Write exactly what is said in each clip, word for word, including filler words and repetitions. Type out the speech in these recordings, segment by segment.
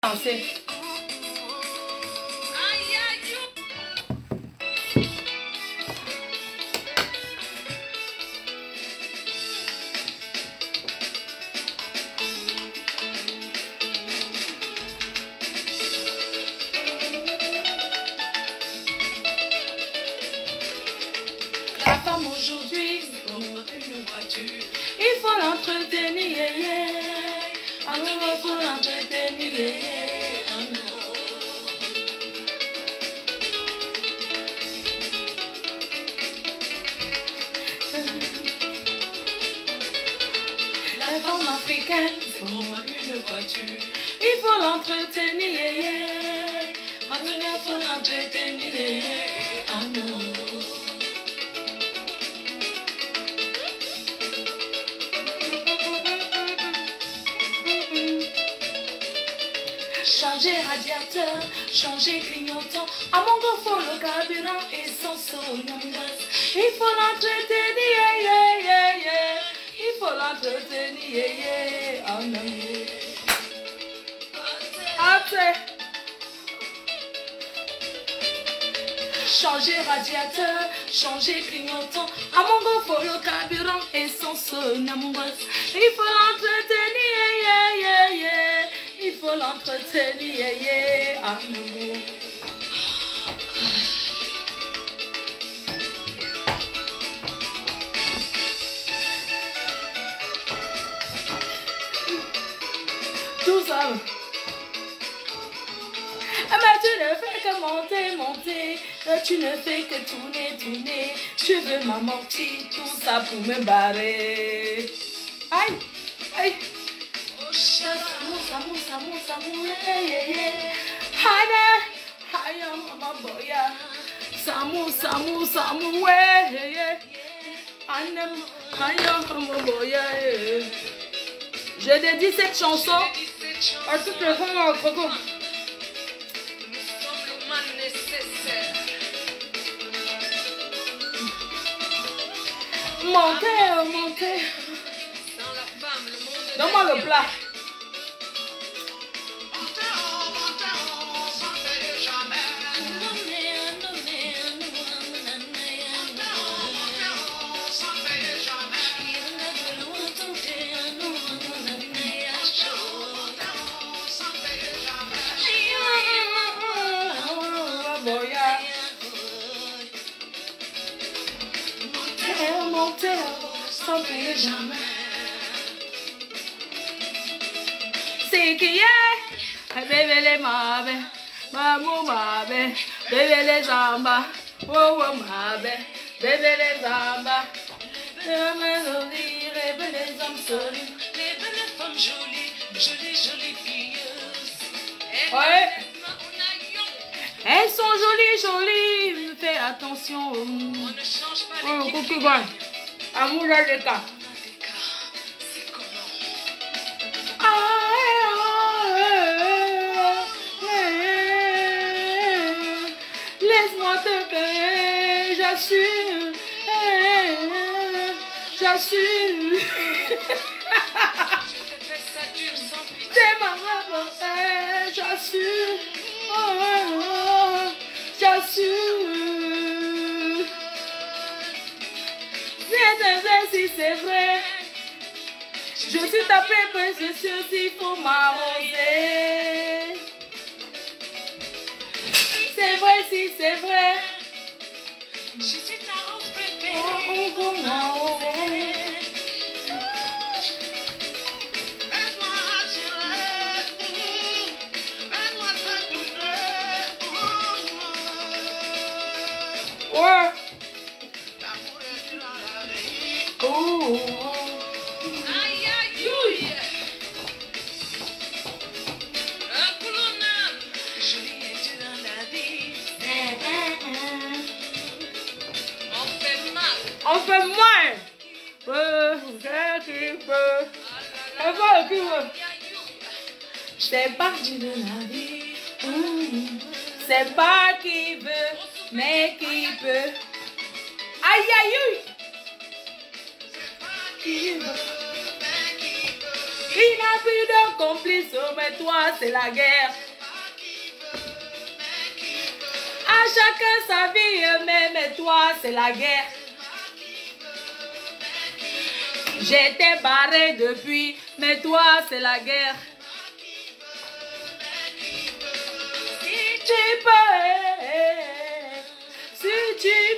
danser. La femme aujourd'hui, comme une voiture, il faut l'entretenir, yeah, yeah. Alors il faut l'entretenir, yeah, yeah. Oh, non. La femme africaine, comme une voiture, il faut l'entretenir, yeah, yeah. Alors il faut l'entretenir, yeah, yeah. Oh, non. Changer radiateur, changer clignotant, à mon go faut le carburant et son sonneuse. Il faut l'entretenir, yeah, yeah, yeah, yeah. Il faut l'entretenir, yeah, yeah. Oh non, yeah. Après. Changer radiateur, changer clignotant, à mon go faut le carburant et son sonneuse. Il faut l'entretenir, yeah, yeah, yeah. Il faut l'entretenir, yeah, yeah. Ah, non. Tout ça. Ah bah tu ne fais que monter, monter. Tu ne fais que tourner, tourner. Tu veux m'amortir, tout ça pour me barrer. Aïe, aïe. Samu, samu, samu, samu, yeah, yeah, yeah. Hana, haya, mama boya. Samu, samu, samu, yeah, yeah. Hana, haya, mama boya, yeah. Je dédie cette chanson à toutes les femmes en Congo. Montez, montez. Donne-moi le plat. Jamais. C'est qui est, bébé les mabe, mamou mabe, bébé les zamba, oh oh mabe, bébé les zamba, les mélodies, les belles hommes solides, les belles femmes jolies, jolies jolies filles. Ouais. Elles sont jolies, jolies, fais attention. On ne change pas les cookies boy. Amour dans le cas. Laisse-moi te payer, j'assure, j'assure. C'est ma maman, j'assure, j'assure. C'est vrai, si c'est vrai. Je suis tapé, mais je suis aussi pour m'arroser. C'est vrai, si c'est vrai. Je suis ta rose préférée pour m'arroser. Ouais. Oh. Aïe aïe aïe. Jolie es-tu dans la vie? On fait mal. On fait mal. Euh, qui peut. On va qui veut. C'est parti de la vie. Mmh. C'est pas qui veut, mais qui peut. Aïe aïe aïe. Qui veut, mais qui peut. Il n'a plus de complice, mais toi, c'est la guerre. À chacun sa vie, mais, mais toi, c'est la guerre. J'étais barré depuis, mais toi, c'est la guerre. Si tu peux, si tu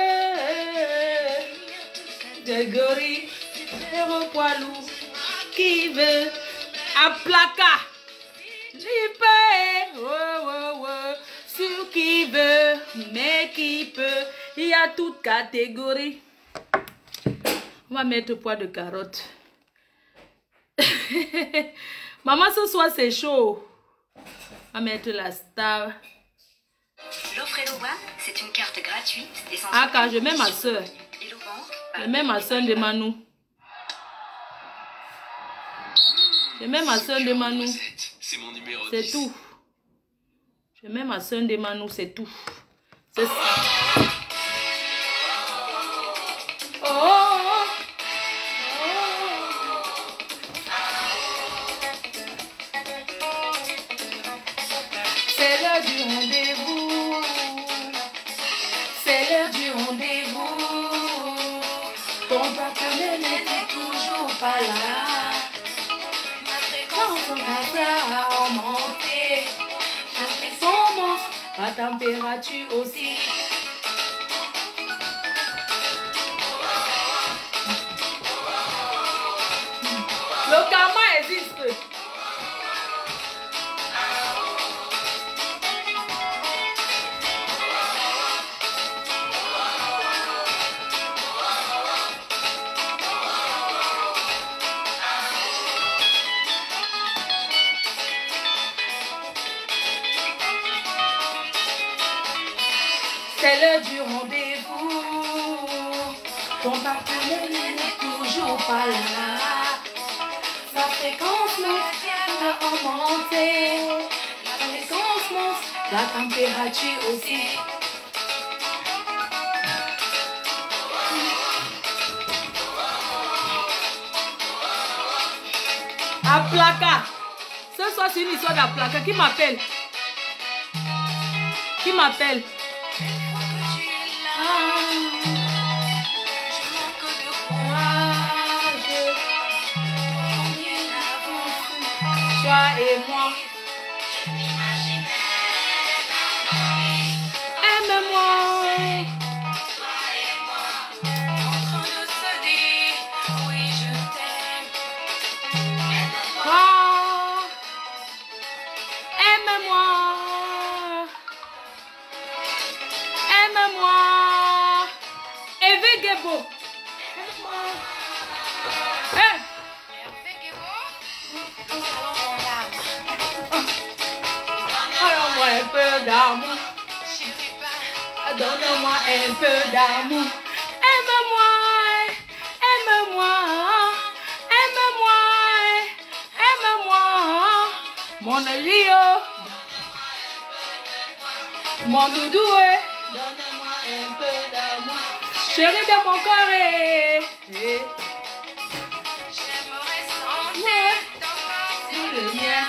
peux, de gorille, de poids lourd, qui veut, à placard, tu peux, oh, oh, oh, sur qui veut, mais qui peut, il y a toute catégorie. On va mettre poids de carottes. Maman, ce soir, c'est chaud. On va mettre la star. L'offre Hello Bank, c'est une carte gratuite. Ah, car je mets ma soeur. Je mets ma soeur de Manou. Je mets ma soeur de Manou. C'est tout. Je mets ma soeur de Manou, c'est tout. C'est ça. Oh! C'est l'heure du rendez-vous. C'est l'heure du rendez-vous. Ton partenaire n'était toujours pas là. Ma fréquence a augmenté. La pression monte, la température aussi. Le karma existe. C'est l'heure du rendez-vous. Ton partenaire n'est toujours pas là. Sa fréquence monte, a augmenté. La fréquence monte, la température aussi. À placard. Ce soir, c'est une histoire d'Aplaka. Qui m'appelle? Qui m'appelle? Toi et moi. Aime-moi. En train de se dire, oui, je t'aime. Oh. Aime-moi. Aime-moi. Eve Gebo. Hey. Donne-moi un peu d'amour. Donne-moi un peu d'amour. Aime-moi, aime-moi, aime-moi, aime-moi. Mon Rio, mon doudou, donne-moi un peu d'amour. Chérie de mon cœur, eh, eh. J'aimerais sentir ton corps le mien.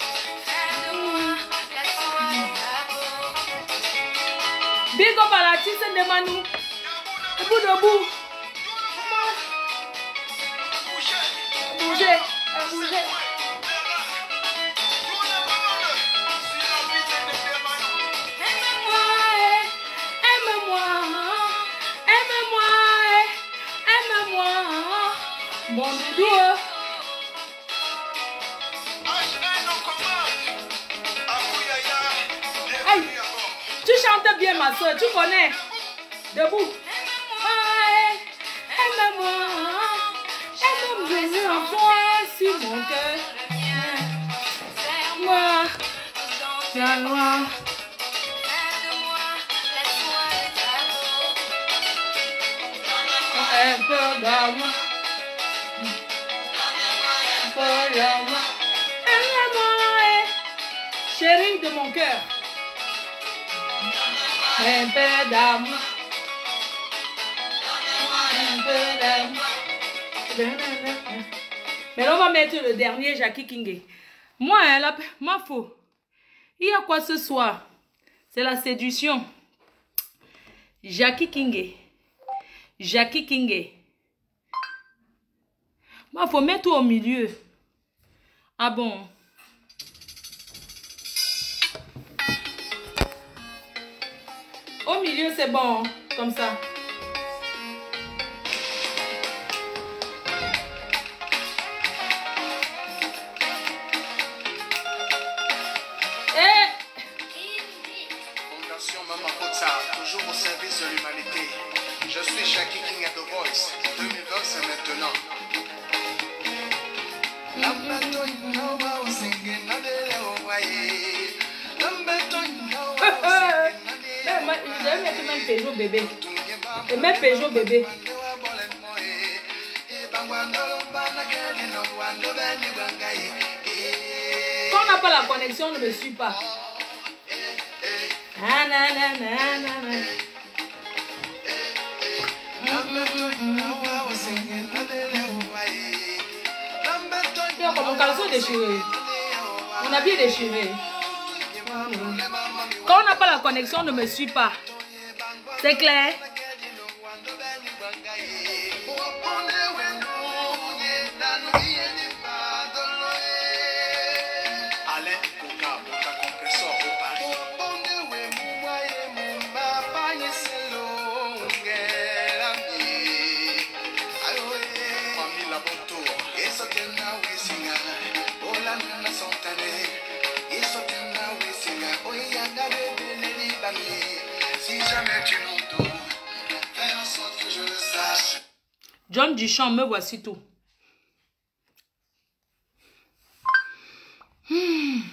Big up à la tisse de Manou. Debout, debout. Bougez, bougez. Aime-moi, aime-moi, aime-moi, aime-moi. Mon doudou. Aïe. Tu chantes bien, ma soeur, tu connais. Debout. Aime-moi, aime-moi, enfant sur mon cœur. Moi, viens-moi. Un peu d'amour. Un peu d'amour. Aime-moi, chérie de mon cœur. Un peu d'amour. Un peu d'amour. Maintenant, on va mettre le dernier Jackie Kingé. Moi, hein, la, ma faux. Il y a quoi ce soir? C'est la séduction. Jackie Kingé. Jackie Kingé. Ma faut mettre tout au milieu. Ah bon? Au milieu, c'est bon. Comme ça. Toujours au service de l'humanité. Je suis Jackie King at The Voice. deux mille vingt, c'est maintenant. J'aime mettre même Peugeot bébé. Et même Peugeot bébé. Quand on n'a pas la connexion, on ne me suit pas. Ah, na, na, na, na, na. Comme mon caleçon est déchiré. Mon habit est déchiré. Quand on n'a pas la connexion, on ne me suit pas. C'est clair? John Duchamp, me voici tout. Hmm.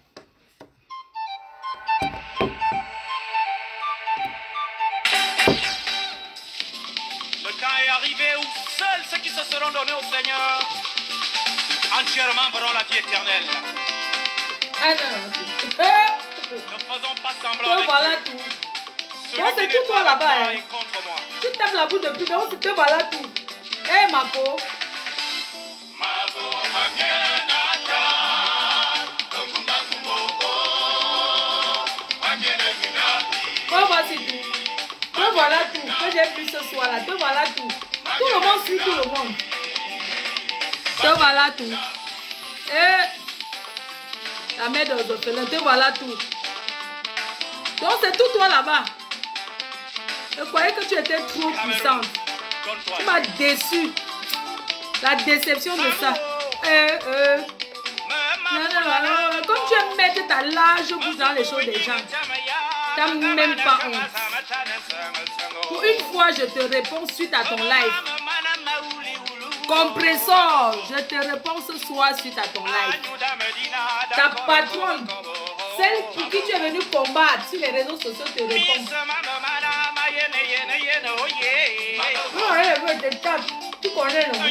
Le temps est arrivé où seuls ceux qui se seront donnés au Seigneur entièrement verront la vie éternelle. Ah non. Ne faisons pas semblant. Te voilà tout. Bon, c'est tout toi là-bas. Hein. Tu tapes la boue depuis, mais on te voilà tout. Eh, hey, ma peau. Te voici tout. Te voilà tout. Que j'ai vu ce soir-là. Te voilà tout. Tout le monde suit tout le monde. Te voilà tout. Eh. La mère de l'orphelin. Te voilà tout. Donc, c'est tout toi là-bas. Je croyais que tu étais trop puissante. Tu m'as déçu. La déception de ça. Euh, euh. Non, non, non, non. Comme tu aimes mettre ta large bouche dans les choses des gens. Tu n'as même pas honte. Pour une fois, je te réponds suite à ton live. Compressor, je te réponds ce soir suite à ton live. Ta patronne, celle pour qui tu es venu combattre sur les réseaux sociaux, te répond. Non, elle veut te tape. Tu connais, non?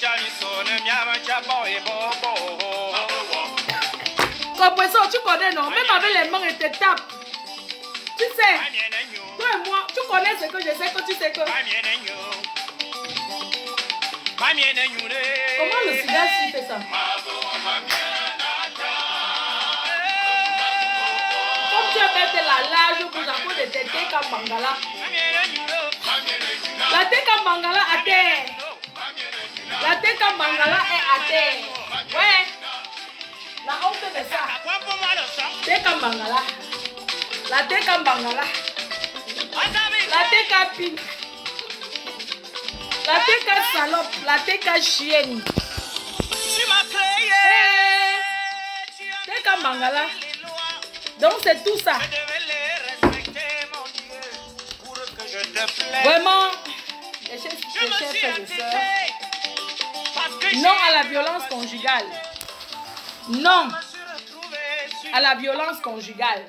Compressor, tu connais, non? Même avec les mains, elle te tape. Tu sais, toi et moi, tu connais ce que je sais, que tu sais que... Comment le cigare s'il fait ça? Comme tu as fait la large pour la peau de tes Teka Bangala. La Teka Bangala à terre. La Teka Bangala est à terre. Ouais. La honte de ça. Teka Bangala. La Teka Bangala. La Teka Pin. La Teka salope. La Teka chienne. Tu m'as créé. Teka Bangala. Donc c'est tout ça. Vraiment, les chefs, les chefs frères et sœurs, non à la violence conjugale. Non à la violence conjugale.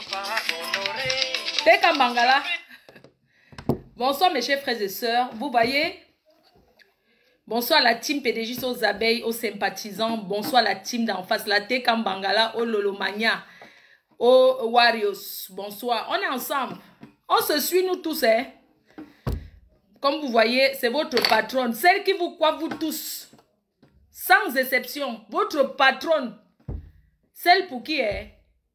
Teka Bangala. Bonsoir mes chers frères et sœurs. Vous voyez? Bonsoir la team P D J aux abeilles, aux sympathisants. Bonsoir la team d'en face. La Teka Bangala, au Lolomania, aux Warriors. Bonsoir. On est ensemble. On se suit nous tous. Hein? Comme vous voyez, c'est votre patronne. Celle qui vous croit vous tous. sans exception, votre patronne, celle pour qui est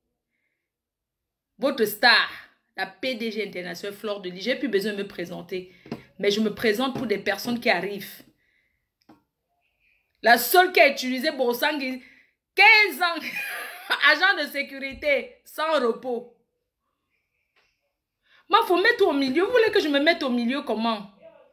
votre star, la P D G internationale Fleur de Lys. J'ai plus besoin de me présenter, mais je me présente pour des personnes qui arrivent. La seule qui a utilisé Bosangui, quinze ans, agent de sécurité, sans repos. Moi, il faut mettre au milieu. Vous voulez que je me mette au milieu comment?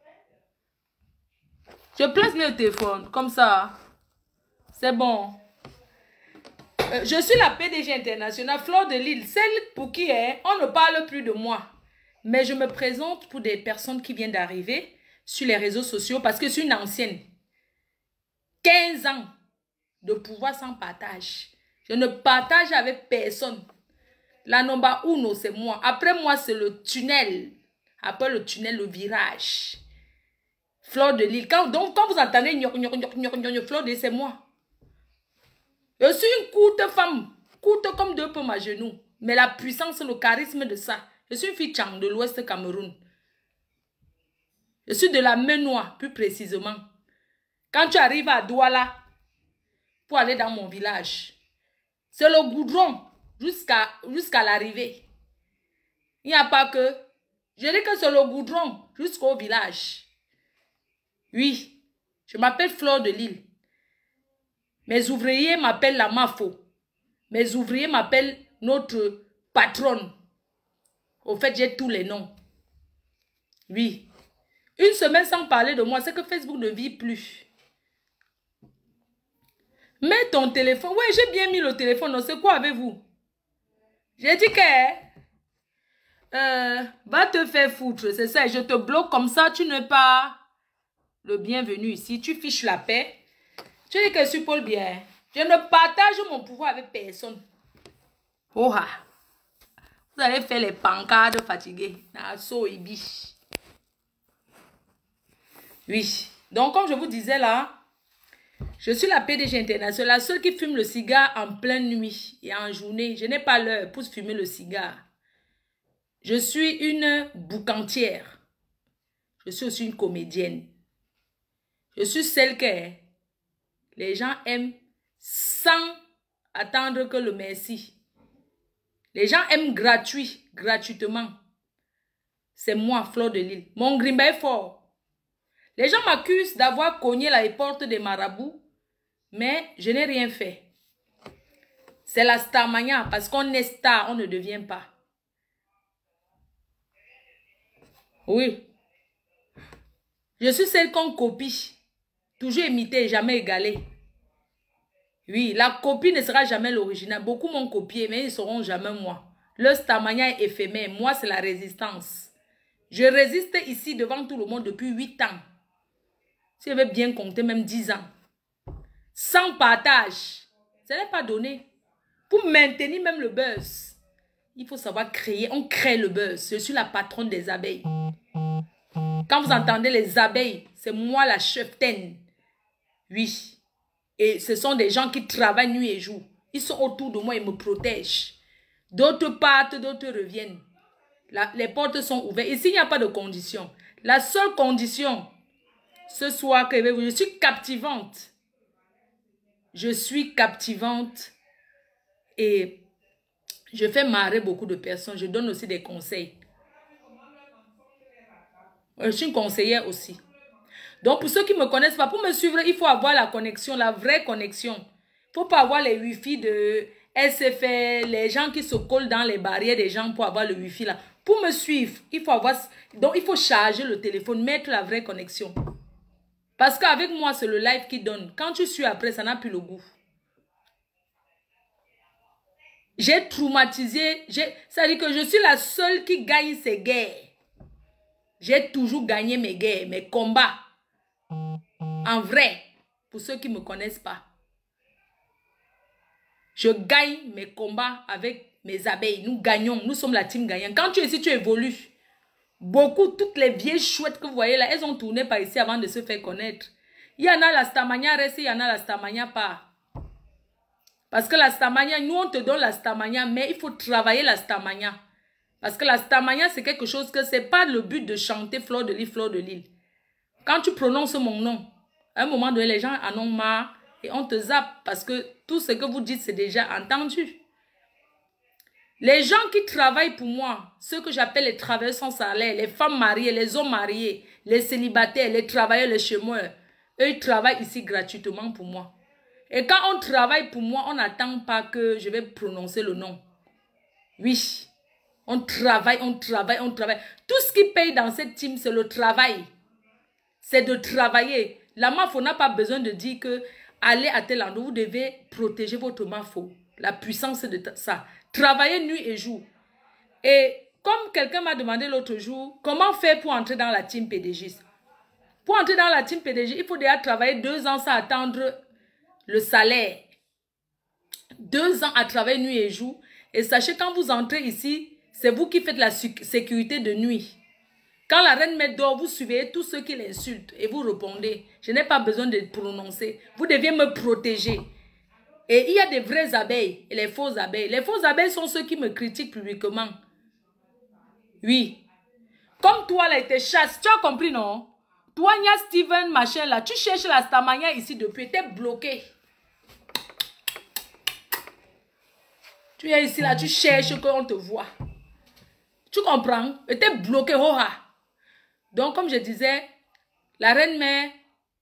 Je place le téléphone, comme ça. C'est bon. Euh, je suis la P D G internationale Fleur de Lys, celle pour qui est, on ne parle plus de moi. Mais je me présente pour des personnes qui viennent d'arriver sur les réseaux sociaux parce que je suis une ancienne. quinze ans de pouvoir sans partage. Je ne partage avec personne. La number uno, c'est moi. Après moi, c'est le tunnel. Après le tunnel, le virage. Fleur de Lys. Quand, donc, quand vous entendez gnoc, gnoc, gnoc, gnoc, gnoc, Fleur de Lys, c'est moi. Je suis une courte femme. Courte comme deux pommes à genoux. Mais la puissance, le charisme de ça. Je suis une fille Tchang de l'Ouest Cameroun. Je suis de la Menois, plus précisément. Quand tu arrives à Douala, pour aller dans mon village, c'est le goudron jusqu'à jusqu'à l'arrivée. Il n'y a pas que... Je dis que c'est le goudron jusqu'au village. Oui, je m'appelle Fleur de Lys. Mes ouvriers m'appellent la Mafo. Mes ouvriers m'appellent notre patronne. Au fait, j'ai tous les noms. Oui. Une semaine sans parler de moi, c'est que Facebook ne vit plus. Mets ton téléphone. Oui, j'ai bien mis le téléphone. C'est quoi avec vous? J'ai dit que... Euh, va te faire foutre, c'est ça. Je te bloque comme ça, tu n'es pas le bienvenu ici. Tu fiches la paix. Tu dis que je suis Paul bien. Je ne partage mon pouvoir avec personne. Oh ah. Vous allez faire les pancartes fatiguées. Oui. Donc, comme je vous disais là, je suis la P D G internationale, la seule qui fume le cigare en pleine nuit et en journée. Je n'ai pas l'heure pour fumer le cigare. Je suis une boucantière. Je suis aussi une comédienne. Je suis celle que les gens aiment sans attendre que le merci. Les gens aiment gratuit, gratuitement. C'est moi, Fleur de Lys. Mon grimba est fort. Les gens m'accusent d'avoir cogné la porte des marabouts, mais je n'ai rien fait. C'est la starmania, parce qu'on est star, on ne devient pas. Oui. Je suis celle qu'on copie. Toujours imitée, jamais égalée. Oui, la copie ne sera jamais l'original. Beaucoup m'ont copié, mais ils ne seront jamais moi. Le starmania est éphémère. Moi, c'est la résistance. Je résiste ici devant tout le monde depuis huit ans. Si je vais bien compter, même dix ans. Sans partage. Ce n'est pas donné. Pour maintenir même le buzz, il faut savoir créer. On crée le buzz. Je suis la patronne des abeilles. Quand vous entendez les abeilles, c'est moi la cheftaine. Oui. Et ce sont des gens qui travaillent nuit et jour. Ils sont autour de moi et me protègent. D'autres partent, d'autres reviennent. La, les portes sont ouvertes. Ici, il n'y a pas de condition. La seule condition, ce soir, que je suis captivante. Je suis captivante. Et je fais marrer beaucoup de personnes. Je donne aussi des conseils. Je suis une conseillère aussi. Donc, pour ceux qui ne me connaissent pas, pour me suivre, il faut avoir la connexion, la vraie connexion. Il ne faut pas avoir les Wi-Fi de S F R, les gens qui se collent dans les barrières des gens pour avoir le Wi-Fi là. Pour me suivre, il faut avoir... Donc, il faut charger le téléphone, mettre la vraie connexion. Parce qu'avec moi, c'est le live qui donne. Quand tu suis après, ça n'a plus le goût. J'ai traumatisé. C'est-à-dire que je suis la seule qui gagne ses guerres. J'ai toujours gagné mes guerres, mes combats. En vrai, pour ceux qui ne me connaissent pas. Je gagne mes combats avec mes abeilles. Nous gagnons. Nous sommes la team gagnante. Quand tu es ici, tu évolues. Beaucoup, toutes les vieilles chouettes que vous voyez là, elles ont tourné par ici avant de se faire connaître. Il y en a la starmania reste, il y en a la starmania pas. Parce que la starmania, nous on te donne la starmania, mais il faut travailler la starmania. Parce que la starmania, c'est quelque chose que c'est pas le but de chanter Fleur de Lys, Fleur de Lys. Quand tu prononces mon nom, à un moment donné, les gens en ont marre. Et on te zappe parce que tout ce que vous dites, c'est déjà entendu. Les gens qui travaillent pour moi, ceux que j'appelle les travailleurs sans salaire, les femmes mariées, les hommes mariés, les célibataires, les travailleurs, les chômeurs, eux, ils travaillent ici gratuitement pour moi. Et quand on travaille pour moi, on n'attend pas que je vais prononcer le nom. Oui, on travaille, on travaille, on travaille. Tout ce qui paye dans cette team, c'est le travail. C'est de travailler. La M A F O n'a pas besoin de dire que allez à tel endroit, vous devez protéger votre M A F O. La puissance de ça. Travailler nuit et jour. Et comme quelqu'un m'a demandé l'autre jour, comment faire pour entrer dans la team P D G? Pour entrer dans la team P D G, il faut déjà travailler deux ans sans attendre le salaire. Deux ans à travailler nuit et jour. Et sachez, quand vous entrez ici, c'est vous qui faites la sécurité de nuit. Quand la reine mère dort, vous suivez tous ceux qui l'insultent et vous répondez. Je n'ai pas besoin de prononcer. Vous deviez me protéger. Et il y a des vraies abeilles et les fausses abeilles. Les fausses abeilles sont ceux qui me critiquent publiquement. Oui. Comme toi, là, tu chasse. Tu as compris, non? Toi, il y a Steven, machin, là. Tu cherches la Stamania ici depuis. Tu es bloqué. Tu es ici, là. Tu cherches qu'on te voit. Tu comprends? Et tu es bloqué. Oh, ah. Donc, comme je disais, la reine mère,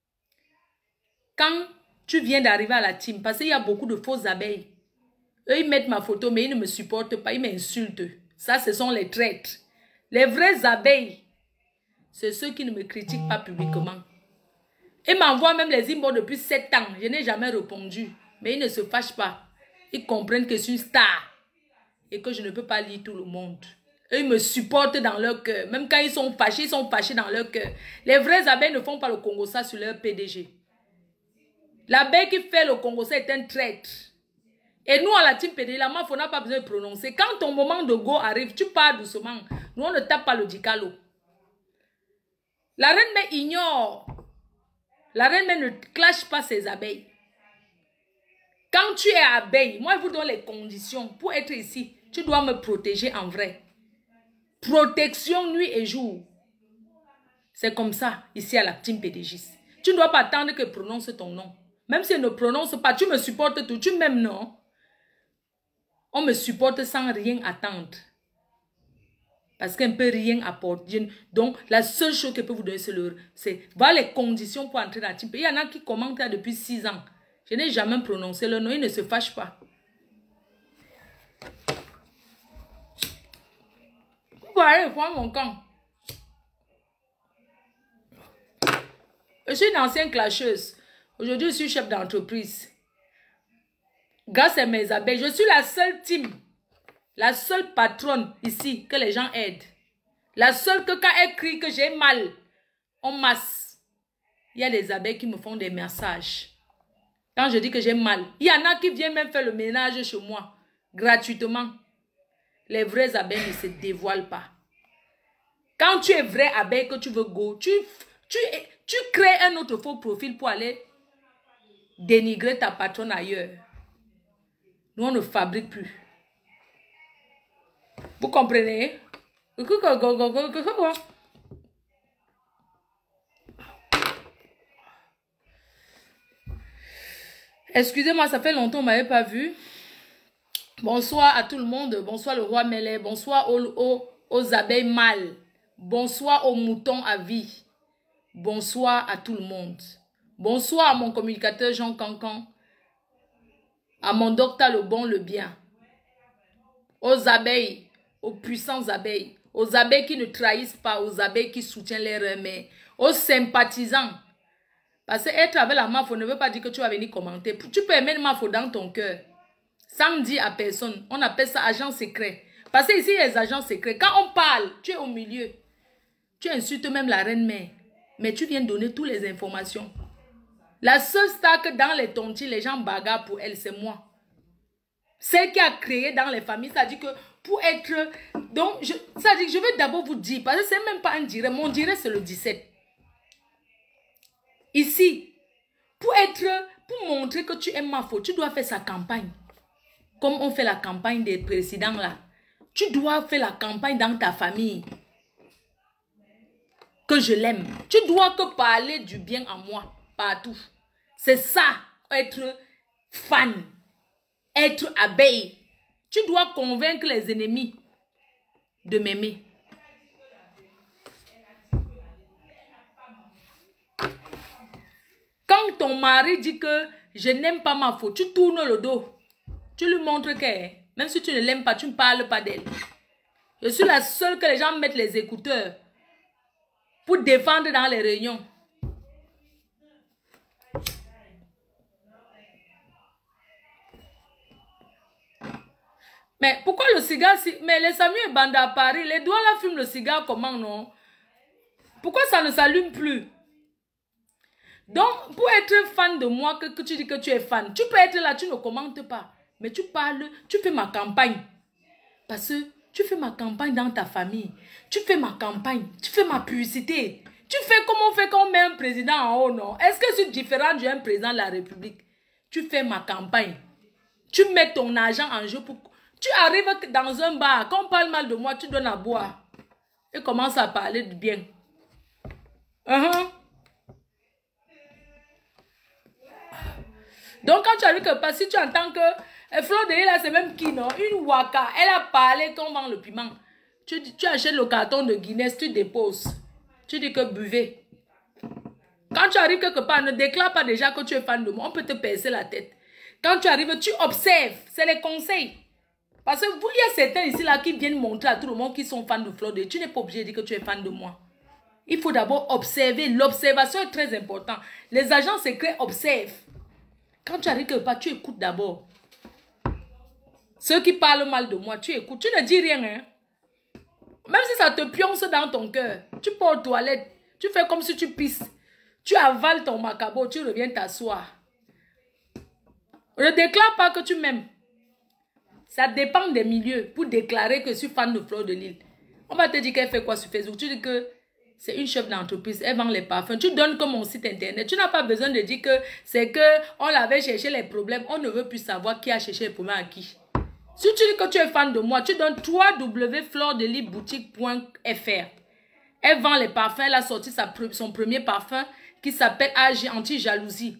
quand tu viens d'arriver à la team, parce qu'il y a beaucoup de fausses abeilles. Eux, ils mettent ma photo, mais ils ne me supportent pas, ils m'insultent. Ça, ce sont les traîtres. Les vraies abeilles, c'est ceux qui ne me critiquent pas publiquement. Ils m'envoient même les inbox depuis sept ans. Je n'ai jamais répondu. Mais ils ne se fâchent pas. Ils comprennent que je suis une star et que je ne peux pas lire tout le monde. Eux, ils me supportent dans leur cœur. Même quand ils sont fâchés, ils sont fâchés dans leur cœur. Les vraies abeilles ne font pas le Congo ça sur leur P D G. L'abeille qui fait le Congo ça est un traître. Et nous, à la team P D G, la M A F O n'a pas besoin de prononcer. Quand ton moment de go arrive, tu pars doucement. Nous, on ne tape pas le dicalo. La reine mère ignore. La reine mère ne clash pas ses abeilles. Quand tu es abeille, moi, je vous donne les conditions pour être ici. Tu dois me protéger en vrai. Protection nuit et jour. C'est comme ça, ici à la team P D G. Tu ne dois pas attendre que prononce ton nom. Même si elle ne prononce pas, tu me supportes tout. Tu m'aimes, non? On me supporte sans rien attendre. Parce qu'elle ne peut rien apporter. Donc, la seule chose que je peux vous donner, c'est voir les conditions pour entrer dans la team. Il y en a qui commentent là depuis six ans. Je n'ai jamais prononcé leur nom. Ils ne se fâchent pas. Vous pouvez aller voir mon camp. Je suis une ancienne clasheuse. Aujourd'hui, je suis chef d'entreprise. Grâce à mes abeilles, je suis la seule team, la seule patronne ici que les gens aident. La seule que quand elle crie que j'ai mal, on masse. Il y a des abeilles qui me font des massages. Quand je dis que j'ai mal, il y en a qui viennent même faire le ménage chez moi, gratuitement. Les vraies abeilles ne se dévoilent pas. Quand tu es vraie abeille, que tu veux go, tu, tu, tu crées un autre faux profil pour aller dénigrer ta patronne ailleurs. Nous, on ne fabrique plus. Vous comprenez? Excusez-moi, ça fait longtemps qu'on ne m'avait pas vu. Bonsoir à tout le monde. Bonsoir le roi Mélé. Bonsoir aux, aux, aux abeilles mâles. Bonsoir aux moutons à vie. Bonsoir à tout le monde. Bonsoir à mon communicateur Jean Cancan. À mon docteur le bon, le bien. Aux abeilles, aux puissantes abeilles. Aux abeilles qui ne trahissent pas, aux abeilles qui soutiennent leurs mères. Aux sympathisants. Parce que être avec la M A F O ne veut pas dire que tu vas venir commenter. Tu peux aimer la M A F O dans ton cœur. Sans dire à personne. On appelle ça agent secret. Parce que ici, il y a les agents secrets. Quand on parle, tu es au milieu. Tu insultes même la reine mère. Mais tu viens donner toutes les informations. La seule star que dans les tontines, les gens bagarrent pour elle, c'est moi. Celle qui a créé dans les familles, ça dit que pour être... Donc, je, ça dit que je vais d'abord vous dire, parce que c'est même pas un direct. Mon direct, c'est le dix-sept. Ici, pour être... Pour montrer que tu aimes ma faute, tu dois faire sa campagne. Comme on fait la campagne des présidents là. Tu dois faire la campagne dans ta famille. Que je l'aime. Tu dois que parler du bien à moi. Partout. C'est ça être fan, être abeille. Tu dois convaincre les ennemis de m'aimer. Quand ton mari dit que je n'aime pas ma faute, tu tournes le dos. Tu lui montres que même si tu ne l'aimes pas, tu ne parles pas d'elle. Je suis la seule que les gens mettent les écouteurs pour défendre dans les réunions. Mais pourquoi le cigare si... Mais les Samuel Banda à Paris, les doigts là fument le cigare comment non? Pourquoi ça ne s'allume plus? Donc, pour être fan de moi, que, que tu dis que tu es fan, tu peux être là, tu ne commentes pas. Mais tu parles, tu fais ma campagne. Parce que tu fais ma campagne dans ta famille. Tu fais ma campagne, tu fais ma publicité. Tu fais comme on fait quand on met un président en haut, non? Est-ce que c'est différent d'un président de la République? Tu fais ma campagne. Tu mets ton argent en jeu pour... Tu arrives dans un bar, quand on parle mal de moi, tu donnes à boire. Et commences à parler de bien. Uh-huh. Donc quand tu arrives que pas, si tu entends que eh, Fleur de Lys, c'est même qui, non? Une waka, elle a parlé quand on vend le piment. Tu, tu achètes le carton de Guinness, tu déposes. Tu dis que buvez. Quand tu arrives quelque part, ne déclare pas déjà que tu es fan de moi. On peut te percer la tête. Quand tu arrives, tu observes. C'est les conseils. Parce que vous, il y a certains ici là qui viennent montrer à tout le monde qu'ils sont fans de Fleur de Lys. Tu n'es pas obligé de dire que tu es fan de moi. Il faut d'abord observer. L'observation est très importante. Les agents secrets observent. Quand tu arrives quelque part, tu écoutes d'abord. Ceux qui parlent mal de moi, tu écoutes. Tu ne dis rien. Hein? Même si ça te pionce dans ton cœur. Tu pars aux toilettes. Tu fais comme si tu pisses. Tu avales ton macabo. Tu reviens t'asseoir. Ne déclare pas que tu m'aimes. Ça dépend des milieux pour déclarer que je suis fan de Fleur de Lys. On va te dire qu'elle fait quoi sur Facebook. Tu dis que c'est une chef d'entreprise. Elle vend les parfums. Tu donnes comme mon site internet. Tu n'as pas besoin de dire que c'est que on l'avait cherché les problèmes. On ne veut plus savoir qui a cherché les problèmes à qui. Si tu dis que tu es fan de moi, tu donnes w w w point fleur de lys boutique point f r. Elle vend les parfums. Elle a sorti sa, son premier parfum qui s'appelle Agi Anti-Jalousie.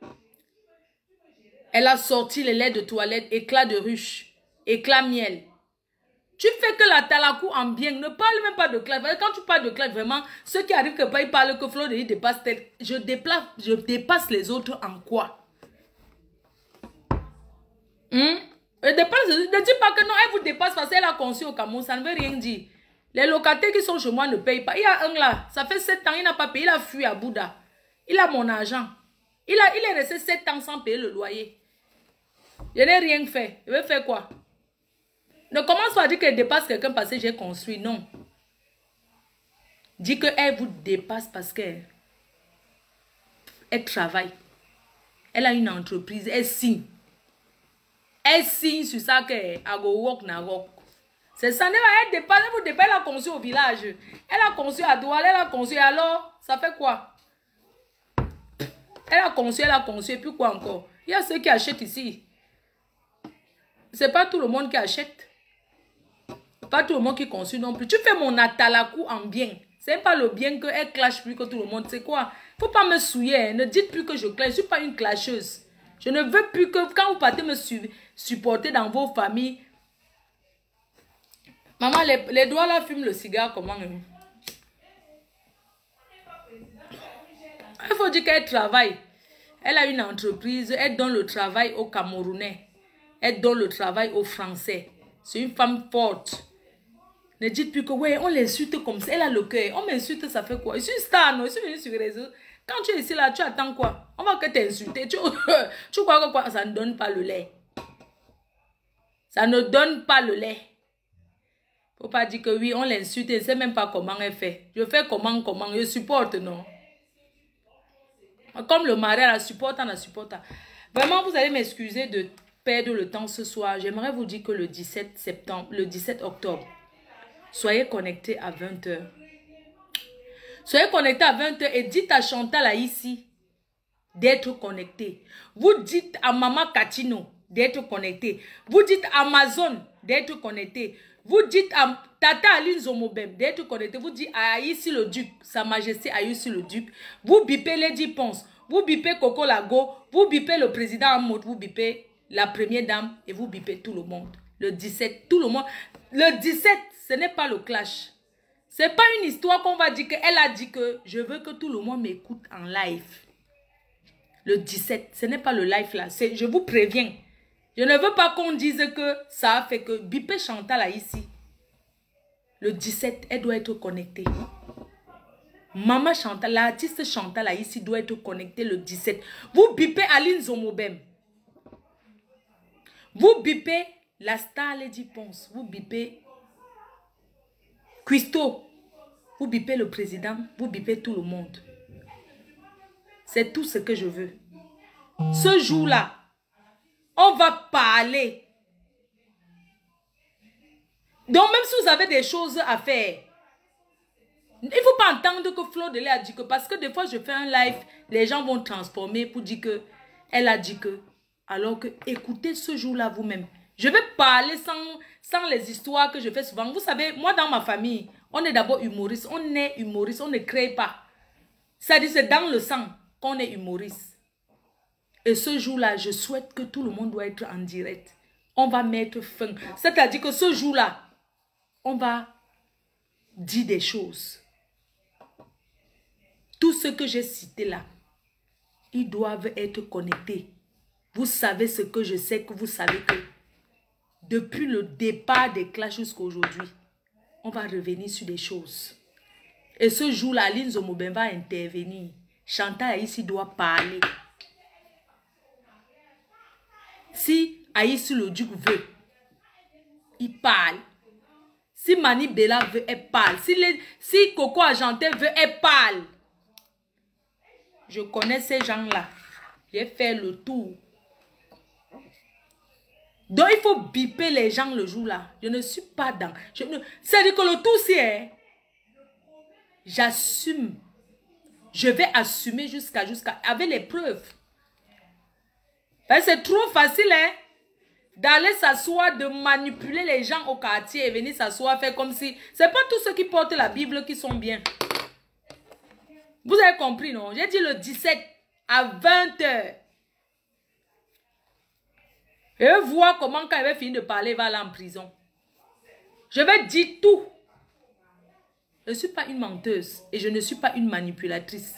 Elle a sorti les laits de toilette, éclat de ruche. Éclat miel. Tu fais que la talakou en bien. Ne parle même pas de classe. Quand tu parles de classe, vraiment, ceux qui arrivent que pas, ils parlent que Fleur de Lys dépasse tel. Je déplace, je dépasse les autres en quoi? Hum? Je dépasse, ne dis pas que non, elle vous dépasse parce qu'elle a conçu au Cameroun. Ça ne veut rien dire. Les locataires qui sont chez moi ne payent pas. Il y a un là, ça fait sept ans, il n'a pas payé. Il a fui à Bouddha. Il a mon argent. Il, a, il est resté sept ans sans payer le loyer. Je n'ai rien fait. Je vais faire quoi? Ne commence pas à dire qu'elle dépasse quelqu'un parce que j'ai construit. Non. Dis qu'elle vous dépasse parce qu'elle elle travaille. Elle a une entreprise. Elle signe. Elle signe sur ça qu'elle a go work na work. C'est ça. Elle dépasse. Elle vous dépasse. Elle a construit au village. Elle a construit à Douala. Elle a construit. Alors, ça fait quoi? Elle a construit. Elle a construit. Et puis quoi encore? Il y a ceux qui achètent ici. C'est pas tout le monde qui achète. Pas tout le monde qui construit non plus. Tu fais mon atalakou en bien. C'est pas le bien qu'elle clash plus que tout le monde. C'est quoi? Faut pas me souiller. Hein. Ne dites plus que je clash. Je suis pas une clasheuse. Je ne veux plus que quand vous partez me su supporter dans vos familles. Maman, les, les doigts là fument le cigare comment? Hein? Il faut dire qu'elle travaille. Elle a une entreprise. Elle donne le travail aux Camerounais. Elle donne le travail aux Français. C'est une femme forte. Ne dites plus que, ouais, on l'insulte comme ça. Elle a le cœur. On m'insulte, ça fait quoi? Je suis star, non? Je suis venue sur les réseaux. Quand tu es ici, là, tu attends quoi? On va que t'insulter. Tu, tu crois que quoi? Ça ne donne pas le lait. Ça ne donne pas le lait. Faut pas dire que oui, on l'insulte. Je ne sais même pas comment elle fait. Je fais comment, comment. Je supporte, non? Comme le mari, la supporte, on la supporte. Vraiment, vous allez m'excuser de perdre le temps ce soir. J'aimerais vous dire que le dix-sept septembre, le dix-sept octobre, soyez connectés à vingt heures. Soyez connectés à vingt heures et dites à Chantal là ici d'être connecté. Vous dites à Maman Katino d'être connecté. Vous dites à Amazon d'être connecté. Vous dites à Tata Aline Zomobem d'être connecté. Vous dites à Aïssi le Duc, Sa Majesté Aïssi le Duc. Vous bipez Lady Ponce. vous bipez Coco Lago, vous bipez le président en mode, vous bipez la première dame et vous bipez tout le monde. Le dix-sept, tout le monde. Le dix-sept, ce n'est pas le clash. Ce n'est pas une histoire qu'on va dire qu'elle a dit que je veux que tout le monde m'écoute en live. Le dix-sept, ce n'est pas le live là. Je vous préviens. Je ne veux pas qu'on dise que ça a fait que bipez Chantal là ici. Le dix-sept, elle doit être connectée. Maman Chantal, l'artiste Chantal là ici doit être connectée le dix-sept. Vous bipez Aline Zomobem. Vous bipez la star Lady Ponce. Vous bipez Christo. Vous bipez le président. Vous bipez tout le monde. C'est tout ce que je veux. Ce jour-là, on va parler. Donc même si vous avez des choses à faire, il ne faut pas entendre que Flo Delay a dit que, parce que des fois je fais un live, les gens vont transformer pour dire que elle a dit que, alors que écoutez ce jour-là vous-même. Je vais parler sans, sans les histoires que je fais souvent. Vous savez, moi dans ma famille, on est d'abord humoriste, on est humoriste, on ne crée pas. C'est-à-dire c'est dans le sang qu'on est humoriste. Et ce jour-là, je souhaite que tout le monde doit être en direct. On va mettre fin. C'est-à-dire que ce jour-là, on va dire des choses. Tout ce que j'ai cité là, ils doivent être connectés. Vous savez ce que je sais, que vous savez que depuis le départ des clashs jusqu'à aujourd'hui, on va revenir sur des choses. Et ce jour-là, Aline Zomobem va intervenir. Chantal ici doit parler. Si Aïssi le Duc veut, il parle. Si Mani Bella veut, elle parle. Si, les, si Coco Argentin veut, elle parle. Je connais ces gens-là. J'ai fait le tour. Donc, il faut biper les gens le jour-là. Je ne suis pas dans... C'est-à-dire que le tout, c'est... J'assume. Je vais assumer jusqu'à... jusqu'à avec les preuves. C'est trop facile, hein? D'aller s'asseoir, de manipuler les gens au quartier et venir s'asseoir, faire comme si... C'est pas tous ceux qui portent la Bible qui sont bien. Vous avez compris, non? J'ai dit le dix-sept à vingt heures. Et je vais voir comment, quand il va finir de parler, il va aller en prison. Je vais dire tout. Je ne suis pas une menteuse et je ne suis pas une manipulatrice.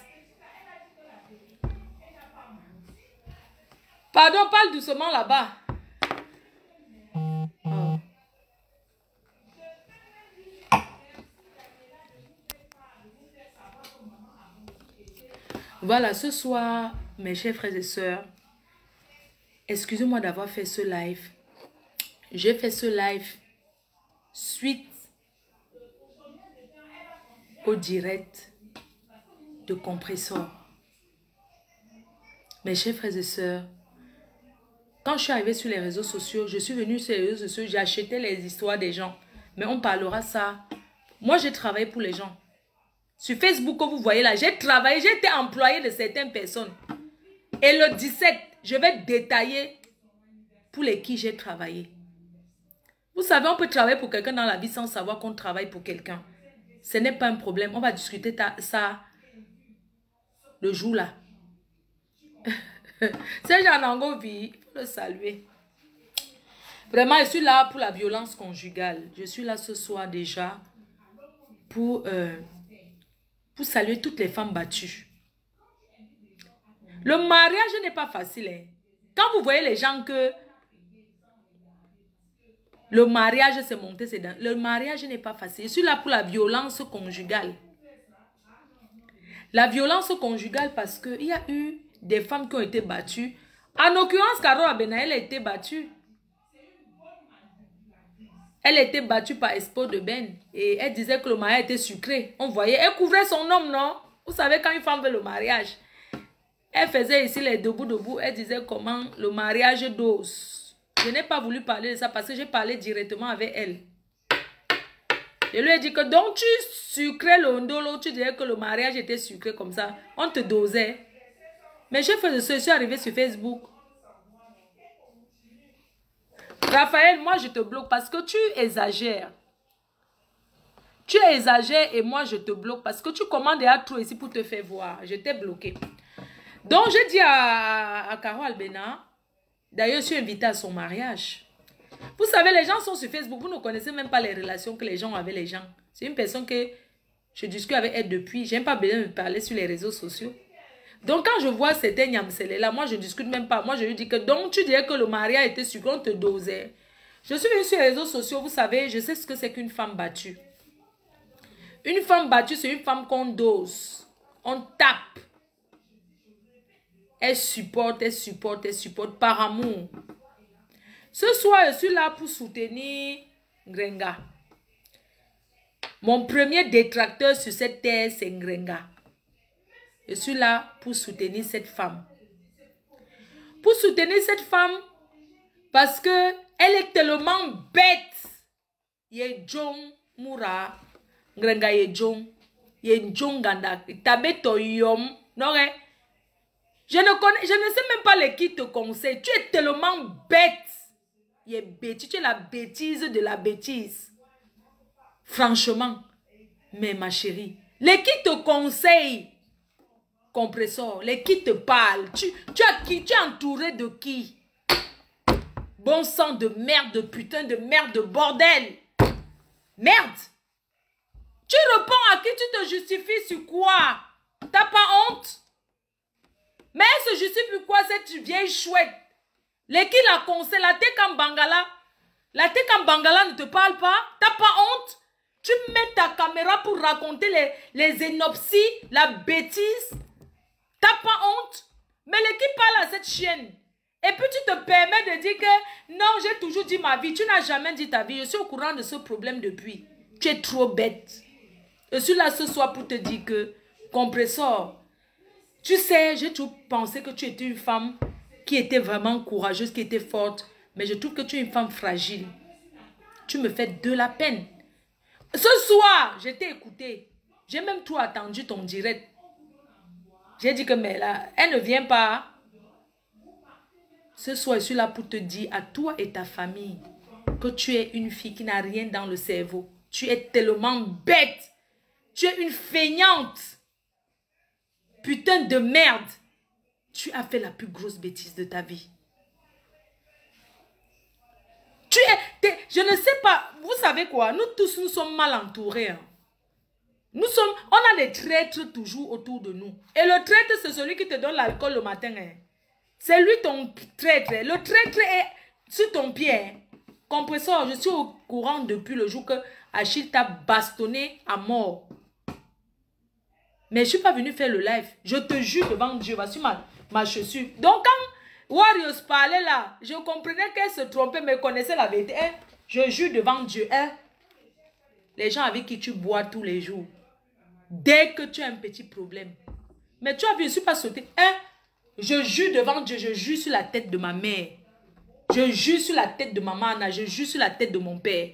Pardon, parle doucement là-bas. Oh. Voilà, ce soir, mes chers frères et sœurs, excusez-moi d'avoir fait ce live. J'ai fait ce live suite au direct de Compressor. Mes chers frères et sœurs, quand je suis arrivée sur les réseaux sociaux, je suis venue sur les réseaux sociaux, j'ai acheté les histoires des gens. Mais on parlera ça. Moi, j'ai travaillé pour les gens. Sur Facebook, comme vous voyez là, j'ai travaillé, j'ai été employée de certaines personnes. Et le dix-sept, je vais détailler pour les qui j'ai travaillé. Vous savez, on peut travailler pour quelqu'un dans la vie sans savoir qu'on travaille pour quelqu'un. Ce n'est pas un problème. On va discuter ça le jour là. C'est Jean Angovi, il faut le saluer. Vraiment, je suis là pour la violence conjugale. Je suis là ce soir déjà pour, euh, pour saluer toutes les femmes battues. Le mariage n'est pas facile. Hein. Quand vous voyez les gens que le mariage s'est monté, c'est dans... le mariage n'est pas facile. Je suis là pour la violence conjugale. La violence conjugale parce qu'il y a eu des femmes qui ont été battues. En l'occurrence, Caro Abena, elle a été battue. Elle a été battue par Espo de Ben. Et elle disait que le mariage était sucré. On voyait, elle couvrait son homme, non? Vous savez, quand une femme veut le mariage, elle faisait ici les debout-debout. Elle disait comment le mariage dose. Je n'ai pas voulu parler de ça parce que j'ai parlé directement avec elle. Je lui ai dit que donc tu sucrais le ndolo, tu disais que le mariage était sucré comme ça. On te dosait. Mais je fais je suis arrivé sur Facebook. Raphaël, moi je te bloque parce que tu exagères. Tu exagères et moi je te bloque parce que tu commandes à trop ici pour te faire voir. Je t'ai bloqué. Donc, j'ai dit à, à Caro Albena, d'ailleurs, je suis invitée à son mariage. Vous savez, les gens sont sur Facebook, vous ne connaissez même pas les relations que les gens ont avec les gens. C'est une personne que je discute avec elle depuis. Je n'ai pas besoin de parler sur les réseaux sociaux. Donc, quand je vois certains Nyamsele là, moi, je ne discute même pas. Moi, je lui dis que, donc, tu dirais que le mariage était sur qu'on te dosait. Je suis venue sur les réseaux sociaux, vous savez, je sais ce que c'est qu'une femme battue. Une femme battue, c'est une femme qu'on dose. On tape. Elle supporte, elle supporte, elle supporte par amour. Ce soir, je suis là pour soutenir Ngrenga. Mon premier détracteur sur cette terre, c'est Ngrenga. Je suis là pour soutenir cette femme. Pour soutenir cette femme, parce que elle est tellement bête. Ye John Moura, Ngrenga ye John, ye John Ganda, Tabeto Yom, non, je ne connais, je ne sais même pas les qui te conseillent. Tu es tellement bête. Tu es bêtise, tu es la bêtise de la bêtise. Franchement, mais ma chérie, les qui te conseillent, compresseur, les qui te parlent, tu, tu, as qui, tu es entouré de qui? Bon sang de merde, de putain de merde, de bordel. Merde. Tu réponds à qui? Tu te justifies sur quoi? T'as pas honte? Mais elle se justifie quoi cette vieille chouette? Les qui la conseillent, la Tekam Bangala, la Tekam Bangala ne te parle pas? T'as pas honte? Tu mets ta caméra pour raconter les, les énopsies, la bêtise. T'as pas honte? Mais les qui parle à cette chienne? Et puis tu te permets de dire que non, j'ai toujours dit ma vie. Tu n'as jamais dit ta vie. Je suis au courant de ce problème depuis. Tu es trop bête. Je suis là ce soir pour te dire que, compresseur, tu sais, j'ai toujours pensé que tu étais une femme qui était vraiment courageuse, qui était forte. Mais je trouve que tu es une femme fragile. Tu me fais de la peine. Ce soir, je t'ai écouté. J'ai même tout attendu ton direct. J'ai dit que mais là, elle ne vient pas. Ce soir, je suis là pour te dire à toi et ta famille que tu es une fille qui n'a rien dans le cerveau. Tu es tellement bête. Tu es une feignante. Putain de merde. Tu as fait la plus grosse bêtise de ta vie. Tu es... es je ne sais pas... Vous savez quoi? Nous tous, nous sommes mal entourés. Hein. Nous sommes... On a des traîtres toujours autour de nous. Et le traître, c'est celui qui te donne l'alcool le matin. Hein. C'est lui ton traître. Le traître est sur ton pied. Hein. Compresseur, je suis au courant depuis le jour que Achille t'a bastonné à mort. Mais je ne suis pas venu faire le live. Je te jure devant Dieu. Voici ma, ma chaussure. Donc quand Warriors parlait là, je comprenais qu'elle se trompait, mais connaissait la vérité. Hein? Je jure devant Dieu. Hein? Les gens avec qui tu bois tous les jours. Dès que tu as un petit problème. Mais tu as vu, je ne suis pas sauté. Hein? Je jure devant Dieu. Je jure sur la tête de ma mère. Je jure sur la tête de maman Anna. Je jure sur la tête de mon père.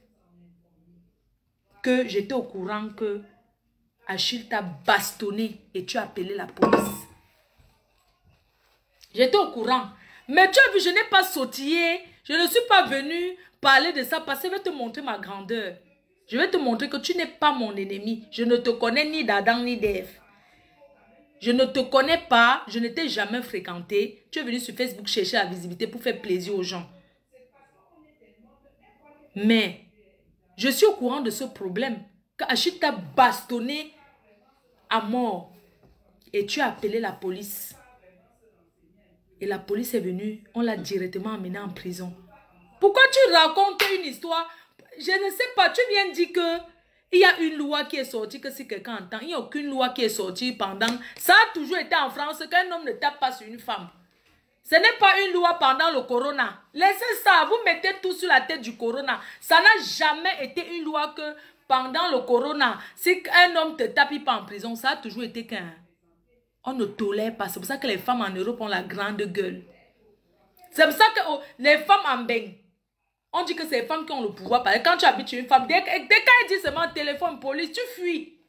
Que j'étais au courant que Achille t'a bastonné et tu as appelé la police. J'étais au courant. Mais tu as vu, je n'ai pas sautillé. Je ne suis pas venue parler de ça parce que je vais te montrer ma grandeur. Je vais te montrer que tu n'es pas mon ennemi. Je ne te connais ni d'Adam ni d'Ève. Je ne te connais pas. Je ne t'ai jamais fréquenté. Tu es venu sur Facebook chercher la visibilité pour faire plaisir aux gens. Mais je suis au courant de ce problème. Qu'Achille t'a bastonné à mort. Et tu as appelé la police. Et la police est venue. On l'a directement amené en prison. Pourquoi tu racontes une histoire? Je ne sais pas. Tu viens de dire que il y a une loi qui est sortie, que si quelqu'un entend, il n'y a aucune loi qui est sortie pendant... Ça a toujours été en France qu'un homme ne tape pas sur une femme. Ce n'est pas une loi pendant le corona. Laissez ça. Vous mettez tout sur la tête du corona. Ça n'a jamais été une loi que... Pendant le corona, si un homme te tape, il pas en prison, ça a toujours été qu'un... On ne tolère pas. C'est pour ça que les femmes en Europe ont la grande gueule. C'est pour ça que oh, les femmes en baigne, on dit que c'est les femmes qui ont le pouvoir. Parce que quand tu habites chez une femme, dès, dès qu'elle dit seulement téléphone, police, tu fuis.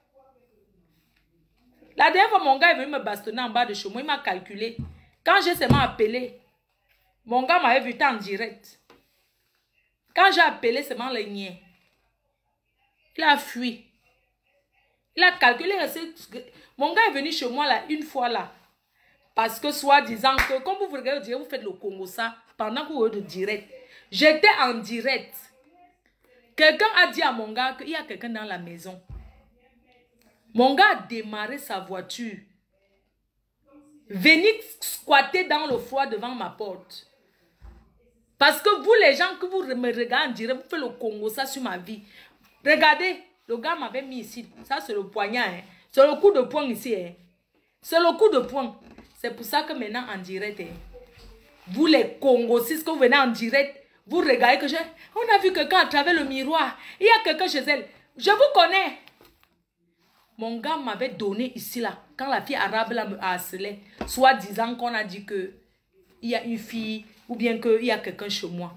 La dernière fois, mon gars est venu me bastonner en bas de chez moi. Il m'a calculé. Quand j'ai seulement appelé, mon gars m'avait vu en direct. Quand j'ai appelé seulement le nien, il a fui. Il a calculé. Mon gars est venu chez moi là, une fois là. Parce que soi-disant que, comme vous regardez, vous faites le Congo ça, pendant que vous êtes de direct. J'étais en direct. Quelqu'un a dit à mon gars qu'il y a quelqu'un dans la maison. Mon gars a démarré sa voiture. Venez squatter dans le froid devant ma porte. Parce que vous, les gens que vous me regardez en direct, vous faites le Congo ça sur ma vie. Regardez, le gars m'avait mis ici. Ça, c'est le poignard. Hein. C'est le coup de poing ici. Hein. C'est le coup de poing. C'est pour ça que maintenant, en direct, hein, vous les Congosistes, que vous venez en direct, vous regardez que je... On a vu quelqu'un à travers le miroir. Il y a quelqu'un chez elle. Je vous connais. Mon gars m'avait donné ici, là, quand la fille arabe là, me harcelait, soit disant qu'on a dit que il y a une fille, ou bien qu'il y a quelqu'un chez moi.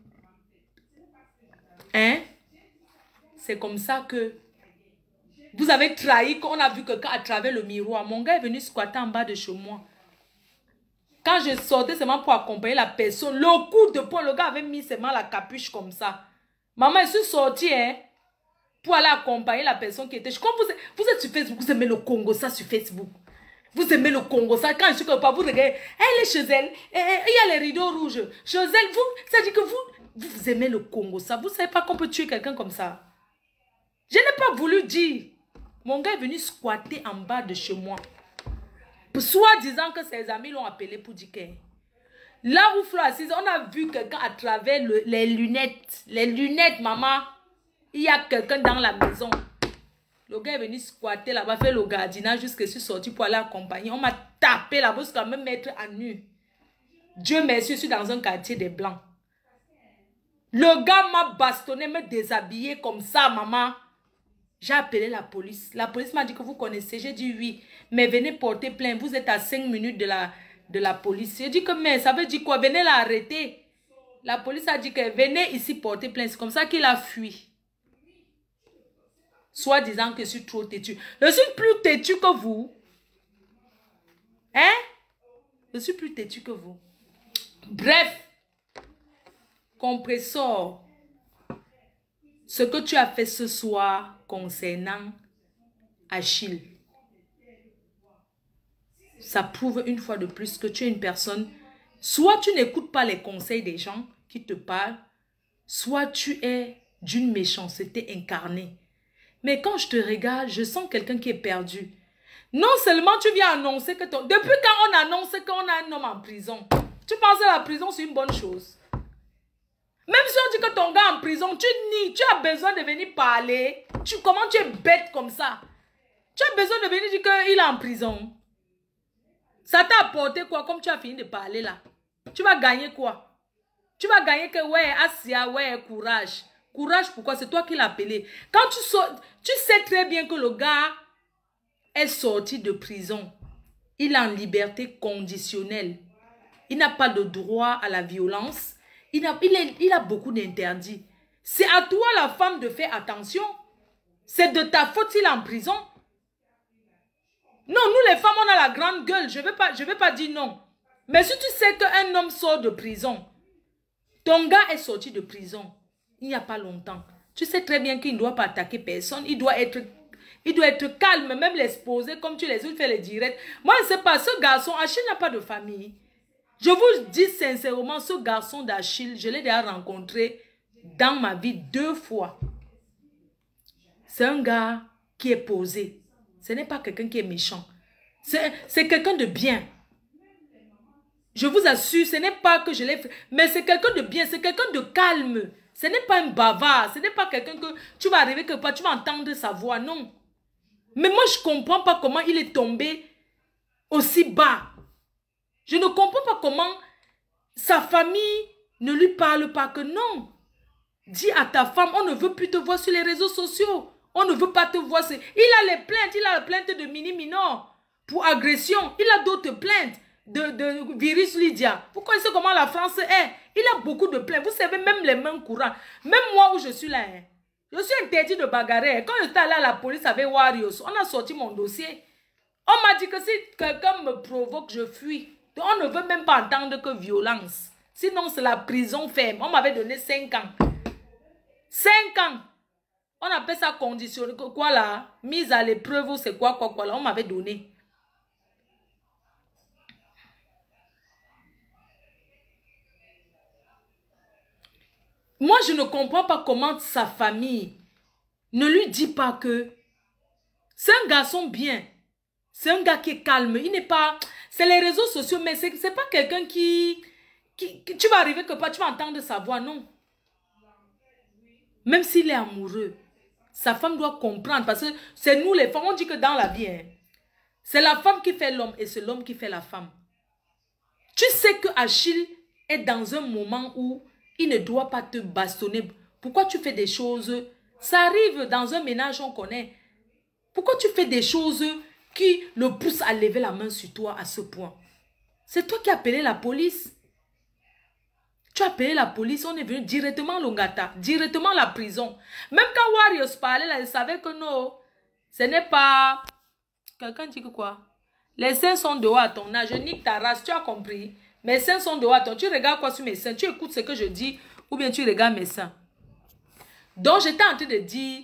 Hein? C'est comme ça que vous avez trahi qu'on a vu quelqu'un à travers le miroir. Mon gars est venu squatter en bas de chez moi. Quand je sortais seulement pour accompagner la personne, le coup de poing, le gars avait mis seulement la capuche comme ça. Maman, je suis sortie, hein, pour aller accompagner la personne qui était... Je comprends, vous, vous êtes sur Facebook, vous aimez le Congo, ça sur Facebook. Vous aimez le Congo, ça. Quand je suis quelque part, vous regardez, elle est chez elle, et, et, il y a les rideaux rouges. Chez elle, vous, ça dit que vous, vous aimez le Congo, ça. Vous ne savez pas qu'on peut tuer quelqu'un comme ça. Je n'ai pas voulu dire. Mon gars est venu squatter en bas de chez moi. Soit disant que ses amis l'ont appelé pour dire que là où Flo assise, on a vu quelqu'un à travers le, les lunettes. Les lunettes, maman. Il y a quelqu'un dans la maison. Le gars est venu squatter là-bas, faire le gardinage jusqu'à ce que je suis sorti pour aller accompagner. On m'a tapé là-bas jusqu'à me mettre à nu. Dieu merci, je suis dans un quartier des Blancs. Le gars m'a bastonné, me déshabillé comme ça, maman. J'ai appelé la police. La police m'a dit que vous connaissez. J'ai dit oui. Mais venez porter plainte. Vous êtes à cinq minutes de la, de la police. J'ai dit que mais ça veut dire quoi? Venez l'arrêter. La police a dit que venez ici porter plainte. C'est comme ça qu'il a fui. Soit disant que je suis trop têtu. Je suis plus têtu que vous. Hein? Je suis plus têtu que vous. Bref. Compressor. Ce que tu as fait ce soir concernant Achille, ça prouve une fois de plus que tu es une personne, soit tu n'écoutes pas les conseils des gens qui te parlent, soit tu es d'une méchanceté incarnée. Mais quand je te regarde, je sens quelqu'un qui est perdu. Non seulement tu viens annoncer que ton... Depuis quand on annonce qu'on a un homme en prison, tu penses que la prison c'est une bonne chose? Même si on dit que ton gars est en prison, tu nies, tu as besoin de venir parler. Tu, comment tu es bête comme ça? Tu as besoin de venir dire qu'il est en prison. Ça t'a apporté quoi comme tu as fini de parler là? Tu vas gagner quoi? Tu vas gagner que ouais, Asia, ouais, courage. Courage pourquoi? C'est toi qui l'as appelé. Quand tu sors, tu sais très bien que le gars est sorti de prison. Il est en liberté conditionnelle. Il n'a pas de droit à la violence. Il a, il, est, il a beaucoup d'interdits. C'est à toi, la femme, de faire attention. C'est de ta faute s'il est en prison. Non, nous les femmes, on a la grande gueule. Je ne vais pas, je vais pas dire non. Mais si tu sais qu'un homme sort de prison, ton gars est sorti de prison il n'y a pas longtemps. Tu sais très bien qu'il ne doit pas attaquer personne. Il doit être, il doit être calme, même l'exposer comme tu les autres fais les directs. Moi, je ne sais pas, ce garçon, Achille n'a pas de famille. Je vous dis sincèrement, ce garçon d'Achille, je l'ai déjà rencontré dans ma vie deux fois. C'est un gars qui est posé. Ce n'est pas quelqu'un qui est méchant. C'est quelqu'un de bien. Je vous assure, ce n'est pas que je l'ai fait, mais c'est quelqu'un de bien, c'est quelqu'un de calme. Ce n'est pas un bavard, ce n'est pas quelqu'un que tu vas arriver quelque part, tu vas entendre sa voix, non. Mais moi, je ne comprends pas comment il est tombé aussi bas. Je ne comprends pas comment sa famille ne lui parle pas que non. Dis à ta femme, on ne veut plus te voir sur les réseaux sociaux. On ne veut pas te voir. Il a les plaintes, il a la plainte de Mini Minor pour agression. Il a d'autres plaintes de, de virus Lydia. Vous connaissez comment la France est. Il a beaucoup de plaintes. Vous savez, même les mains courantes. Même moi où je suis là, hein, je suis interdit de bagarrer. Quand j'étais allé à la police avec Warriors, on a sorti mon dossier. On m'a dit que si quelqu'un me provoque, je fuis. On ne veut même pas entendre que violence. Sinon, c'est la prison ferme. On m'avait donné cinq ans. cinq ans. On appelle ça conditionné. Quoi là? Mise à l'épreuve, c'est quoi, quoi, quoi là? On m'avait donné. Moi, je ne comprends pas comment sa famille ne lui dit pas que c'est un garçon bien. C'est un gars qui est calme. Il n'est pas... C'est les réseaux sociaux, mais c'est c'est pas quelqu'un qui, qui, qui... Tu vas arriver que pas, tu vas entendre sa voix, non. Même s'il est amoureux, sa femme doit comprendre. Parce que c'est nous les femmes, on dit que dans la vie, hein, c'est la femme qui fait l'homme et c'est l'homme qui fait la femme. Tu sais que Achille est dans un moment où il ne doit pas te bastonner. Pourquoi tu fais des choses? Ça arrive dans un ménage, on connaît. Pourquoi tu fais des choses qui le poussent à lever la main sur toi à ce point? C'est toi qui as appelé la police. Tu as appelé la police, on est venu directement à Longata, directement à la prison. Même quand Warriors parlait, là, ils savaient que non, ce n'est pas... Quelqu'un dit que quoi? Les seins sont dehors à ton âge, je nique ta race, tu as compris? Mes seins sont dehors à ton... Tu regardes quoi sur mes seins? Tu écoutes ce que je dis ou bien tu regardes mes seins? Donc, j'étais en train de dire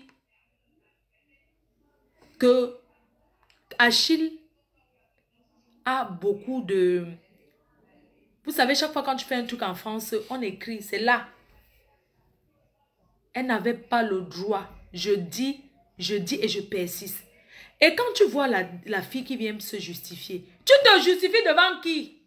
que Achille a beaucoup de... Vous savez, chaque fois quand tu fais un truc en France, on écrit, c'est là. Elle n'avait pas le droit. Je dis, je dis et je persiste. Et quand tu vois la, la fille qui vient se justifier, tu te justifies devant qui?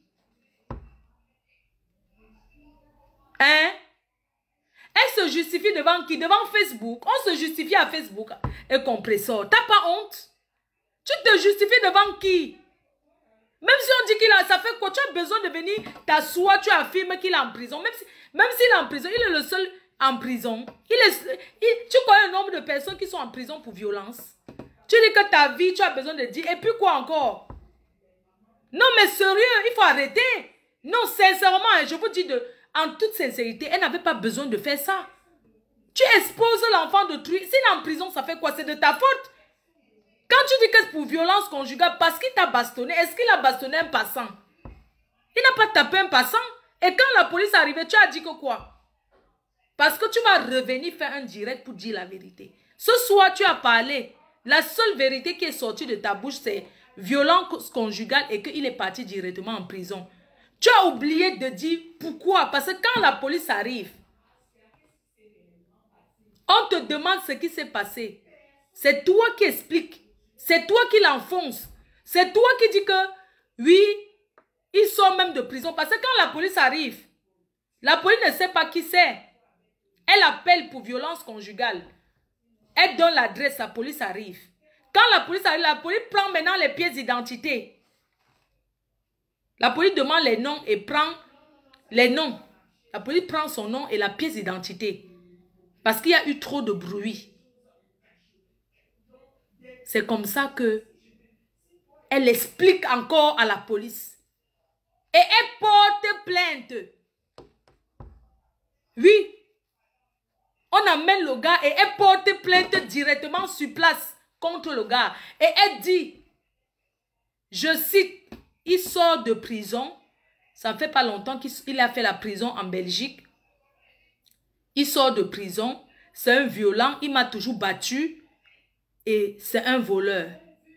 Hein? Elle se justifie devant qui? Devant Facebook. On se justifie à Facebook et compresseur. T'as pas honte? Tu te justifies devant qui? Même si on dit qu'il a, ça fait quoi? Tu as besoin de venir t'asseoir, tu affirmes qu'il est en prison. Même si, même s'il est en prison, il est le seul en prison. Il est, il, tu connais le nombre de personnes qui sont en prison pour violence. Tu dis que ta vie, tu as besoin de dire. Et puis quoi encore? Non mais sérieux, il faut arrêter. Non, sincèrement, je vous dis de, en toute sincérité, elle n'avait pas besoin de faire ça. Tu exposes l'enfant d'autrui. S'il est en prison, ça fait quoi? C'est de ta faute. Quand tu dis que c'est pour violence conjugale, parce qu'il t'a bastonné, est-ce qu'il a bastonné un passant? Il n'a pas tapé un passant. Et quand la police est arrivée, tu as dit que quoi? Parce que tu vas revenir faire un direct pour dire la vérité. Ce soir, tu as parlé. La seule vérité qui est sortie de ta bouche, c'est violence conjugale et qu'il est parti directement en prison. Tu as oublié de dire pourquoi. Parce que quand la police arrive, on te demande ce qui s'est passé. C'est toi qui expliques. C'est toi qui l'enfonce. C'est toi qui dis que, oui, ils sont même de prison. Parce que quand la police arrive, la police ne sait pas qui c'est. Elle appelle pour violence conjugale. Elle donne l'adresse, la police arrive. Quand la police arrive, la police prend maintenant les pièces d'identité. La police demande les noms et prend les noms. La police prend son nom et la pièce d'identité. Parce qu'il y a eu trop de bruit. C'est comme ça que elle explique encore à la police. Et elle porte plainte. Oui. On amène le gars et elle porte plainte directement sur place contre le gars. Et elle dit, je cite, il sort de prison. Ça ne fait pas longtemps qu'il a fait la prison en Belgique. Il sort de prison. C'est un violent. Il m'a toujours battu. Et c'est un voleur.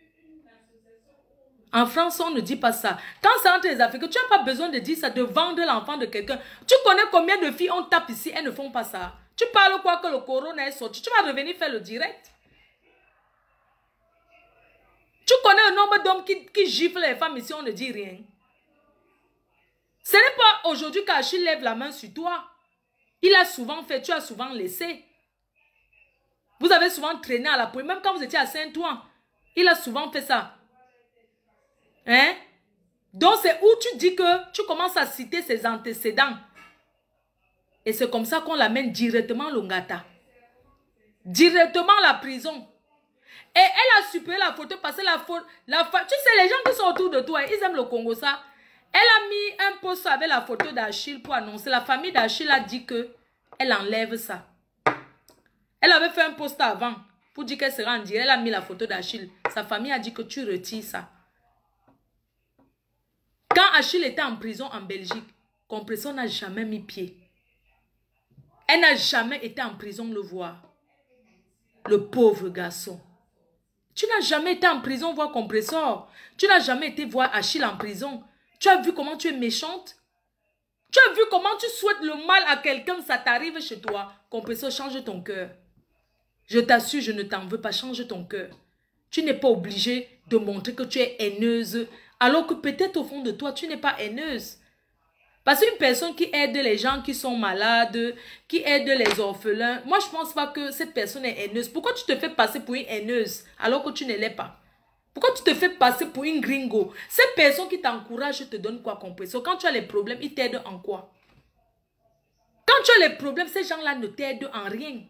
En France, on ne dit pas ça. Quand c'est entre les Africains, tu n'as pas besoin de dire ça, de vendre l'enfant de quelqu'un. Tu connais combien de filles on tape ici, elles ne font pas ça. Tu parles quoi que le corona est sorti. Tu vas revenir faire le direct. Tu connais le nombre d'hommes qui, qui giflent les femmes ici, on ne dit rien. Ce n'est pas aujourd'hui qu'Achille lève la main sur toi. Il a souvent fait, tu as souvent laissé. Vous avez souvent traîné à la police, même quand vous étiez à Saint-Ouen. Il a souvent fait ça. Hein? Donc c'est où tu dis que tu commences à citer ses antécédents. Et c'est comme ça qu'on l'amène directement à Longata. Directement à la prison. Et elle a supprimé la photo parce que la photo... La, tu sais, les gens qui sont autour de toi, ils aiment le Congo, ça. Elle a mis un post avec la photo d'Achille pour annoncer. La famille d'Achille a dit que elle enlève ça. Elle avait fait un post avant pour dire qu'elle sera en direct. Elle a mis la photo d'Achille. Sa famille a dit que tu retires ça. Quand Achille était en prison en Belgique, Compression n'a jamais mis pied. Elle n'a jamais été en prison le voir. Le pauvre garçon. Tu n'as jamais été en prison voir Compressor. Tu n'as jamais été voir Achille en prison. Tu as vu comment tu es méchante? Tu as vu comment tu souhaites le mal à quelqu'un, ça t'arrive chez toi. Compresseur, change ton cœur. Je t'assure, je ne t'en veux pas, change ton cœur. Tu n'es pas obligé de montrer que tu es haineuse, alors que peut-être au fond de toi, tu n'es pas haineuse. Parce qu'une personne qui aide les gens qui sont malades, qui aide les orphelins, moi je ne pense pas que cette personne est haineuse. Pourquoi tu te fais passer pour une haineuse alors que tu ne l'es pas? Pourquoi tu te fais passer pour une gringo? Cette personne qui t'encourage te donne quoi compresseur? Quand tu as les problèmes, ils t'aident en quoi? Quand tu as les problèmes, ces gens-là ne t'aident en rien.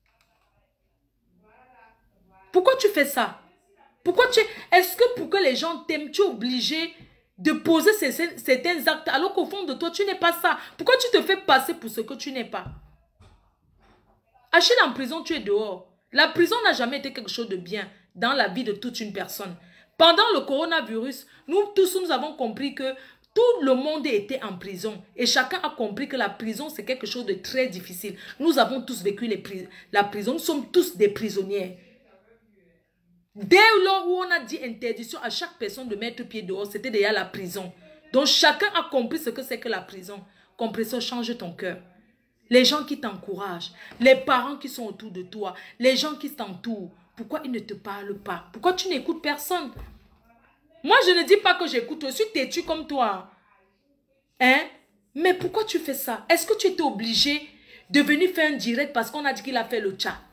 Pourquoi tu fais ça? Pourquoi tu... Est-ce que pour que les gens t'aiment, tu es obligé de poser ces, ces, certains actes alors qu'au fond de toi, tu n'es pas ça? Pourquoi tu te fais passer pour ce que tu n'es pas? Achille en prison, tu es dehors. La prison n'a jamais été quelque chose de bien dans la vie de toute une personne. Pendant le coronavirus, nous tous, nous avons compris que tout le monde était en prison. Et chacun a compris que la prison, c'est quelque chose de très difficile. Nous avons tous vécu les pri- la prison. Nous sommes tous des prisonniers. Dès lors où on a dit interdiction à chaque personne de mettre pied dehors, c'était déjà la prison. Donc chacun a compris ce que c'est que la prison. Compresseur, change ton cœur. Les gens qui t'encouragent, les parents qui sont autour de toi, les gens qui t'entourent, pourquoi ils ne te parlent pas? Pourquoi tu n'écoutes personne? Moi, je ne dis pas que j'écoute, je suis têtu comme toi. Hein? Mais pourquoi tu fais ça? Est-ce que tu étais obligé de venir faire un direct parce qu'on a dit qu'il a fait le chat?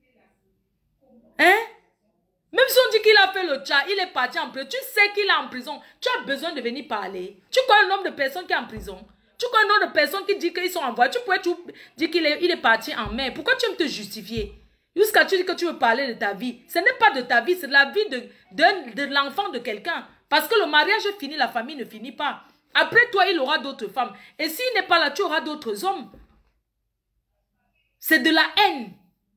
Hein? Même si on dit qu'il a fait le chat, il est parti en prison. Tu sais qu'il est en prison. Tu as besoin de venir parler. Tu connais le nombre de personnes qui sont en prison. Tu connais le nombre de personnes qui disent qu'ils sont en voie. Tu pourrais dire qu'il est, il est parti en mer. Pourquoi tu aimes te justifier? Jusqu'à tu dis que tu veux parler de ta vie. Ce n'est pas de ta vie, c'est de la vie de, de, de l'enfant de quelqu'un. Parce que le mariage est fini, la famille ne finit pas. Après toi, il aura d'autres femmes. Et s'il n'est pas là, tu auras d'autres hommes. C'est de la haine.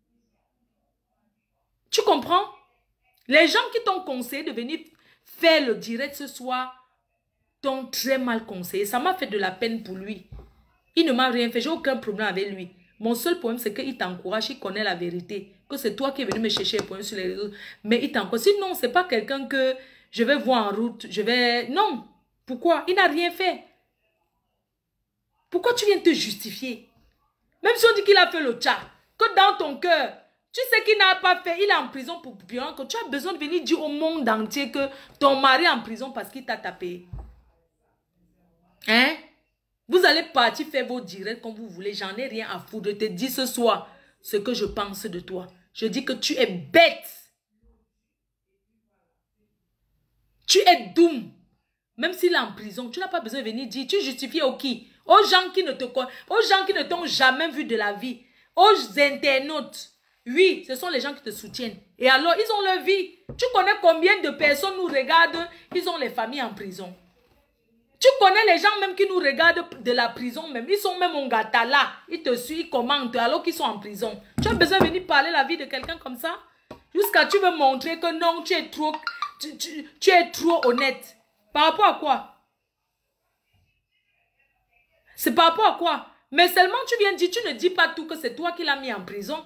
Tu comprends? Les gens qui t'ont conseillé de venir faire le direct ce soir t'ont très mal conseillé. Ça m'a fait de la peine pour lui. Il ne m'a rien fait. J'ai aucun problème avec lui. Mon seul problème, c'est qu'il t'encourage, il connaît la vérité. Que c'est toi qui es venu me chercher les points sur les réseaux. Mais il t'encourage. Sinon, ce n'est pas quelqu'un que je vais voir en route. Je vais... Non. Pourquoi? Il n'a rien fait. Pourquoi tu viens te justifier? Même si on dit qu'il a fait le chat, que dans ton cœur, tu sais qu'il n'a pas fait, il est en prison pour bien que tu as besoin de venir dire au monde entier que ton mari est en prison parce qu'il t'a tapé. Hein? Vous allez partir faire vos directs comme vous voulez. J'en ai rien à foutre. Je te dis ce soir ce que je pense de toi. Je dis que tu es bête. Tu es doux. Même s'il est en prison, tu n'as pas besoin de venir dire. Tu justifies au qui? Aux gens qui ne te connaissent, aux gens qui ne t'ont jamais vu de la vie. Aux internautes. Oui, ce sont les gens qui te soutiennent. Et alors, ils ont leur vie. Tu connais combien de personnes nous regardent? Ils ont les familles en prison. Tu connais les gens même qui nous regardent de la prison même. Ils sont même en gata là. Ils te suivent, ils commentent alors qu'ils sont en prison. Tu as besoin de venir parler la vie de quelqu'un comme ça? Jusqu'à tu veux montrer que non, tu es trop, tu, tu, tu es trop honnête. Par rapport à quoi? C'est par rapport à quoi? Mais seulement tu viens dire, tu ne dis pas tout que c'est toi qui l'as mis en prison.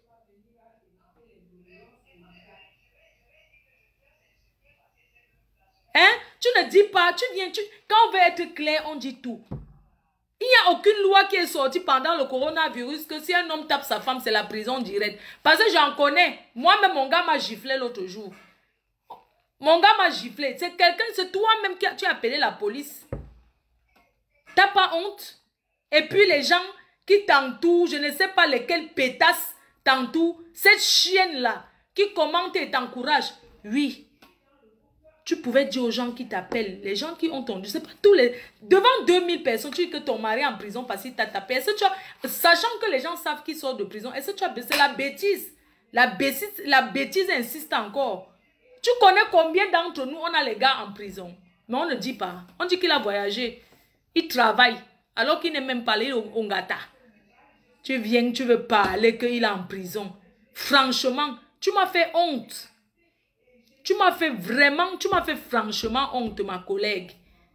Hein? Tu ne dis pas, tu viens, tu, quand on veut être clair, on dit tout. Il n'y a aucune loi qui est sortie pendant le coronavirus que si un homme tape sa femme, c'est la prison directe. Parce que j'en connais. Moi-même, mon gars m'a giflé l'autre jour. Mon gars m'a giflé. C'est quelqu'un, c'est toi-même qui a, tu as appelé la police. T'as pas honte? Et puis les gens qui t'entourent, je ne sais pas lesquels pétasses t'entourent, cette chienne-là qui commente et t'encourage. Oui. Tu pouvais dire aux gens qui t'appellent, les gens qui ont ton... Je sais pas, tous les... Devant deux mille personnes, tu dis que ton mari est en prison parce qu'il t'a tapé. Est-ce que tu as... Sachant que les gens savent qu'il sort de prison, est-ce que tu as... C'est la bêtise. La bêtise, la bêtise insiste encore. Tu connais combien d'entre nous, on a les gars en prison. Mais on ne dit pas. On dit qu'il a voyagé. Il travaille. Alors qu'il n'est même pas allé au, au gata. Tu viens, tu veux parler qu'il est en prison. Franchement, tu m'as fait honte. Tu m'as fait vraiment, tu m'as fait franchement honte, ma collègue.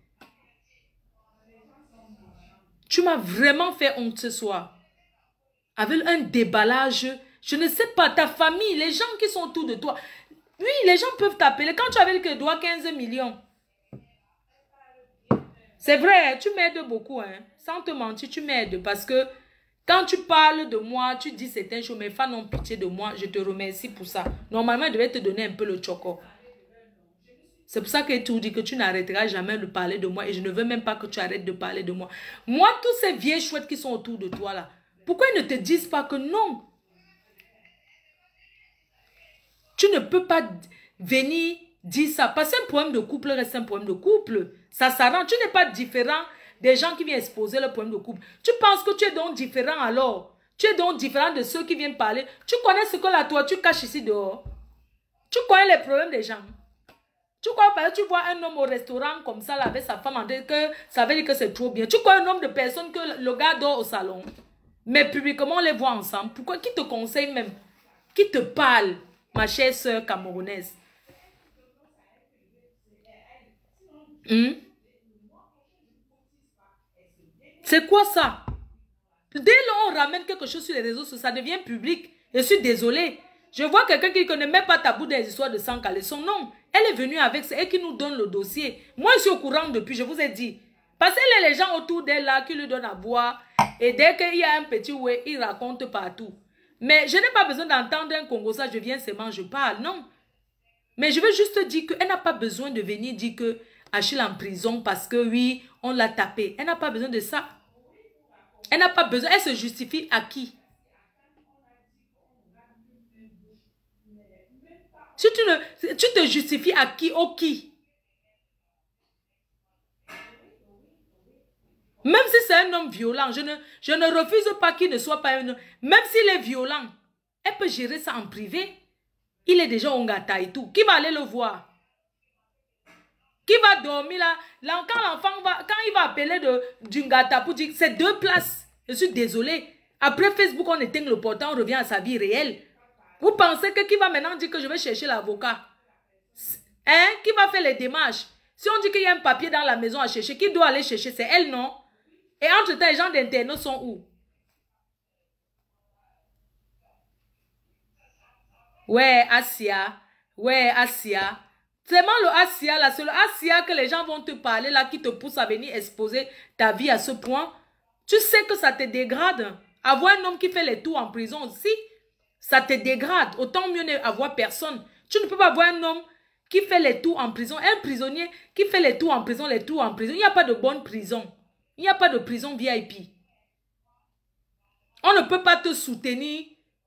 Tu m'as vraiment fait honte ce soir. Avec un déballage, je ne sais pas, ta famille, les gens qui sont autour de toi. Oui, les gens peuvent t'appeler. Quand tu avais le doigt quinze millions. C'est vrai, tu m'aides beaucoup, hein. Sans te mentir, tu m'aides parce que quand tu parles de moi, tu dis certaines choses, mes fans ont pitié de moi, je te remercie pour ça. Normalement, je devais te donner un peu le choco. C'est pour ça que tu dis que tu n'arrêteras jamais de parler de moi et je ne veux même pas que tu arrêtes de parler de moi. Moi, tous ces vieilles chouettes qui sont autour de toi là, pourquoi ils ne te disent pas que non? Tu ne peux pas venir dire ça. Parce qu'un problème de couple reste un problème de couple. Ça s'arrange. Tu n'es pas différent des gens qui viennent exposer le problème de couple. Tu penses que tu es donc différent alors? Tu es donc différent de ceux qui viennent parler. Tu connais ce que la toi, tu caches ici dehors. Tu connais les problèmes des gens. Tu crois pas, tu vois un homme au restaurant comme ça là, avec sa femme en train que ça veut dire que c'est trop bien. Tu crois un homme de personnes que le gars dort au salon. Mais publiquement on les voit ensemble. Pourquoi? Qui te conseille même? Qui te parle, ma chère sœur camerounaise? Hmm? C'est quoi ça? Dès lors on ramène quelque chose sur les réseaux sociaux, ça devient public. Je suis désolée. Je vois quelqu'un qui ne connaît même pas tabou des histoires de sang calé. Son nom, elle est venue avec ça et qui nous donne le dossier. Moi, je suis au courant depuis, je vous ai dit. Parce qu'elle a les gens autour d'elle là qui lui donnent à boire. Et dès qu'il y a un petit ouais, il raconte partout. Mais je n'ai pas besoin d'entendre un Congo ça, je viens seulement, je parle. Non. Mais je veux juste dire qu'elle n'a pas besoin de venir dire que Achille est en prison parce que oui, on l'a tapé. Elle n'a pas besoin de ça. Elle n'a pas besoin. Elle se justifie à qui? Si tu, ne, tu te justifies à qui, au qui? Même si c'est un homme violent, je ne, je ne refuse pas qu'il ne soit pas un homme. Même s'il est violent, elle peut gérer ça en privé. Il est déjà au Ngata et tout. Qui va aller le voir? Qui va dormir là? Là quand l'enfant va, quand il va appeler de, du Ngata pour dire que c'est deux places. Je suis désolée. Après Facebook, on éteint le portant, on revient à sa vie réelle. Vous pensez que qui va maintenant dire que je vais chercher l'avocat? Hein? Qui va faire les démarches? Si on dit qu'il y a un papier dans la maison à chercher, qui doit aller chercher? C'est elle, non? Et entre-temps, les gens d'internet sont où? Ouais, Asia. Ouais, Asia. Seulement le Asia, là, c'est le Asia que les gens vont te parler, là, qui te pousse à venir exposer ta vie à ce point. Tu sais que ça te dégrade. Avoir un homme qui fait les tours en prison aussi, ça te dégrade. Autant mieux n'avoir personne. Tu ne peux pas avoir un homme qui fait les tours en prison. Un prisonnier qui fait les tours en prison, les tours en prison. Il n'y a pas de bonne prison. Il n'y a pas de prison V I P. On ne peut pas te soutenir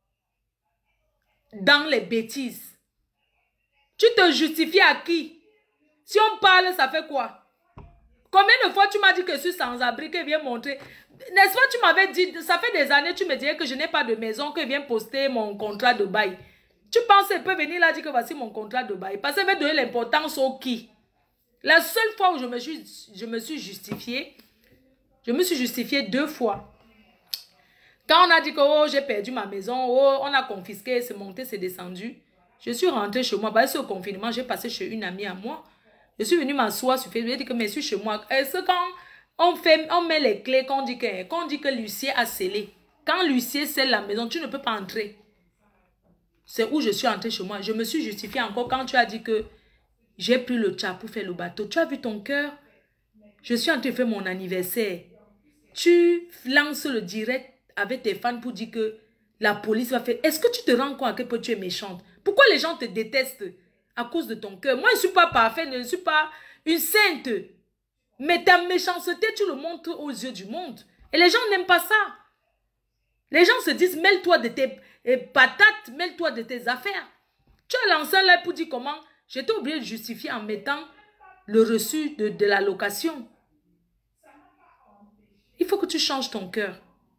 dans les bêtises. Tu te justifies à qui? Si on parle, ça fait quoi? Combien de fois tu m'as dit que je suis sans abri, que vient montrer? N'est-ce pas, tu m'avais dit, ça fait des années, tu me disais que je n'ai pas de maison, que vient poster mon contrat de bail. Tu penses qu'elle peut venir là dire que voici mon contrat de bail? Parce qu'elle veut donner l'importance au qui? La seule fois où je me suis, je me suis justifiée, je me suis justifiée deux fois. Quand on a dit que oh, j'ai perdu ma maison, oh, on a confisqué, c'est monté, c'est descendu. Je suis rentrée chez moi. Parce que au confinement, j'ai passé chez une amie à moi. Je suis venue m'asseoir sur Facebook. J'ai dit que mais je suis chez moi. Est-ce que quand on, fait, on met les clés, qu'on dit que, qu'on dit que l'huissier a scellé, quand l'huissier scelle la maison, tu ne peux pas entrer. C'est où je suis entrée chez moi. Je me suis justifiée encore quand tu as dit que j'ai pris le tcha pour faire le bateau. Tu as vu ton cœur? Je suis entrée faire mon anniversaire. Tu lances le direct avec tes fans pour dire que la police va faire. Est-ce que tu te rends compte à quel point tu es méchante? Pourquoi les gens te détestent? À cause de ton cœur. Moi, je ne suis pas parfaite, je ne suis pas une sainte. Mais ta méchanceté, tu le montres aux yeux du monde. Et les gens n'aiment pas ça. Les gens se disent, mêle-toi de tes eh, patates, mêle-toi de tes affaires. Tu as lancé là pour dire comment? J'étais obligée de justifier en mettant le reçu de, de la location. Il faut que tu changes ton cœur.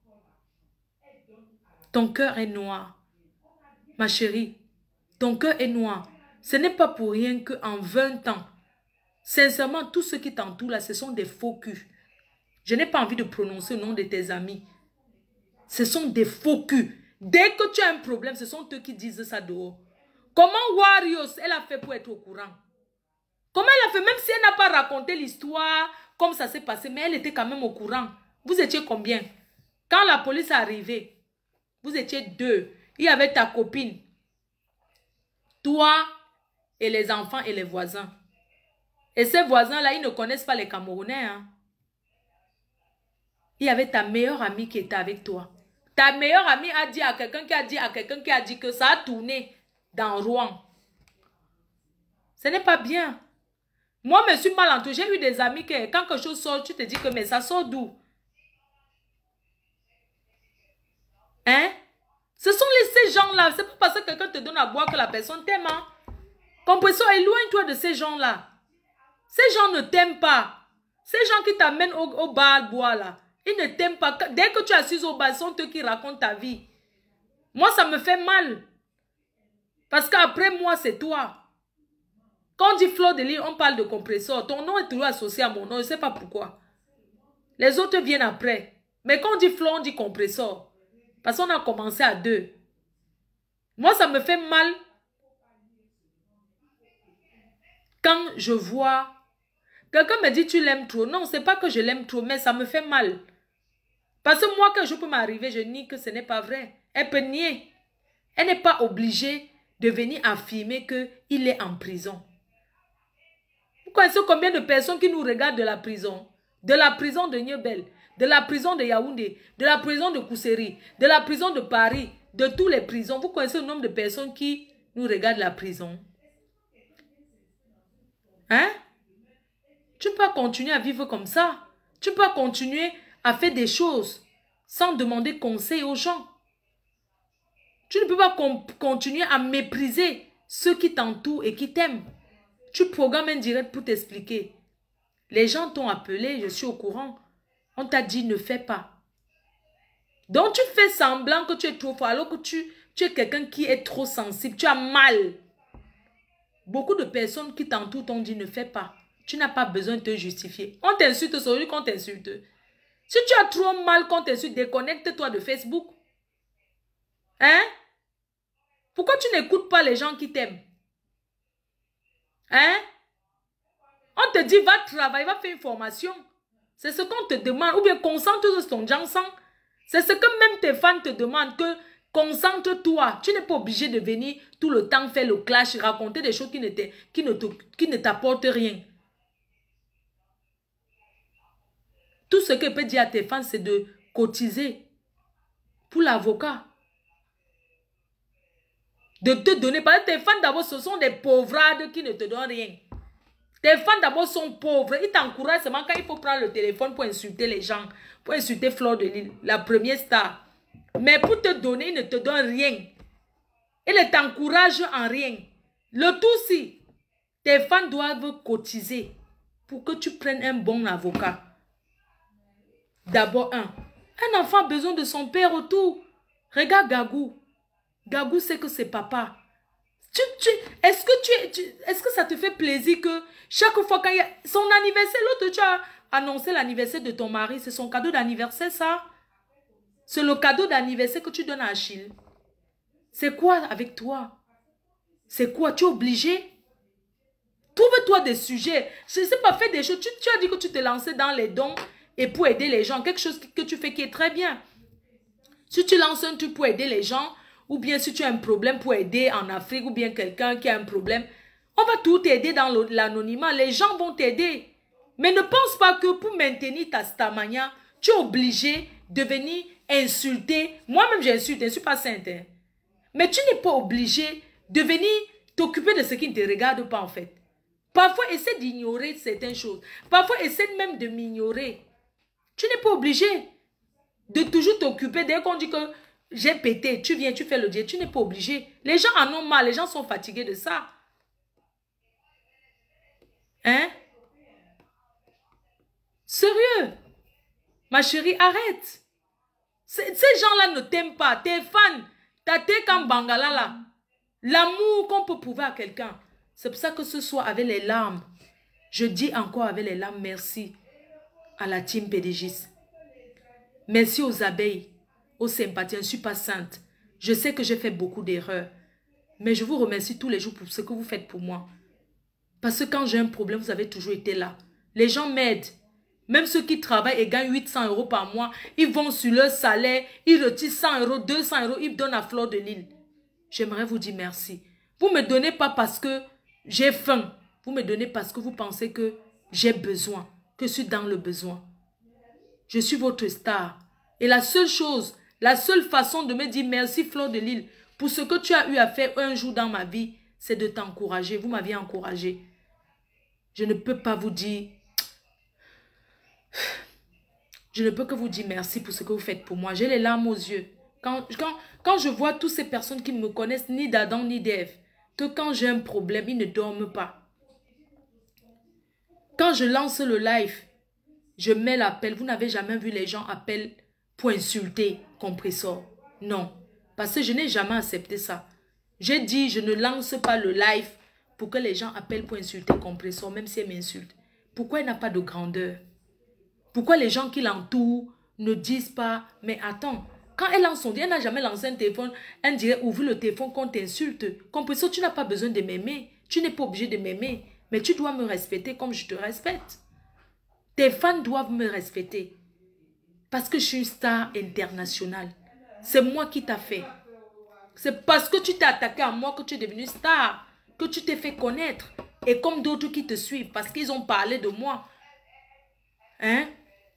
Ton cœur est noir. Ma chérie, ton cœur est noir. Ce n'est pas pour rien qu'en vingt ans, sincèrement, tous ceux qui t'entourent là, ce sont des faux culs. Je n'ai pas envie de prononcer le nom de tes amis. Ce sont des faux culs. Dès que tu as un problème, ce sont eux qui disent ça dehors. Comment Warriors, elle a fait pour être au courant? Comment elle a fait, même si elle n'a pas raconté l'histoire, comme ça s'est passé, mais elle était quand même au courant. Vous étiez combien? Quand la police est arrivée, vous étiez deux. Il y avait ta copine, toi et les enfants et les voisins. Et ces voisins-là, ils ne connaissent pas les Camerounais. Hein? il y avait ta meilleure amie qui était avec toi. Ta meilleure amie a dit à quelqu'un qui a dit à quelqu'un qui a dit que ça a tourné dans Rouen. Ce n'est pas bien. Moi, je me suis mal entourée. J'ai eu des amis que quand quelque chose sort, tu te dis que mais ça sort d'où? Hein? Ce sont les, ces gens-là. C'est pas parce que quelqu'un te donne à boire que la personne t'aime. Hein? Compresseur, éloigne-toi de ces gens-là. Ces gens ne t'aiment pas. Ces gens qui t'amènent au, au bar boire là, ils ne t'aiment pas. Dès que tu es assise au bar, ce sont eux qui racontent ta vie. Moi, ça me fait mal. Parce qu'après moi, c'est toi. Quand on dit Fleur de Lys, on parle de compresseur. Ton nom est toujours associé à mon nom. Je ne sais pas pourquoi. Les autres viennent après. Mais quand on dit Fleur, on dit compresseur. Parce qu'on a commencé à deux. Moi, ça me fait mal quand je vois... Quelqu'un me dit tu l'aimes trop. Non, ce n'est pas que je l'aime trop, mais ça me fait mal. Parce que moi, quand je peux m'arriver, je nie que ce n'est pas vrai. Elle peut nier. Elle n'est pas obligée de venir affirmer qu'il est en prison. Vous connaissez combien de personnes qui nous regardent de la prison? De la prison de Niebel, de la prison de Yaoundé, de la prison de Kousséri, de la prison de Paris, de toutes les prisons. Vous connaissez le nombre de personnes qui nous regardent de la prison? Hein? Tu peux continuer à vivre comme ça. Tu peux continuer à faire des choses sans demander conseil aux gens. Tu ne peux pas continuer à mépriser ceux qui t'entourent et qui t'aiment. Tu programmes un direct pour t'expliquer. Les gens t'ont appelé, je suis au courant. On t'a dit ne fais pas. Donc tu fais semblant que tu es trop fort alors que tu, tu es quelqu'un qui est trop sensible. Tu as mal. Beaucoup de personnes qui t'entourent t'ont dit ne fais pas. Tu n'as pas besoin de te justifier. On t'insulte, c'est lui qu'on t'insulte. Si tu as trop mal qu'on t'insulte, déconnecte-toi de Facebook. Hein? Pourquoi tu n'écoutes pas les gens qui t'aiment? Hein? On te dit, va travailler, va faire une formation. C'est ce qu'on te demande. Ou bien concentre-toi sur ton jansan. C'est ce que même tes fans te demandent, que concentre-toi. Tu n'es pas obligé de venir tout le temps faire le clash, raconter des choses qui ne te, qui ne te, qui ne t'apportent rien. Tout ce que peut dire à tes fans, c'est de cotiser pour l'avocat. De te donner. Parce que tes fans d'abord, ce sont des pauvrades qui ne te donnent rien. Tes fans d'abord sont pauvres. Ils t'encouragent seulement quand il faut prendre le téléphone pour insulter les gens. Pour insulter Fleur de Lys, la première star. Mais pour te donner, ils ne te donnent rien. Ils ne t'encouragent en rien. Le tout si, tes fans doivent cotiser pour que tu prennes un bon avocat. D'abord, un. Un enfant a besoin de son père autour. Regarde Gagou. Gagou sait que c'est papa. Tu, tu, est-ce que tu, tu est-ce que ça te fait plaisir que chaque fois qu'il y a son anniversaire, l'autre tu as annoncé l'anniversaire de ton mari, c'est son cadeau d'anniversaire ça? C'est le cadeau d'anniversaire que tu donnes à Achille. C'est quoi avec toi? C'est quoi? Tu es obligé? Trouve-toi des sujets. Je ne sais pas, fais des choses. Tu, tu as dit que tu te lançais dans les dons et pour aider les gens. Quelque chose que tu fais qui est très bien. Si tu lances un truc pour aider les gens, ou bien si tu as un problème pour aider en Afrique, ou bien quelqu'un qui a un problème, on va tout t'aider dans l'anonymat. Les gens vont t'aider. Mais ne pense pas que pour maintenir ta stamania, tu es obligé de venir insulter. Moi-même, j'insulte, je ne suis pas sainte. Hein. Mais tu n'es pas obligé de venir t'occuper de ce qui ne te regarde pas en fait. Parfois, essaie d'ignorer certaines choses. Parfois, essaie même de m'ignorer. Tu n'es pas obligé de toujours t'occuper. Dès qu'on dit que j'ai pété, tu viens, tu fais le dieu, tu n'es pas obligé. Les gens en ont marre, les gens sont fatigués de ça. Hein? Sérieux? Ma chérie, arrête. Ces gens-là ne t'aiment pas. Tes fans, t'as tes Kambangala là. L'amour qu'on peut prouver à quelqu'un. C'est pour ça que ce soir, avec les larmes, je dis encore avec les larmes, merci à la team P D G I S. Merci aux abeilles, aux sympathies. Je ne suis pas sainte. Je sais que j'ai fait beaucoup d'erreurs. Mais je vous remercie tous les jours pour ce que vous faites pour moi. Parce que quand j'ai un problème, vous avez toujours été là. Les gens m'aident. Même ceux qui travaillent et gagnent huit cents euros par mois, ils vont sur leur salaire, ils retirent cent euros, deux cents euros, ils donnent à Fleur de Lys. J'aimerais vous dire merci. Vous ne me donnez pas parce que j'ai faim. Vous me donnez parce que vous pensez que j'ai besoin, que je suis dans le besoin. Je suis votre star. Et la seule chose, la seule façon de me dire merci Fleur de Lys pour ce que tu as eu à faire un jour dans ma vie, c'est de t'encourager. Vous m'aviez encouragé. Je ne peux pas vous dire... Je ne peux que vous dire merci pour ce que vous faites pour moi. J'ai les larmes aux yeux. Quand, quand, quand je vois toutes ces personnes qui ne me connaissent ni d'Adam ni d'Ève, que quand j'ai un problème, ils ne dorment pas. Quand je lance le live, je mets l'appel. Vous n'avez jamais vu les gens appellent pour insulter compresseur. Non. Parce que je n'ai jamais accepté ça. J'ai dit, je ne lance pas le live pour que les gens appellent pour insulter compresseur, même si elle m'insulte. Pourquoi il n'a pas de grandeur? Pourquoi les gens qui l'entourent ne disent pas, mais attends, quand elle lance son dit, elle n'a jamais lancé un téléphone, elle dirait, ouvre le téléphone qu'on t'insulte. Compresseur, tu n'as pas besoin de m'aimer. Tu n'es pas obligé de m'aimer. Mais tu dois me respecter comme je te respecte. Tes fans doivent me respecter. Parce que je suis une star internationale. C'est moi qui t'a fait. C'est parce que tu t'es attaqué à moi que tu es devenue star. Que tu t'es fait connaître. Et comme d'autres qui te suivent. Parce qu'ils ont parlé de moi. Hein?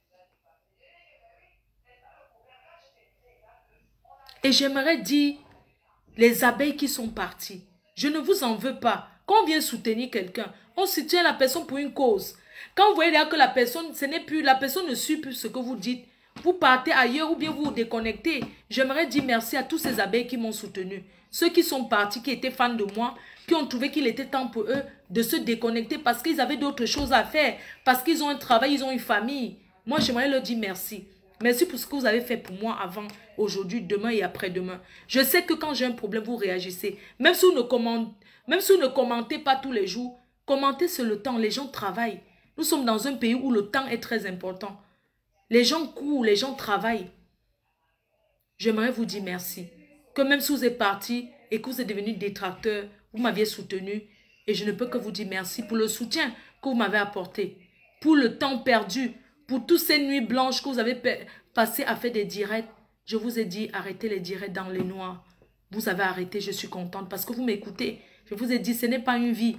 Et j'aimerais dire, les abeilles qui sont parties, je ne vous en veux pas. Quand on vient soutenir quelqu'un, on soutient la personne pour une cause. Quand vous voyez que la personne, ce n'est plus, la personne ne suit plus ce que vous dites, vous partez ailleurs ou bien vous vous déconnectez. J'aimerais dire merci à tous ces abeilles qui m'ont soutenu. Ceux qui sont partis, qui étaient fans de moi, qui ont trouvé qu'il était temps pour eux de se déconnecter parce qu'ils avaient d'autres choses à faire, parce qu'ils ont un travail, ils ont une famille. Moi, j'aimerais leur dire merci. Merci pour ce que vous avez fait pour moi avant, aujourd'hui, demain et après-demain. Je sais que quand j'ai un problème, vous réagissez. Même si vous ne commentez, même si vous ne commentez pas tous les jours, commentez sur le temps. Les gens travaillent. Nous sommes dans un pays où le temps est très important. Les gens courent, les gens travaillent. J'aimerais vous dire merci. Que même si vous êtes parti et que vous êtes devenu détracteur, vous m'aviez soutenu. Et je ne peux que vous dire merci pour le soutien que vous m'avez apporté. Pour le temps perdu. Pour toutes ces nuits blanches que vous avez passées à faire des directs. Je vous ai dit, arrêtez les directs dans les noirs. Vous avez arrêté, je suis contente parce que vous m'écoutez. Je vous ai dit, ce n'est pas une vie.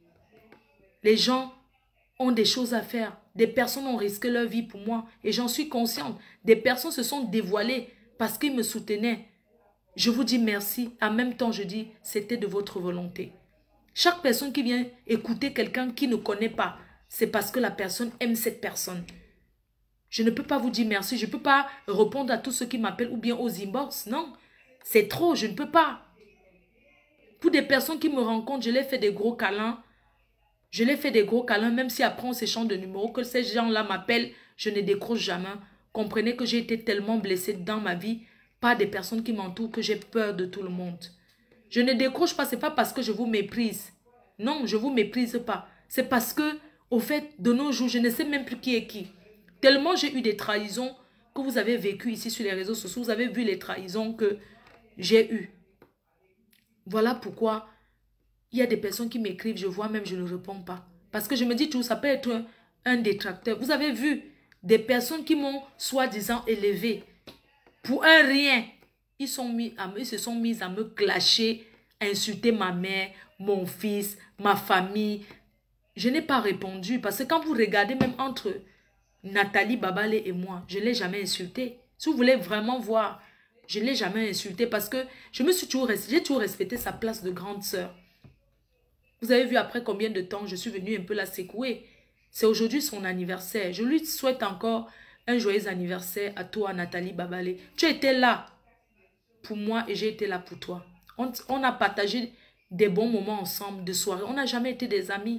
Les gens ont des choses à faire. Des personnes ont risqué leur vie pour moi. Et j'en suis consciente. Des personnes se sont dévoilées parce qu'ils me soutenaient. Je vous dis merci. En même temps, je dis, c'était de votre volonté. Chaque personne qui vient écouter quelqu'un qui ne connaît pas, c'est parce que la personne aime cette personne. Je ne peux pas vous dire merci. Je ne peux pas répondre à tous ceux qui m'appellent ou bien aux inbox. Non, c'est trop. Je ne peux pas. Pour des personnes qui me rencontrent, je les fais des gros câlins. Je les fais des gros câlins, même si après on s'échange de numéros, que ces gens-là m'appellent, je ne décroche jamais. Comprenez que j'ai été tellement blessée dans ma vie par des personnes qui m'entourent que j'ai peur de tout le monde. Je ne décroche pas, ce n'est pas parce que je vous méprise. Non, je ne vous méprise pas. C'est parce que, au fait, de nos jours, je ne sais même plus qui est qui. Tellement j'ai eu des trahisons que vous avez vécues ici sur les réseaux sociaux. Vous avez vu les trahisons que j'ai eues. Voilà pourquoi il y a des personnes qui m'écrivent, je vois même, je ne réponds pas. Parce que je me dis toujours, ça peut être un, un détracteur. Vous avez vu des personnes qui m'ont soi-disant élevé pour un rien. Ils, sont mis à, ils se sont mis à me clasher, à insulter ma mère, mon fils, ma famille. Je n'ai pas répondu parce que quand vous regardez même entre Nathalie Babalé et moi, je ne l'ai jamais insulté. Si vous voulez vraiment voir, je ne l'ai jamais insulté parce que je me suis toujours, j'ai toujours respecté sa place de grande sœur. Vous avez vu après combien de temps je suis venue un peu la secouer. C'est aujourd'hui son anniversaire. Je lui souhaite encore un joyeux anniversaire à toi, Nathalie Babalé. Tu étais là pour moi et j'ai été là pour toi. On, on a partagé des bons moments ensemble, de soirée. On n'a jamais été des amis.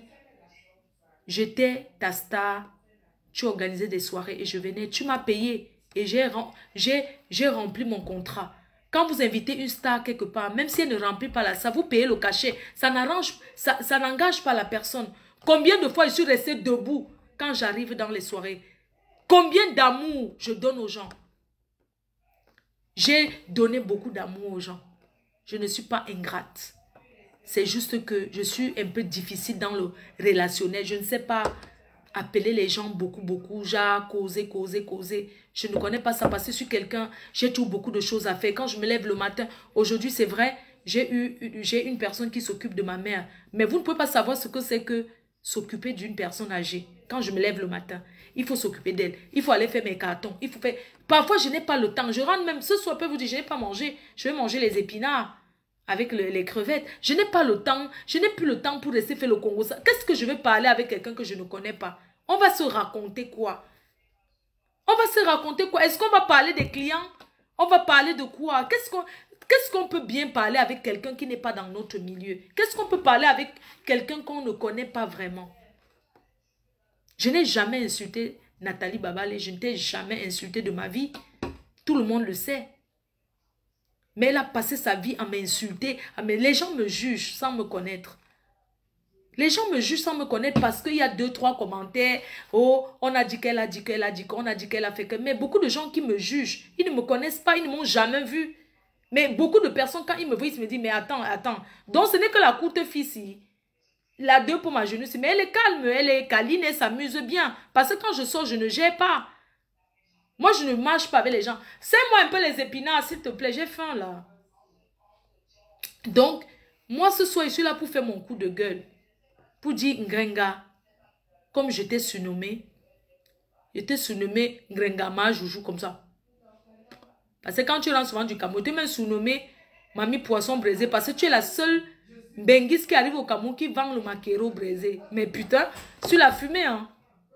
J'étais ta star. Tu organisais des soirées et je venais. Tu m'as payé et j'ai rempli mon contrat. Quand vous invitez une star quelque part, même si elle ne remplit pas la salle, vous payez le cachet. Ça n'arrange, ça, ça n'engage pas la personne. Combien de fois je suis restée debout quand j'arrive dans les soirées? Combien d'amour je donne aux gens? J'ai donné beaucoup d'amour aux gens. Je ne suis pas ingrate. C'est juste que je suis un peu difficile dans le relationnel. Je ne sais pas appeler les gens beaucoup, beaucoup. Genre, causer, causer, causer. Je ne connais pas ça parce que je suis quelqu'un, j'ai toujours beaucoup de choses à faire. Quand je me lève le matin, aujourd'hui c'est vrai, j'ai eu j'ai une personne qui s'occupe de ma mère. Mais vous ne pouvez pas savoir ce que c'est que s'occuper d'une personne âgée quand je me lève le matin. il faut s'occuper d'elle. Il faut aller faire mes cartons. Il faut faire... Parfois, je n'ai pas le temps. Je rentre même ce soir, je peux vous dire, je n'ai pas mangé. Je vais manger les épinards avec le, les crevettes. Je n'ai pas le temps. Je n'ai plus le temps pour rester faire le Congo. Qu'est-ce que je vais parler avec quelqu'un que je ne connais pas? On va se raconter quoi? On va se raconter quoi? Est-ce qu'on va parler des clients? On va parler de quoi? Qu'est-ce qu'on qu'est-ce qu'on peut bien parler avec quelqu'un qui n'est pas dans notre milieu? Qu'est-ce qu'on peut parler avec quelqu'un qu'on ne connaît pas vraiment? Je n'ai jamais insulté Nathalie Babale. Je ne t'ai jamais insulté de ma vie. Tout le monde le sait. Mais elle a passé sa vie à m'insulter. Les gens me jugent sans me connaître. Les gens me jugent sans me connaître parce qu'il y a deux, trois commentaires. Oh, on a dit qu'elle a dit qu'elle a dit qu'on a dit qu'elle a fait que... Mais beaucoup de gens qui me jugent, ils ne me connaissent pas, ils ne m'ont jamais vu. Mais beaucoup de personnes, quand ils me voient, ils se me disent, mais attends, attends. Donc, ce n'est que la courte fille, si. La deux pour ma jeunesse. Mais elle est calme, elle est câline, elle s'amuse bien. Parce que quand je sors, je ne gère pas. Moi, je ne marche pas avec les gens. Sers-moi un peu les épinards, s'il te plaît, j'ai faim, là. Donc, moi, ce soir, je suis là pour faire mon coup de gueule. Pour dire Ngrenga, comme je t'ai surnommé, je t'ai surnommé Ngrengama Joujou comme ça. Parce que quand tu rentres souvent du Cameroun, tu m'as surnommé Mamie Poisson Braisé parce que tu es la seule Benguis qui arrive au Cameroun qui vend le maquereau braisé. Mais putain, tu l'as fumé, hein.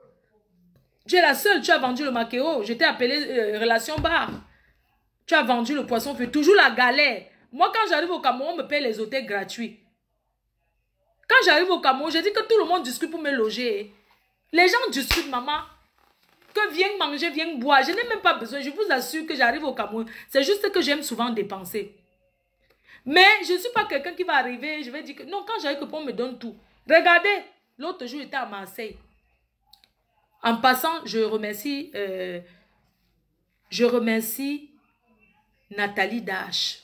Tu es la seule, tu as vendu le maquereau. Je t'ai appelé euh, Relation Bar. Tu as vendu le poisson feu. Toujours la galère. Moi, quand j'arrive au Cameroun, on me paye les hôtels gratuits. Quand j'arrive au Cameroun, je dis que tout le monde discute pour me loger. Les gens discutent, maman. Que viens manger, viens boire. Je n'ai même pas besoin. Je vous assure que j'arrive au Cameroun. C'est juste que j'aime souvent dépenser. Mais je ne suis pas quelqu'un qui va arriver. Je vais dire que non, quand j'arrive, on me donne tout. Regardez, l'autre jour, j'étais à Marseille. En passant, je remercie, euh, je remercie Nathalie Dash.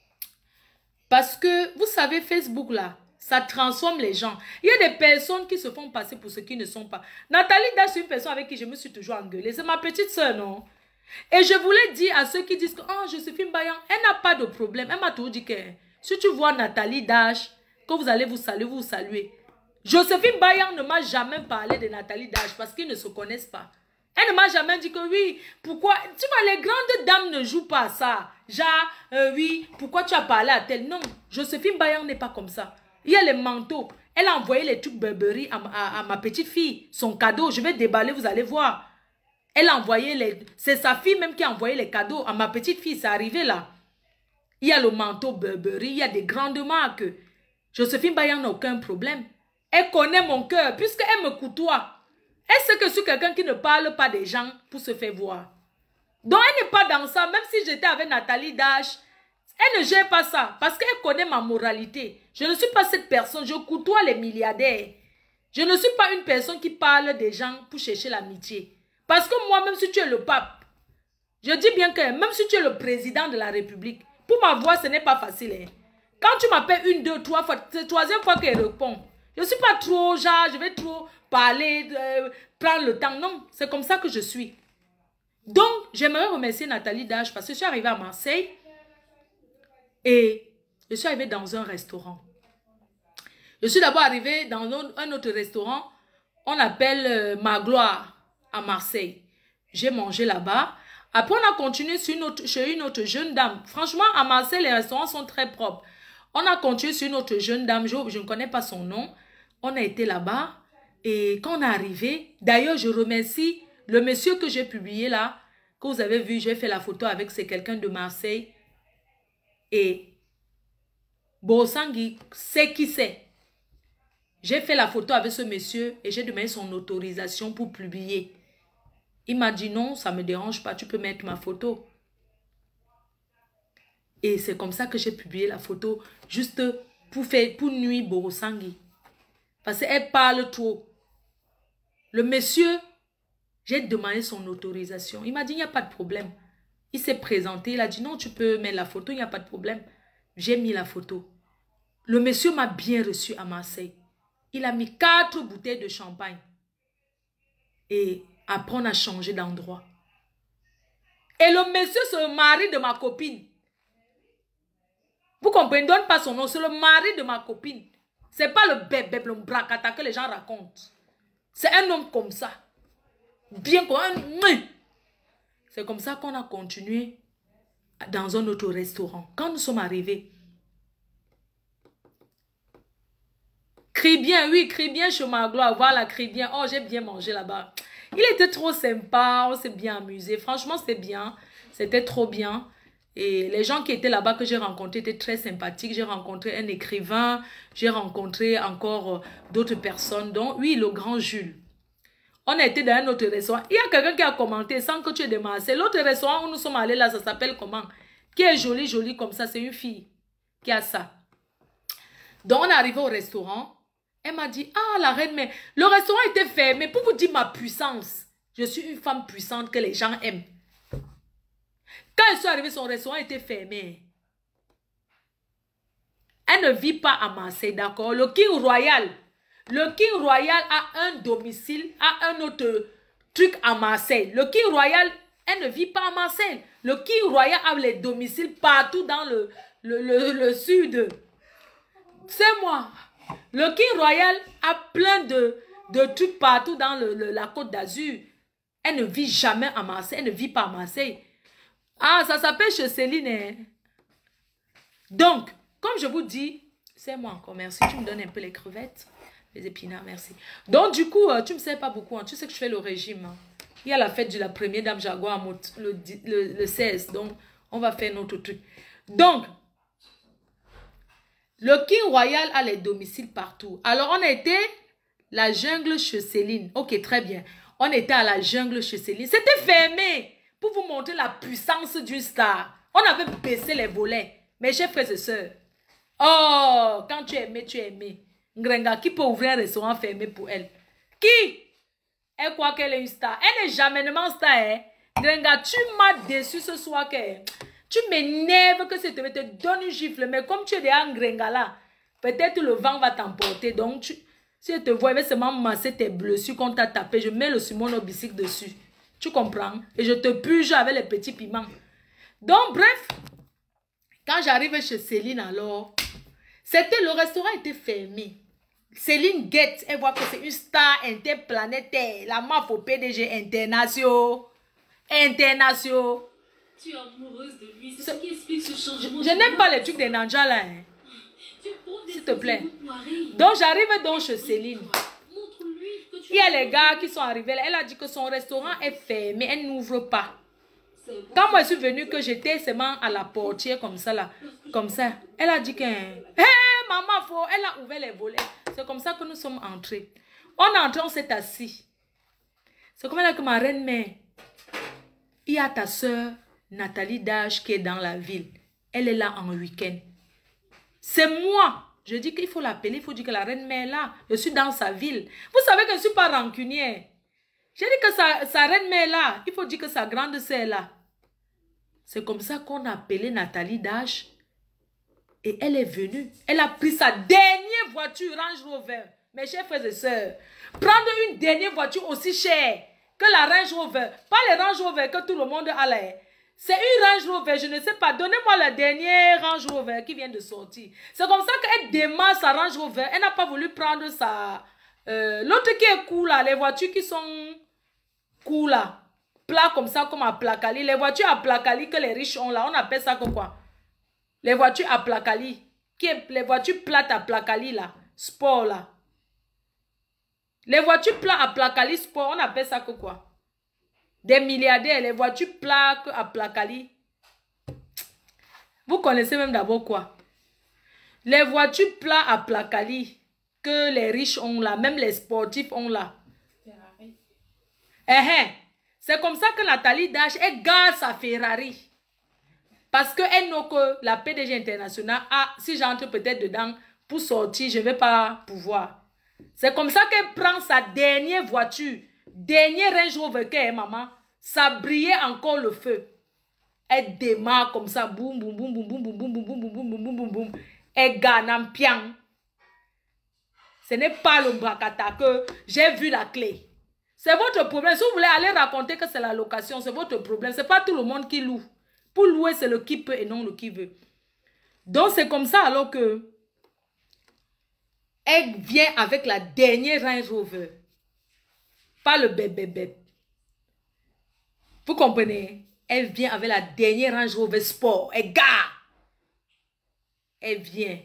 Parce que, vous savez, Facebook, là, ça transforme les gens. Il y a des personnes qui se font passer pour ce qui ne sont pas. Nathalie Dash, c'est une personne avec qui je me suis toujours engueulée. C'est ma petite soeur, non? Et je voulais dire à ceux qui disent que oh, Joséphine Bayan, elle n'a pas de problème. Elle m'a toujours dit que si tu vois Nathalie Dash, que vous allez vous saluer, vous saluer. Joséphine Bayan ne m'a jamais parlé de Nathalie Dash parce qu'ils ne se connaissent pas. Elle ne m'a jamais dit que oui, pourquoi... Tu vois, les grandes dames ne jouent pas à ça. Genre, euh, oui, pourquoi tu as parlé à tel? Non, Joséphine Bayan n'est pas comme ça. Il y a les manteaux. Elle a envoyé les trucs Burberry à, à, à ma petite fille. Son cadeau, je vais déballer, vous allez voir. Elle a envoyé les... C'est sa fille même qui a envoyé les cadeaux à ma petite fille. C'est arrivé là. Il y a le manteau Burberry, il y a des grandes marques. Joséphine Bayan n'a aucun problème. Elle connaît mon cœur puisqu'elle me côtoie. Elle sait que je suis quelqu'un qui ne parle pas des gens pour se faire voir. Donc elle n'est pas dans ça. Même si j'étais avec Nathalie Dash, elle ne gère pas ça. Parce qu'elle connaît ma moralité. Je ne suis pas cette personne. Je côtoie les milliardaires. Je ne suis pas une personne qui parle des gens pour chercher l'amitié. Parce que moi, même si tu es le pape, je dis bien que même si tu es le président de la République, pour m'avoir, ce n'est pas facile. Hein. Quand tu m'appelles une, deux, trois fois, c'est la troisième fois qu'elle répond. Je ne suis pas trop, genre, je vais trop parler, euh, prendre le temps. Non, c'est comme ça que je suis. Donc, j'aimerais remercier Nathalie Dash parce que je suis arrivée à Marseille et je suis arrivée dans un restaurant. Je suis d'abord arrivée dans un autre restaurant, on appelle euh, Ma Gloire à Marseille. J'ai mangé là-bas. Après, on a continué sur une autre, chez une autre jeune dame. Franchement, à Marseille, les restaurants sont très propres. On a continué sur une autre jeune dame, je, je ne connais pas son nom. On a été là-bas et quand on est arrivé, d'ailleurs, je remercie le monsieur que j'ai publié là, que vous avez vu, j'ai fait la photo avec, c'est quelqu'un de Marseille. Et Bosangui sait qui c'est. J'ai fait la photo avec ce monsieur et j'ai demandé son autorisation pour publier. Il m'a dit non, ça ne me dérange pas, tu peux mettre ma photo. Et c'est comme ça que j'ai publié la photo, juste pour, faire, pour nuire Borosangui. Parce qu'elle parle trop. Le monsieur, j'ai demandé son autorisation. Il m'a dit, il n'y a pas de problème. Il s'est présenté, il a dit, non, tu peux mettre la photo, il n'y a pas de problème. J'ai mis la photo. Le monsieur m'a bien reçu à Marseille. Il a mis quatre bouteilles de champagne. Et après, on a changé d'endroit. Et le monsieur, c'est le mari de ma copine. Vous comprenez, ne donne pas son nom, c'est le mari de ma copine. C'est pas le bébé, le bracata que les gens racontent. C'est un homme comme ça. Bien quoi. C'est comme ça qu'on a continué dans un autre restaurant. Quand nous sommes arrivés, crie bien, oui, crie bien chez Magloire. Voilà, crie bien. Oh, j'ai bien mangé là-bas. Il était trop sympa, on s'est bien amusé. Franchement, c'était bien. C'était trop bien. Et les gens qui étaient là-bas que j'ai rencontrés étaient très sympathiques. J'ai rencontré un écrivain. J'ai rencontré encore euh, d'autres personnes. Donc, oui, le grand Jules. On a été dans un autre restaurant. Il y a quelqu'un qui a commenté sans que tu aies de Marseille. L'autre restaurant où nous sommes allés là, ça s'appelle comment? Qui est joli, joli comme ça. C'est une fille qui a ça. Donc, on est arrivé au restaurant. Elle m'a dit, ah, la reine, mais le restaurant était fermé. Pour vous dire ma puissance. Je suis une femme puissante que les gens aiment. Quand elle est arrivée, son restaurant était fermé. Elle ne vit pas à Marseille, d'accord? Le King Royal. Le King Royal a un domicile, a un autre truc à Marseille. Le King Royal, elle ne vit pas à Marseille. Le King Royal a les domiciles partout dans le, le, le, le sud. C'est moi. Le King Royal a plein de, de trucs partout dans le, le, la Côte d'Azur. Elle ne vit jamais à Marseille. Elle ne vit pas à Marseille. Ah, ça s'appelle chez Céline. Hein? Donc, comme je vous dis, c'est moi encore. Merci. Tu me donnes un peu les crevettes. Les épinards, merci. Donc, du coup, tu ne me sais pas beaucoup. Hein. Tu sais que je fais le régime. Hein. Il y a la fête de la première dame Jaguar le, le, le seize. Donc, on va faire notre truc. Donc, le King Royal a les domiciles partout. Alors, on a été la jungle chez Céline. Ok, très bien. On était à la jungle chez Céline. C'était fermé pour vous montrer la puissance d'une star. On avait baissé les volets. Mes chers frères et sœurs. Oh, quand tu es aimé, tu es aimé. Ngrenga, qui peut ouvrir un restaurant fermé pour elle? Qui? Elle croit qu'elle est une star. Elle n'est jamais une star. Hein? Ngrenga, tu m'as déçu ce soir. Que tu m'énerves que ça te, te donne une gifle. Mais comme tu es déjà Ngrenga là, peut-être le vent va t'emporter. Donc, tu, si je te vois, je vais seulement masser tes blessures qu'on t'a tapé. Je mets le Simon au bicycle dessus. Tu comprends? Et je te purge avec les petits piments. Donc, bref, quand j'arrive chez Céline, alors, c'était le restaurant était fermé. Céline guette, elle voit que c'est une star interplanétaire. La meuf au P D G international. International. Tu es amoureuse de lui, c'est ce qui explique ce changement. Je, je n'aime pas les trucs des Nanja là. Hein. S'il te plaît. Donc, j'arrive donc chez Céline. Il y a les gars qui sont arrivés. Elle a dit que son restaurant est fermé. Elle n'ouvre pas. Quand moi je suis venue, que j'étais seulement à la portière comme ça là. Comme ça. Elle a dit que... Hé, hey, maman, faut... Elle a ouvert les volets. C'est comme ça que nous sommes entrés. On est entré, on s'est assis. C'est comme elle a que ma reine mère. Il y a ta soeur, Nathalie Dage, qui est dans la ville. Elle est là en week-end. C'est moi. Je dis qu'il faut l'appeler, il faut dire que la reine mère est là. Je suis dans sa ville. Vous savez que je ne suis pas rancunière. J'ai dit que sa, sa reine mère est là. Il faut dire que sa grande sœur est là. C'est comme ça qu'on a appelé Nathalie Dage. Et elle est venue. Elle a pris sa dernière voiture Range Rover. Mes chers frères et sœurs. Prendre une dernière voiture aussi chère que la Range Rover. Pas les Range Rover que tout le monde a là. C'est une Range Rover, je ne sais pas. Donnez-moi la dernière Range Rover qui vient de sortir. C'est comme ça qu'elle démarre sa Range Rover. Elle n'a pas voulu prendre sa... Euh, l'autre qui est cool là. Les voitures qui sont cool là. Plat comme ça, comme à Placali. Les voitures à Placali que les riches ont là. On appelle ça que quoi? Les voitures à Placali. Qui est, les voitures plates à Placali là. Sport là. Les voitures plates à Placali sport, on appelle ça que quoi? Des milliardaires, les voitures plaques à Placali. Vous connaissez même d'abord quoi? Les voitures plaques à Placali que les riches ont là, même les sportifs ont là. Ferrari. Eh, eh. C'est comme ça que Nathalie Dage, elle garde sa Ferrari. Parce qu'elle n'a que la P D G internationale. Ah, si j'entre peut-être dedans pour sortir, je ne vais pas pouvoir. C'est comme ça qu'elle prend sa dernière voiture. Dernier Range Rover qu'elle, maman, ça brillait encore le feu. Elle démarre comme ça, boum, boum, boum, boum, boum, boum, boum, boum, boum, boum, boum, boum, boum, boum. Elle gagne en pian. Ce n'est pas le bracata que j'ai vu la clé. C'est votre problème. Si vous voulez aller raconter que c'est la location, c'est votre problème. Ce n'est pas tout le monde qui loue. Pour louer, c'est le qui peut et non le qui veut. Donc, c'est comme ça alors que elle vient avec la dernière Range Rover. Pas le bébé bébé. Vous comprenez? Elle vient avec la dernière Range Rover Sport. Elle gare. Elle vient.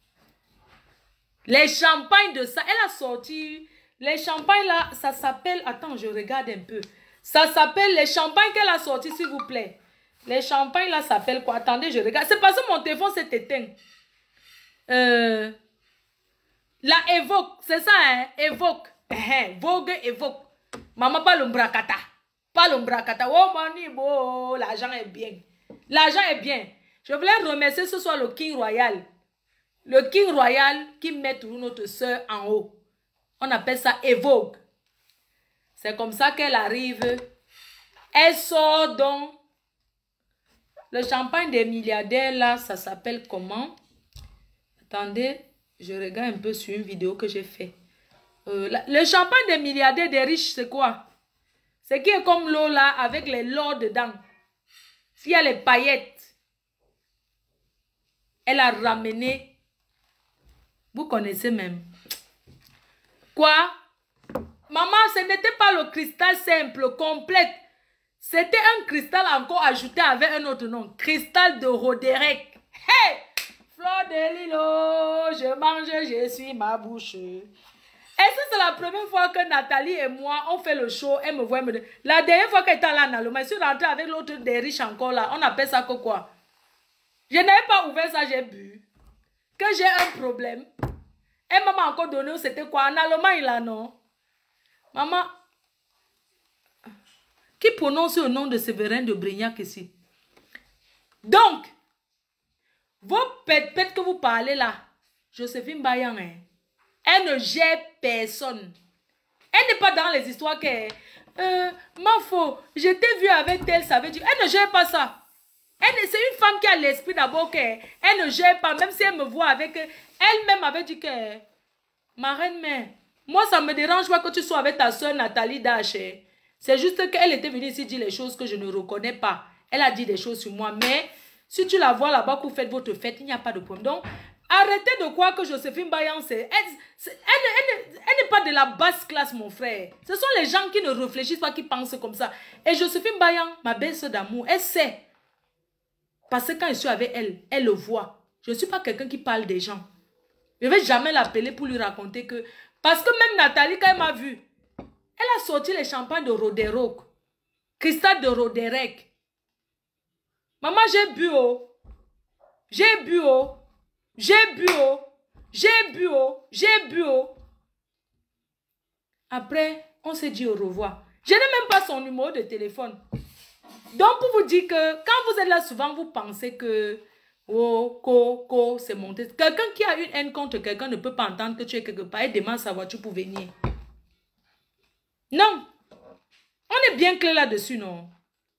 Les champagnes de ça, elle a sorti. Les champagnes là, ça s'appelle... Attends, je regarde un peu. Ça s'appelle les champagnes qu'elle a sorti, s'il vous plaît. Les champagnes là s'appellent quoi? Attendez, je regarde. C'est parce que mon téléphone s'est éteint. Euh, la Evoque, c'est ça, hein? Evoque. Vogue Evoque. Maman, pas l'ombracata. Pas l'ombracata. Oh, manibo, l'argent est bien. L'argent est bien. Je voulais remercier ce soir le King Royal. Le King Royal qui met toujours notre soeur en haut. On appelle ça Evoque. C'est comme ça qu'elle arrive. Elle sort donc. Le champagne des milliardaires là, ça s'appelle comment? Attendez, je regarde un peu sur une vidéo que j'ai fait. Euh, la, le champagne des milliardaires des riches, c'est quoi? C'est qui est comme l'eau là, avec les lots dedans. S'il y a les paillettes. Elle a ramené. Vous connaissez même. Quoi? Maman, ce n'était pas le cristal simple, complète. C'était un cristal encore ajouté avec un autre nom. Cristal de Roderick. Hey! Fleur de lilo, je mange, je suis ma bouche. Est-ce que c'est la première fois que Nathalie et moi, on fait le show, elle me voit me dire. La dernière fois qu'elle était là en Allemagne, je suis rentrée avec l'autre des riches encore là. On appelle ça que quoi? Je n'avais pas ouvert ça, j'ai bu. Que j'ai un problème. Elle m'a encore donné, c'était quoi? En Allemagne là, non? Maman, qui prononce le nom de Séverin de Brignac ici? Donc, vos pètes-pètes que vous parlez là, Joséphine Bayan, hein, elle ne gère personne. Elle n'est pas dans les histoires que... Euh, ma faux, je t'ai vu avec elle, ça veut dire... Elle ne gère pas ça. C'est une femme qui a l'esprit d'abord qu'elle ne gère pas, même si elle me voit avec... Elle-même avait dit que... Ma reine mère, moi ça me dérange pas que tu sois avec ta soeur Nathalie Daché. C'est juste qu'elle était venue ici dire les choses que je ne reconnais pas. Elle a dit des choses sur moi, mais... Si tu la vois là-bas, que vous faites votre fête, il n'y a pas de problème. Donc, arrêtez de croire que Joséphine Bayan, c'est... Elle, elle, elle, elle n'est pas de la basse classe, mon frère. Ce sont les gens qui ne réfléchissent pas, qui pensent comme ça. Et Joséphine Bayan, ma belle-sœur d'amour, elle sait. Parce que quand je suis avec elle, elle le voit. Je ne suis pas quelqu'un qui parle des gens. Je ne vais jamais l'appeler pour lui raconter que... Parce que même Nathalie, quand elle m'a vu, elle a sorti les champagnes de Roderick. Cristal de Roderick. Maman, j'ai bu, oh. J'ai bu, oh. J'ai bu, oh. J'ai bu, oh. J'ai bu, oh. Après, on s'est dit au revoir. Je n'ai même pas son numéro de téléphone. Donc, pour vous dire que quand vous êtes là, souvent, vous pensez que oh, co, co, c'est monté. Quelqu'un qui a une haine contre quelqu'un ne peut pas entendre que tu es quelque part et demande sa voiture pour venir. Non. On est bien clair là-dessus, non?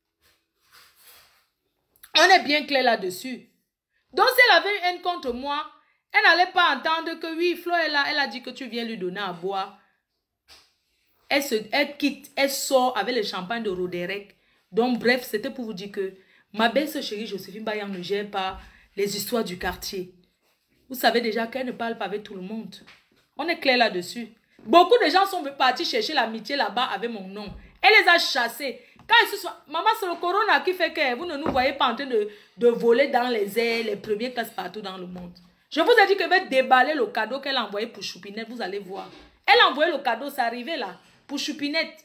On est bien clair là-dessus. Donc, si elle avait une haine contre moi, elle n'allait pas entendre que oui, Flo est là, elle a dit que tu viens lui donner à boire. Elle, se, elle quitte, elle sort avec le champagne de Roderick. Donc, bref, c'était pour vous dire que ma belle-sœur chérie Joséphine Bayan ne gère pas les histoires du quartier. Vous savez déjà qu'elle ne parle pas avec tout le monde. On est clair là-dessus. Beaucoup de gens sont partis chercher l'amitié là-bas avec mon nom. Elle les a chassés. Quand ils se sont... Maman, c'est le corona qui fait que vous ne nous voyez pas en train de, de voler dans les airs, les premières classes partout dans le monde. Je vous ai dit qu'elle va déballer le cadeau qu'elle a envoyé pour Choupinette, vous allez voir. Elle a envoyé le cadeau, c'est arrivé là, pour Choupinette.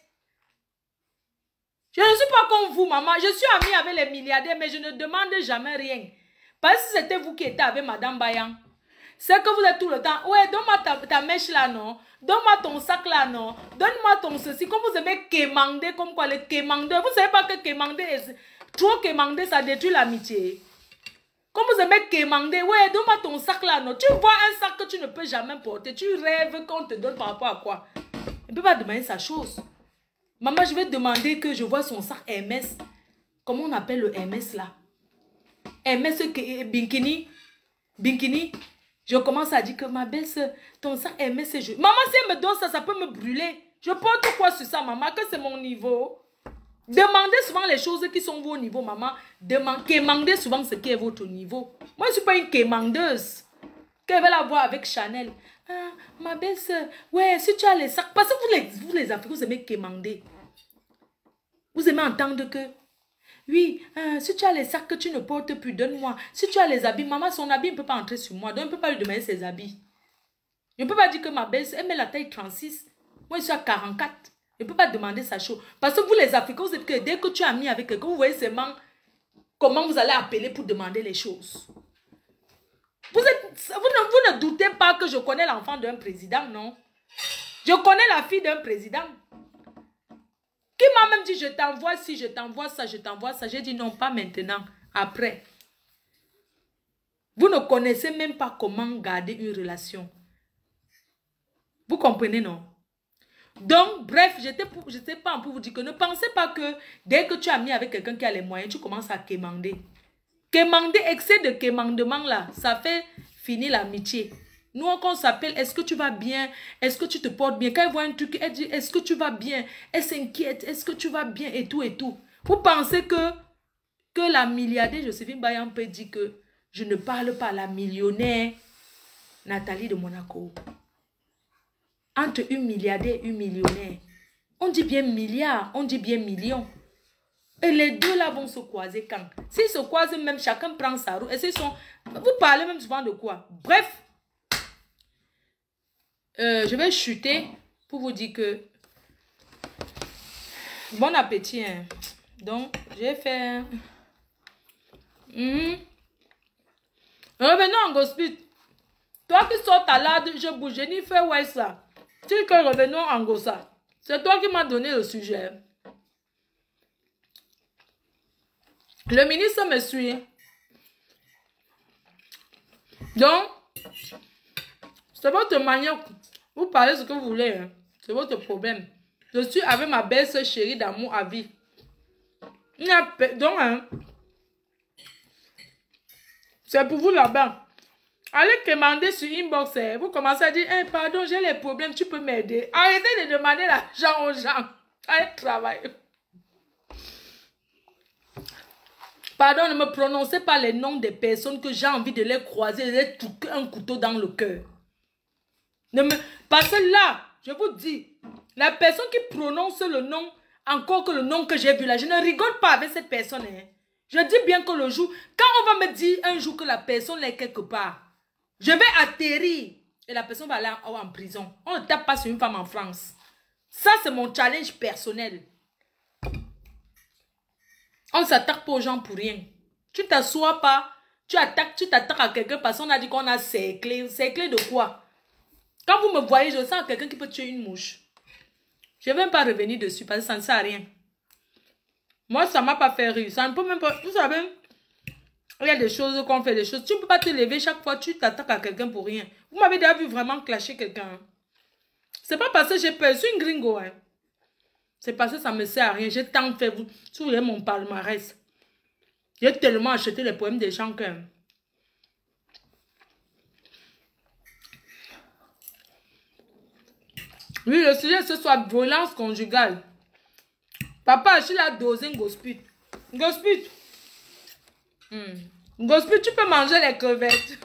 Je ne suis pas comme vous, maman. Je suis amie avec les milliardaires, mais je ne demande jamais rien. Parce que c'était vous qui étiez avec Madame Bayan. C'est que vous êtes tout le temps, ouais, donne-moi ta, ta mèche là, non? Donne-moi ton sac là, non? Donne-moi ton ceci. Comme vous aimez quémander, comme quoi, les quémandeurs. Vous ne savez pas que quémander, trop quémander, ça détruit l'amitié. Comme vous aimez quémander, ouais, donne-moi ton sac là, non? Tu vois un sac que tu ne peux jamais porter. Tu rêves qu'on te donne par rapport à quoi? On ne peut pas demander sa chose. Maman, je vais demander que je vois son sac Hermès. Comment on appelle le Hermès là? Hermès Binkini. Binkini. Je commence à dire que ma belle-sœur, ton sang aimé, c'est juste. Maman, si elle me donne ça, ça peut me brûler. Je porte quoi sur ça, maman? Que c'est mon niveau. Demandez souvent les choses qui sont vos niveaux, maman. Demandez souvent ce qui est votre niveau. Moi, je ne suis pas une quémandeuse. Qu'elle va la voir avec Chanel. Ah, ma belle-sœur, ouais, si tu as les sacs. Parce que vous les, vous les Africains, vous aimez quémander. Vous aimez entendre que, oui, euh, si tu as les sacs que tu ne portes plus, donne-moi. Si tu as les habits, maman, son habit ne peut pas entrer sur moi. Donc, je ne peux pas lui demander ses habits. Je ne peux pas dire que ma belle, elle met la taille trente-six. Moi, je suis à quarante-quatre. Je ne peux pas demander sa chose. Parce que vous, les Africains, vous savez que dès que tu as mis avec quelqu'un, vous voyez seulement comment vous allez appeler pour demander les choses. Vous, êtes, vous, ne, vous ne doutez pas que je connais l'enfant d'un président, non? Je connais la fille d'un président. Qui m'a même dit, je t'envoie ci, je t'envoie ça, je t'envoie ça. J'ai dit non, pas maintenant, après. Vous ne connaissez même pas comment garder une relation. Vous comprenez, non? Donc, bref, je n'étais pas pour vous dire que ne pensez pas que dès que tu as mis avec quelqu'un qui a les moyens, tu commences à quémander. Quémander, excès de quémandement là, ça fait finir l'amitié. Nous, on s'appelle, est-ce que tu vas bien? Est-ce que tu te portes bien? Quand elle voit un truc, elle dit, est-ce que tu vas bien? Elle s'inquiète, est-ce que tu vas bien? Et tout, et tout. Vous pensez que, que la milliardaire Joséphine Bayan peut dire que je ne parle pas à la millionnaire Nathalie de Monaco. Entre une milliardaire et une millionnaire. On dit bien milliard, on dit bien million. Et les deux là vont se croiser quand? S'ils se croisent même, chacun prend sa roue. Et s'ils sont... Vous parlez même souvent de quoi? Bref. Euh, je vais chuter pour vous dire que... Bon appétit. Hein. Donc, j'ai fait... Mmh. Revenons en gospel. Toi qui sors ta lade, je bouge. Je n'y fais ouais ça. Tu dis que revenons en gossa. C'est toi qui m'as donné le sujet. Le ministre me suit. Donc, c'est votre manière. Vous parlez ce que vous voulez. Hein. C'est votre problème. Je suis avec ma belle-sœur chérie d'amour à vie. Donc, hein, c'est pour vous là-bas. Allez commander sur inbox. Eh. Vous commencez à dire, hey, pardon, j'ai les problèmes, tu peux m'aider. Arrêtez de demander l'argent aux gens. Allez travailler. Pardon, ne me prononcez pas les noms des personnes que j'ai envie de les croiser, de les toucher un couteau dans le cœur. Ne me... Parce que là, je vous dis, la personne qui prononce le nom, encore que le nom que j'ai vu là, je ne rigole pas avec cette personne. Hein. Je dis bien que le jour, quand on va me dire un jour que la personne est quelque part, je vais atterrir et la personne va aller en, en prison. On ne tape pas sur une femme en France. Ça, c'est mon challenge personnel. On ne s'attaque pas aux gens pour rien. Tu ne t'assois pas, tu attaques, tu t'attaques à quelqu'un parce qu'on a dit qu'on a cerclé. Cerclé de quoi? Quand vous me voyez, je sens quelqu'un qui peut tuer une mouche. Je ne vais même pas revenir dessus parce que ça ne sert à rien. Moi, ça ne m'a pas fait rire. Ça ne peut même pas... Vous savez, il y a des choses qu'on fait, des choses. Tu ne peux pas te lever chaque fois, tu t'attaques à quelqu'un pour rien. Vous m'avez déjà vu vraiment clasher quelqu'un. C'est pas parce que j'ai peur. Je suis une gringo. Hein. C'est parce que ça ne me sert à rien. J'ai tant fait. Vous voyez mon palmarès. J'ai tellement acheté les poèmes des gens que... Oui, le sujet ce soit violence conjugale. Papa, je suis là dosé gospel. Gospel. Hmm. Gospel, tu peux manger les crevettes.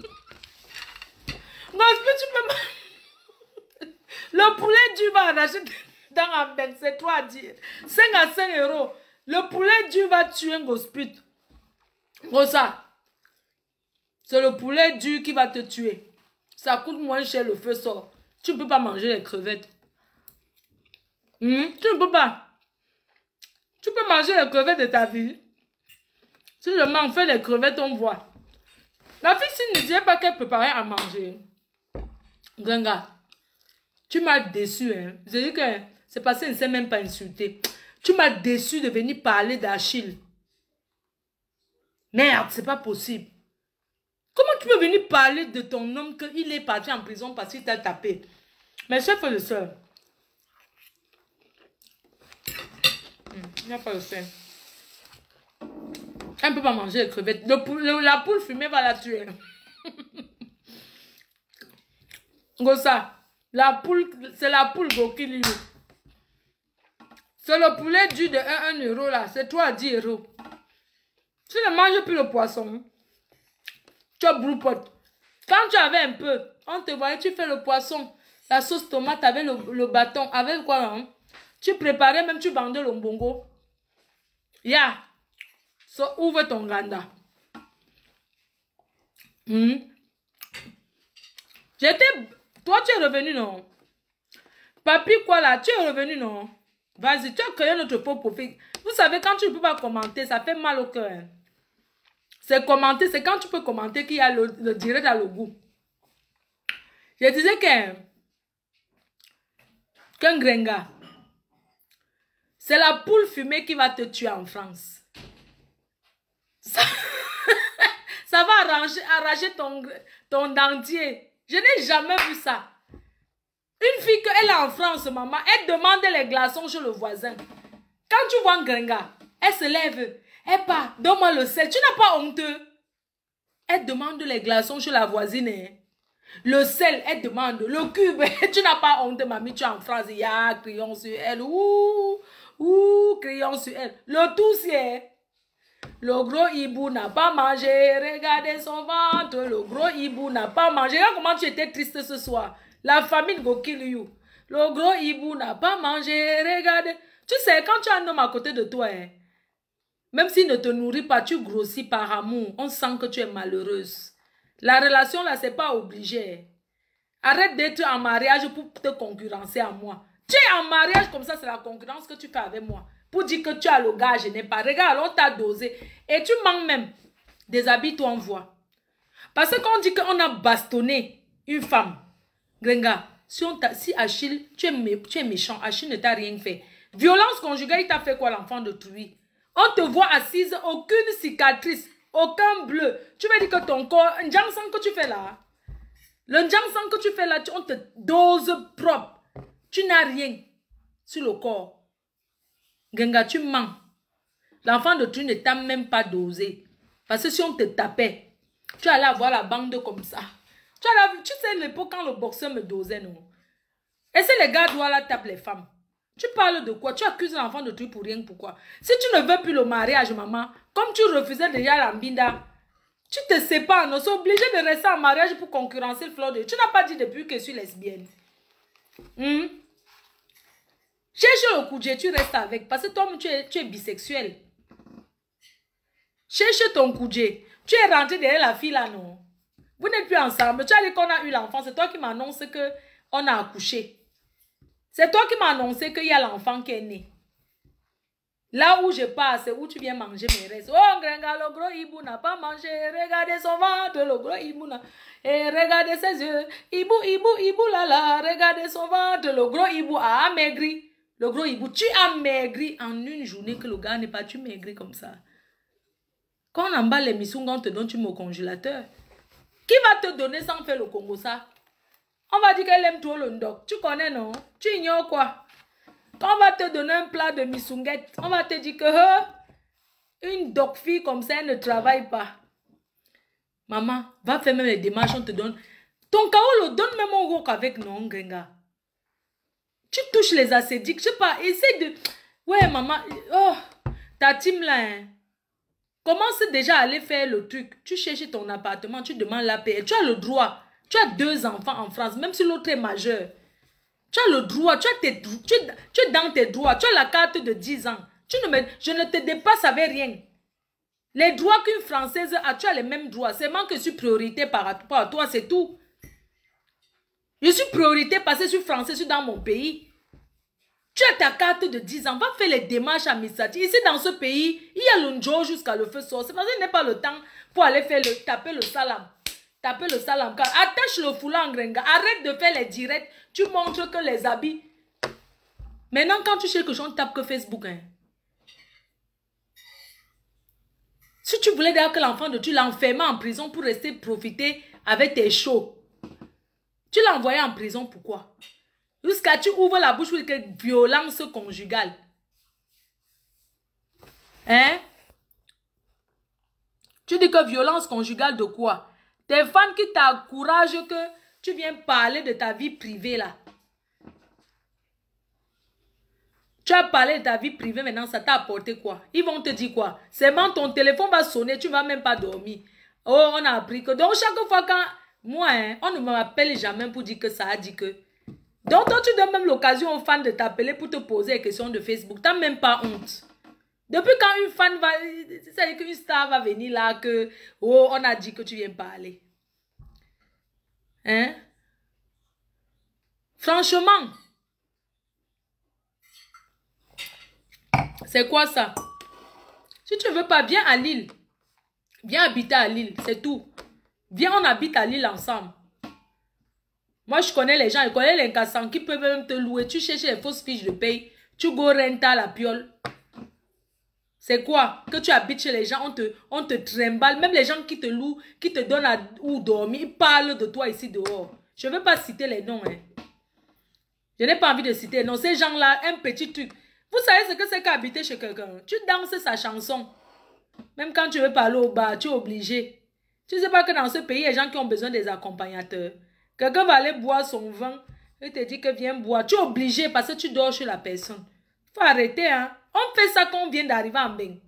Gospel, tu peux manger... Le poulet du va en acheter dans un bec, c'est toi à dire. cinq à cinq euros. Le poulet du va tuer un gospel. Pour ça. C'est le poulet du qui va te tuer. Ça coûte moins cher, le feu sort. Tu ne peux pas manger les crevettes. Hmm? Tu ne peux pas. Tu peux manger les crevettes de ta vie. Si je mange, fait les crevettes, on voit. La fille, s'il ne disait pas qu'elle préparait à manger. Ganga, tu m'as déçu. Hein? Je dis que c'est parce qu'elle ne s'est même pas insultée. Tu m'as déçu de venir parler d'Achille. Merde, c'est pas possible. Comment tu peux venir parler de ton homme qu'il est parti en prison parce qu'il t'a tapé? Mes chers frères et sœurs. Il n'y a pas de sein. Elle ne peut pas manger les crevettes. Le, le, la poule fumée va la tuer. Gossa. La poule, c'est la poule Gokili. C'est le poulet du de un euro là. C'est toi à dix euros. Tu ne manges plus le poisson. Tu as broupote. Quand tu avais un peu, on te voyait, tu fais le poisson. La sauce tomate avec le, le bâton. Avec quoi hein? Tu préparais même, tu vendais le mbongo. Yeah. So, ouvre ton ganda. Hmm. J'étais... Toi, tu es revenu, non? Papi, quoi là? Tu es revenu, non? Vas-y, tu as créé notre propre profil. Vous savez, quand tu ne peux pas commenter, ça fait mal au cœur. Hein. C'est commenter, c'est quand tu peux commenter qu'il y a le, le direct à le goût. Je disais que... Qu'un gringa, c'est la poule fumée qui va te tuer en France. Ça, ça va arranger, arracher ton, ton dentier. Je n'ai jamais vu ça. Une fille qu'elle est en France, maman, elle demande les glaçons chez le voisin. Quand tu vois un gringa, elle se lève. Elle part, donne-moi le sel. Tu n'as pas honteux. Elle demande les glaçons chez la voisine. Hein. Le sel, elle demande. Le cube, tu n'as pas honte, mamie, tu es en France. Il y a crayon sur elle. Ouh, ouh, crayon sur elle. Le tout, c'est... Le gros hibou n'a pas mangé. Regardez son ventre. Le gros hibou n'a pas mangé. Regarde comment tu étais triste ce soir. La famine go kill you. Le gros hibou n'a pas mangé. Regardez. Tu sais, quand tu as un homme à côté de toi, hein, même s'il ne te nourrit pas, tu grossis par amour. On sent que tu es malheureuse. La relation là, c'est pas obligé. Arrête d'être en mariage pour te concurrencer à moi. Tu es en mariage comme ça, c'est la concurrence que tu fais avec moi. Pour dire que tu as le gars, je n'ai pas. Regarde, on t'a dosé. Et tu manques même. Déshabille-toi, on voit. Parce que quand on dit qu'on a bastonné une femme, Grenga, si, on si Achille, tu es, mé, tu es méchant, Achille ne t'a rien fait. Violence conjugale, il t'a fait quoi l'enfant de Trouy? On te voit assise, aucune cicatrice, aucun bleu. Tu veux dire que ton corps, un jangsang que tu fais là, le jangsang que tu fais là, on te dose propre. Tu n'as rien sur le corps. Genga, tu mens. L'enfant de Trouy ne t'a même pas dosé. Parce que si on te tapait, tu allais avoir la bande comme ça. Tu, allais, tu sais l'époque quand le boxeur me dosait, non? Et c'est les gars doivent là taper les femmes. Tu parles de quoi? Tu accuses l'enfant de Trouy pour rien, pourquoi? Si tu ne veux plus le mariage, maman, comme tu refusais déjà l'ambinda, tu te sépares, non? C'est obligé de rester en mariage pour concurrencer le flot de... Tu n'as pas dit depuis que je suis lesbienne. Hmm? Cherche le coudje, tu restes avec. Parce que toi, tu es, tu es bisexuel. Cherche ton coudje. Tu es rentré derrière la fille là, non? Vous n'êtes plus ensemble. Tu as dit qu'on a eu l'enfant. C'est toi qui m'annonce qu'on a accouché. C'est toi qui m'as annoncé qu'il y a l'enfant qui est né. Là où je passe, c'est où tu viens manger mes restes. Oh, Grenga, le gros hibou n'a pas mangé. Regardez son ventre, le gros hibou n'a... Et regardez ses yeux. Hibou, hibou, hibou, là, là. Regardez son ventre. Le gros hibou a amaigri. Le gros hibou, tu as maigri en une journée que le gars n'est pas, tu maigris comme ça. Quand on emballe les missungas, on te donne tu mets au congélateur. Qui va te donner sans faire le Congo ça? On va dire qu'elle aime trop le ndoc. Tu connais, non? Tu ignores quoi? Quand on va te donner un plat de missunguette, on va te dire que euh, une doc fille comme ça, elle ne travaille pas. Maman, va faire même les démarches, on te donne. Ton K O le donne même au roc avec non, Grenga. Tu touches les acédiques, je sais pas, essaie de... Ouais, maman, oh, ta team là, hein. Commence déjà à aller faire le truc. Tu cherches ton appartement, tu demandes la paix. Tu as le droit. Tu as deux enfants en France, même si l'autre est majeur. Tu as le droit, tu, as tes, tu, tu es dans tes droits. Tu as la carte de dix ans. Tu ne me, je ne te dépasse avec rien. Les droits qu'une Française a, tu as les mêmes droits. C'est moi que je suis priorité par rapport à toi, c'est tout. Je suis priorité parce que je suis français, je suis dans mon pays. Tu as ta carte de dix ans, va faire les démarches administratives. Ici, dans ce pays, il y a le njo jusqu'à le feu sort. C'est parce qu'il n'est pas le temps pour aller faire le, taper le salam. Taper le salam. Attache le foulard en Grenga. Arrête de faire les directs. Tu montres que les habits. Maintenant, quand tu sais que j'en tape que Facebook, hein. Si tu voulais dire que l'enfant de tu l'enfermais en prison pour rester profiter avec tes shows, tu l'as envoyé en prison pourquoi? Jusqu'à tu ouvres la bouche pour dire que violence conjugale. Hein? Tu dis que violence conjugale de quoi? Tes fans qui t'encouragent que tu viens parler de ta vie privée là. Tu as parlé de ta vie privée, maintenant ça t'a apporté quoi? Ils vont te dire quoi? C'est bon, ton téléphone va sonner, tu ne vas même pas dormir. Oh, on a appris que... Donc chaque fois quand... Moi, hein, on ne m'appelle jamais pour dire que ça a dit que... Donc toi, tu donnes même l'occasion aux fans de t'appeler pour te poser les questions de Facebook. Tu n'as même pas honte. Depuis quand une fan va... C'est-à-dire qu'une star va venir là que... Oh, on a dit que tu viens parler. Hein? Franchement. C'est quoi ça? Si tu ne veux pas, viens à Lille. Viens habiter à Lille, c'est tout. Viens, on habite à Lille ensemble. Moi, je connais les gens, je connais les cassants qui peuvent même te louer. Tu cherches les fausses fiches de paye. Tu go renta la piole. C'est quoi? Que tu habites chez les gens, on te, on te trimballe. Même les gens qui te louent, qui te donnent à, où dormir, ils parlent de toi ici dehors. Je ne veux pas citer les noms. Hein. Je n'ai pas envie de citer les noms. Ces gens-là, un petit truc. Vous savez ce que c'est qu'habiter chez quelqu'un? Tu danses sa chanson. Même quand tu veux parler au bar, tu es obligé. Tu ne sais pas que dans ce pays, il y a des gens qui ont besoin des accompagnateurs. Quelqu'un va aller boire son vin et te dit que viens boire. Tu es obligé parce que tu dors chez la personne. Il faut arrêter, hein. On fait ça quand on vient d'arriver en bain.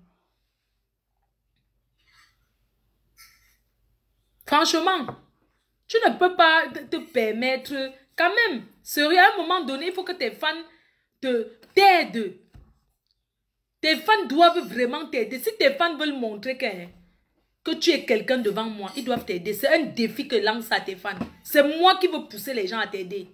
Franchement, tu ne peux pas te permettre... Quand même, sérieux, à un moment donné, il faut que tes fans te t'aident. Tes fans doivent vraiment t'aider. Si tes fans veulent montrer que, que tu es quelqu'un devant moi, ils doivent t'aider. C'est un défi que lance à tes fans. C'est moi qui veux pousser les gens à t'aider.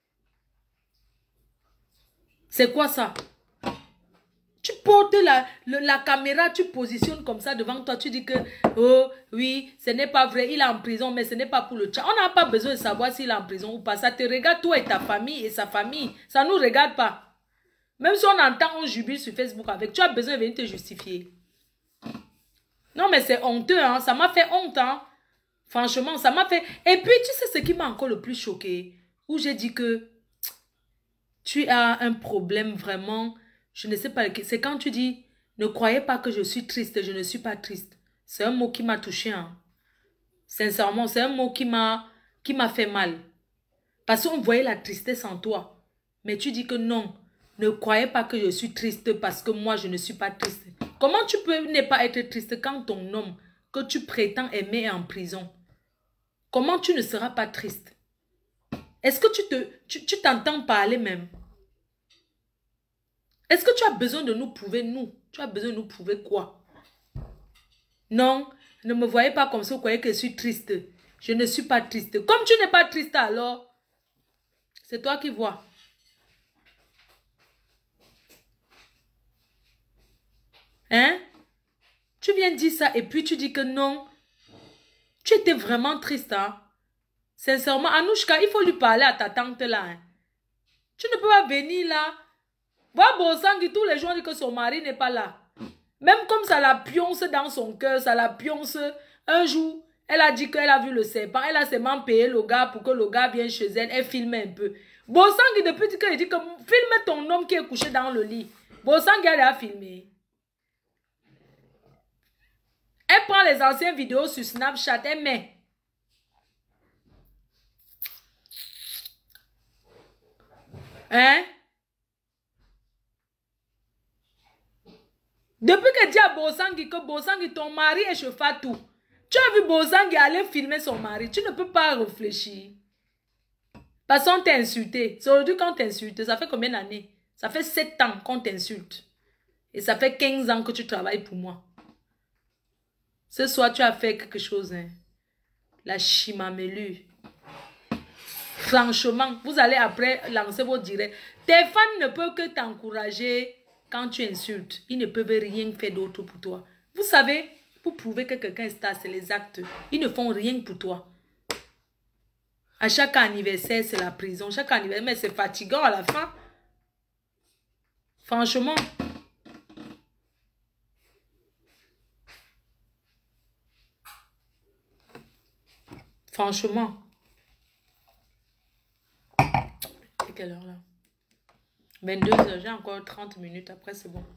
C'est quoi ça? Tu portes la, la, la caméra, tu positionnes comme ça devant toi. Tu dis que, oh oui, ce n'est pas vrai, il est en prison, mais ce n'est pas pour le chat. On n'a pas besoin de savoir s'il est en prison ou pas. Ça te regarde toi et ta famille et sa famille. Ça ne nous regarde pas. Même si on entend, on jubile sur Facebook avec, tu as besoin de venir te justifier. Non, mais c'est honteux, hein. Ça m'a fait honte, hein. Franchement, ça m'a fait... Et puis, tu sais ce qui m'a encore le plus choqué? Où j'ai dit que tu as un problème vraiment... Je ne sais pas, c'est quand tu dis, ne croyez pas que je suis triste, je ne suis pas triste. C'est un mot qui m'a touché. Hein. Sincèrement, c'est un mot qui m'a qui m'a fait mal. Parce qu'on voyait la tristesse en toi. Mais tu dis que non, ne croyez pas que je suis triste parce que moi, je ne suis pas triste. Comment tu peux ne pas être triste quand ton homme que tu prétends aimer est en prison? Comment tu ne seras pas triste? Est-ce que tu te, tu, tu t'entends parler même? Est-ce que tu as besoin de nous prouver, nous? Tu as besoin de nous prouver quoi? Non, ne me voyez pas comme ça, vous croyez que je suis triste. Je ne suis pas triste. Comme tu n'es pas triste alors, c'est toi qui vois. Hein? Tu viens dire ça et puis tu dis que non. Tu étais vraiment triste, hein? Sincèrement, Anouchka, il faut lui parler à ta tante là. Hein? Tu ne peux pas venir là. Voir Bosangui tous les jours dit que son mari n'est pas là. Même comme ça la pionce dans son cœur, ça la pionce. Un jour, elle a dit qu'elle a vu le serpent. Elle a seulement payé le gars pour que le gars vienne chez elle. Elle filme un peu. Bosangui, depuis qu'il dit que filme ton homme qui est couché dans le lit. Bosangui a filmé. Elle prend les anciennes vidéos sur Snapchat. Elle met. Hein? Depuis que dit à Bosangui que Bosangui, ton mari est chez Fatou. Tu as vu Bosangui aller filmer son mari. Tu ne peux pas réfléchir. Parce qu'on t'a insulté. C'est aujourd'hui qu'on t'insulte. Ça fait combien d'années? Ça fait sept ans qu'on t'insulte. Et ça fait quinze ans que tu travailles pour moi. Ce soir, tu as fait quelque chose. Hein? La chimamelu. Franchement, vous allez après lancer vos directs. Tes fans ne peuvent que t'encourager. Quand tu insultes, ils ne peuvent rien faire d'autre pour toi. Vous savez, pour prouver que quelqu'un est stable, c'est les actes. Ils ne font rien pour toi. À chaque anniversaire, c'est la prison. Chaque anniversaire, mais c'est fatigant à la fin. Franchement. Franchement. C'est quelle heure là? vingt-deux heures, j'ai encore trente minutes, après c'est bon.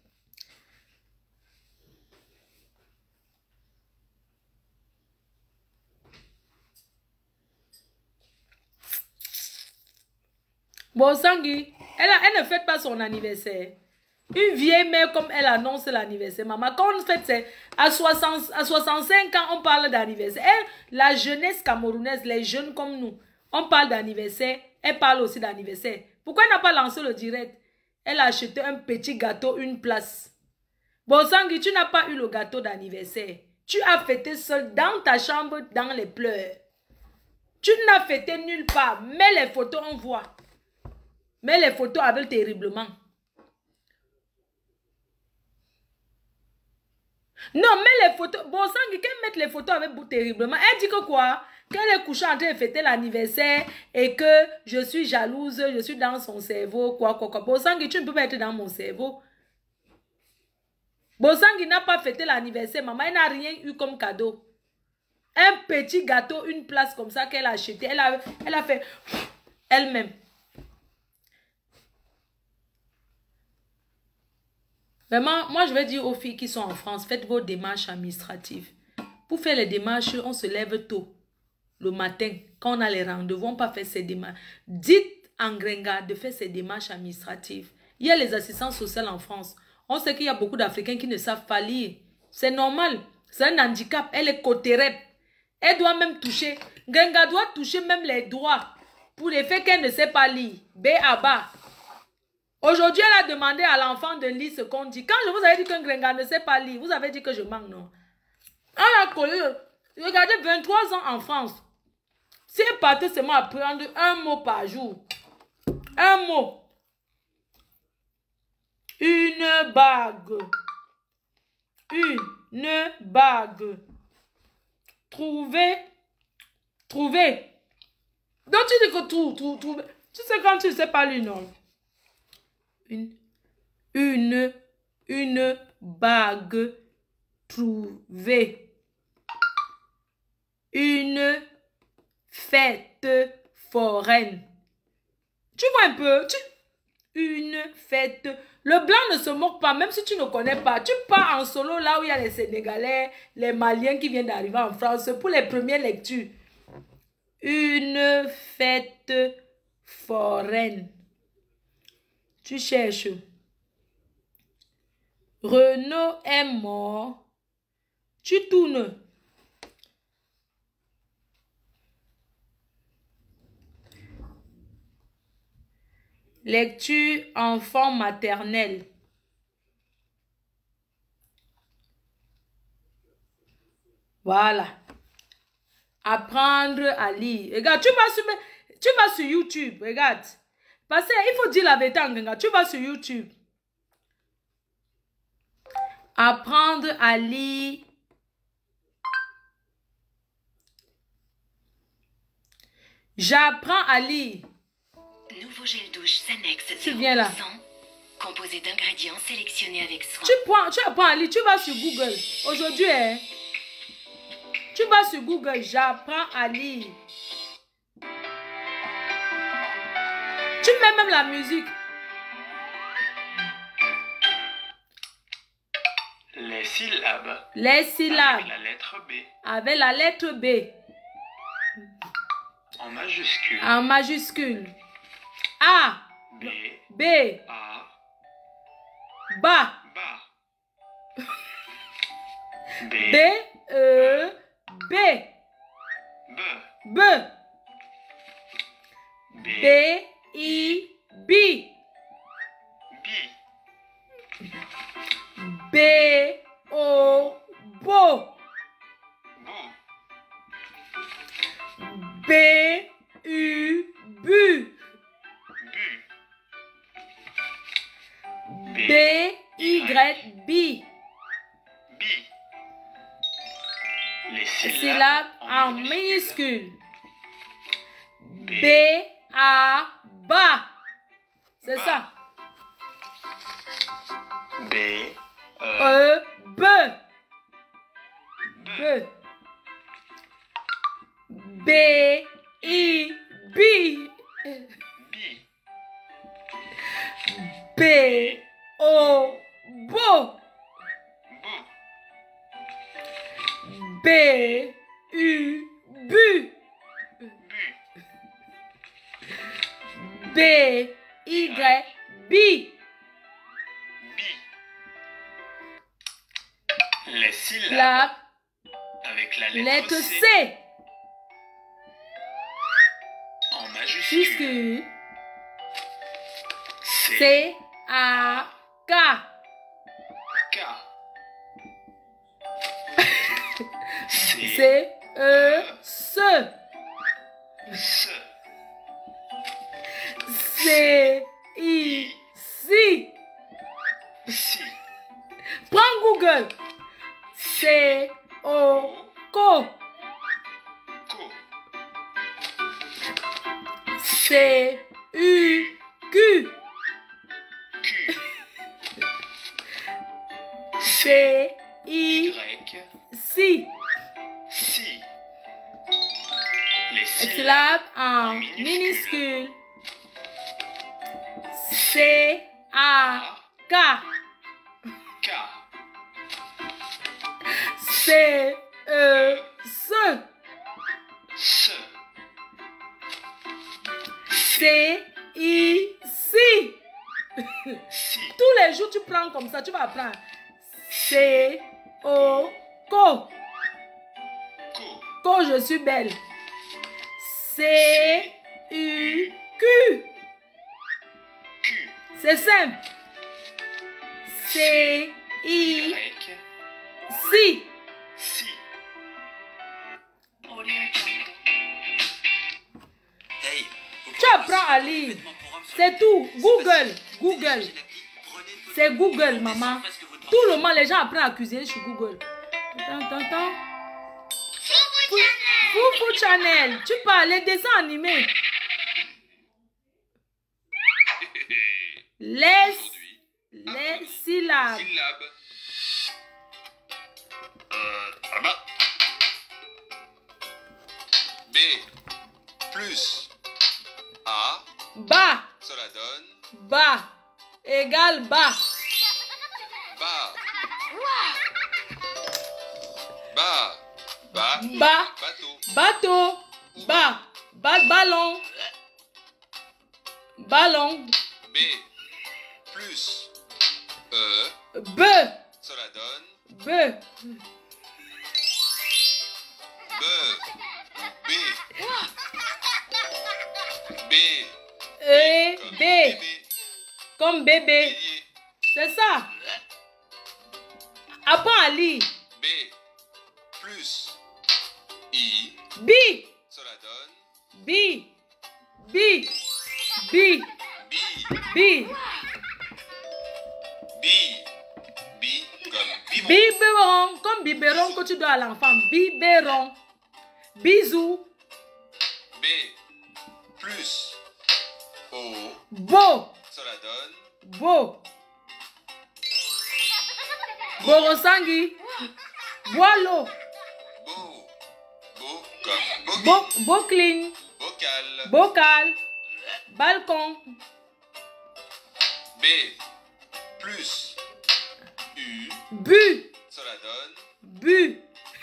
Bosangui, elle, a, elle ne fête pas son anniversaire. Une vieille mère comme elle annonce l'anniversaire. Maman, quand on fête, c'est à, soixante, à soixante-cinq ans, on parle d'anniversaire. La jeunesse camerounaise, les jeunes comme nous, on parle d'anniversaire, elle parle aussi d'anniversaire. Pourquoi elle n'a pas lancé le direct? Elle a acheté un petit gâteau, une place. Bosangui, tu n'as pas eu le gâteau d'anniversaire. Tu as fêté seul dans ta chambre, dans les pleurs. Tu n'as fêté nulle part. Mets les photos, on voit. Mets les photos avec terriblement. Non, mets les photos. Bosangui, qu'elle mette les photos avec vous terriblement. Elle dit que quoi? Qu'elle est couchée en train de fêter l'anniversaire et que je suis jalouse, je suis dans son cerveau, quoi, quoi, quoi. Bosangui, tu ne peux pas être dans mon cerveau. Bosangui n'a pas fêté l'anniversaire, maman, elle n'a rien eu comme cadeau. Un petit gâteau, une place comme ça qu'elle a acheté. Elle a, elle a fait elle-même. Vraiment, moi je vais dire aux filles qui sont en France, faites vos démarches administratives. Pour faire les démarches, on se lève tôt. Le matin, quand on a les rendez-vous, on ne peut pas faire ces démarches. Dites en Grenga de faire ces démarches administratives. Il y a les assistants sociaux en France. On sait qu'il y a beaucoup d'Africains qui ne savent pas lire. C'est normal. C'est un handicap. Elle est cotérette. Elle doit même toucher. Grenga doit toucher même les doigts pour le fait qu'elle ne sait pas lire. B à bas. Aujourd'hui, elle a demandé à l'enfant de lire ce qu'on dit. Quand je vous avais dit qu'un Grenga ne sait pas lire, vous avez dit que je manque, non? Elle a collé. Regardez, vingt-trois ans en France. Si elle partait seulement apprendre un mot par jour. Un mot. Une bague. Une bague. Trouver. Trouver. Donc tu dis que trouve, trouve, trouver. Tu sais quand tu ne sais pas lui, non? Une. Une. Une bague. Trouver. Une fête foraine. Tu vois un peu? Tu... Une fête. Le blanc ne se moque pas, même si tu ne connais pas. Tu pars en solo là où il y a les Sénégalais, les Maliens qui viennent d'arriver en France pour les premières lectures. Une fête foraine. Tu cherches. Renaud est mort. Tu tournes. Lecture enfant maternel. Voilà. Apprendre à lire. Regarde, tu vas sur, tu vas sur YouTube. Regarde. Parce qu'il faut dire la vérité en Grenga. Tu vas sur YouTube. Apprendre à lire. J'apprends à lire. Nouveau gel douche Sanex Tu viens là. composé d'ingrédients sélectionnés avec soin. Tu, prends, tu apprends à lire, tu vas sur Google. Aujourd'hui, hein, tu vas sur Google, j'apprends à lire. Tu mets même la musique. Les syllabes. Les syllabes. Avec la lettre B. Avec la lettre B. En majuscule. En majuscule. A. B. B. A. Bas. Bas. B. B. E. B. B. B. B. B. I. B. B. B. O. Bo. Bo. B. U. Bu. Bu. B. Y. B. B. Les syllabes, Syllabe en minuscule. B. A. Ba. C'est ça. B. E. E. B. B. B. I. B. B. B. O. Bo. Bo. B. U. Bu. Bu. B. Y. B. B. Les syllabes La avec la lettre, lettre C, C. en majuscule. Jusque. C. C. A. K. K. C, E, se. Se. C, I, si. Si. Prends Google. C, O, co. Co. C, U, Q. Q. C, I, Y. si. Si. Les syllabes Syllabe en minuscule. minuscule. C, A, K. K. C, E, se. Se. C, I, si. Si. Tous les jours, tu prends comme ça, tu vas apprendre. C, O, co. Co. Co, je suis belle. C, U, Q. Q. C'est simple. C, I, Y. si. Si. Hey, Tu apprends à lire. C'est tout. Google. Google. C'est Google, maman. Tout le monde, les gens apprennent à cuisiner sur Google. Attends, attends, attends. Foufou Channel. Tu parles les dessins animés. Les, les syllabes. Syllabe. Euh, là-bas. B plus A, Bas. cela donne Bas. Égale bas. bas. Bas. Bas. Bas. Bateau. Bateau. Bas. Bas. Ballon. Ballon. B plus E, B. cela donne B. B. B. B. E. Comme B. bébé. Comme bébé. Bélier. C'est ça. Apprends à lire. B plus I, B. cela donne B. B. B. B. B. B. B comme biberon. Biberon. Comme biberon que tu dois à l'enfant. Biberon. Bisous. B plus O, Beau. cela donne Beau. Borosangi. Boileau. beau. Beau comme bobby. Beau. Bocline. Bocal. Bocal. Balcon. B plus U, Bu. cela donne Bu.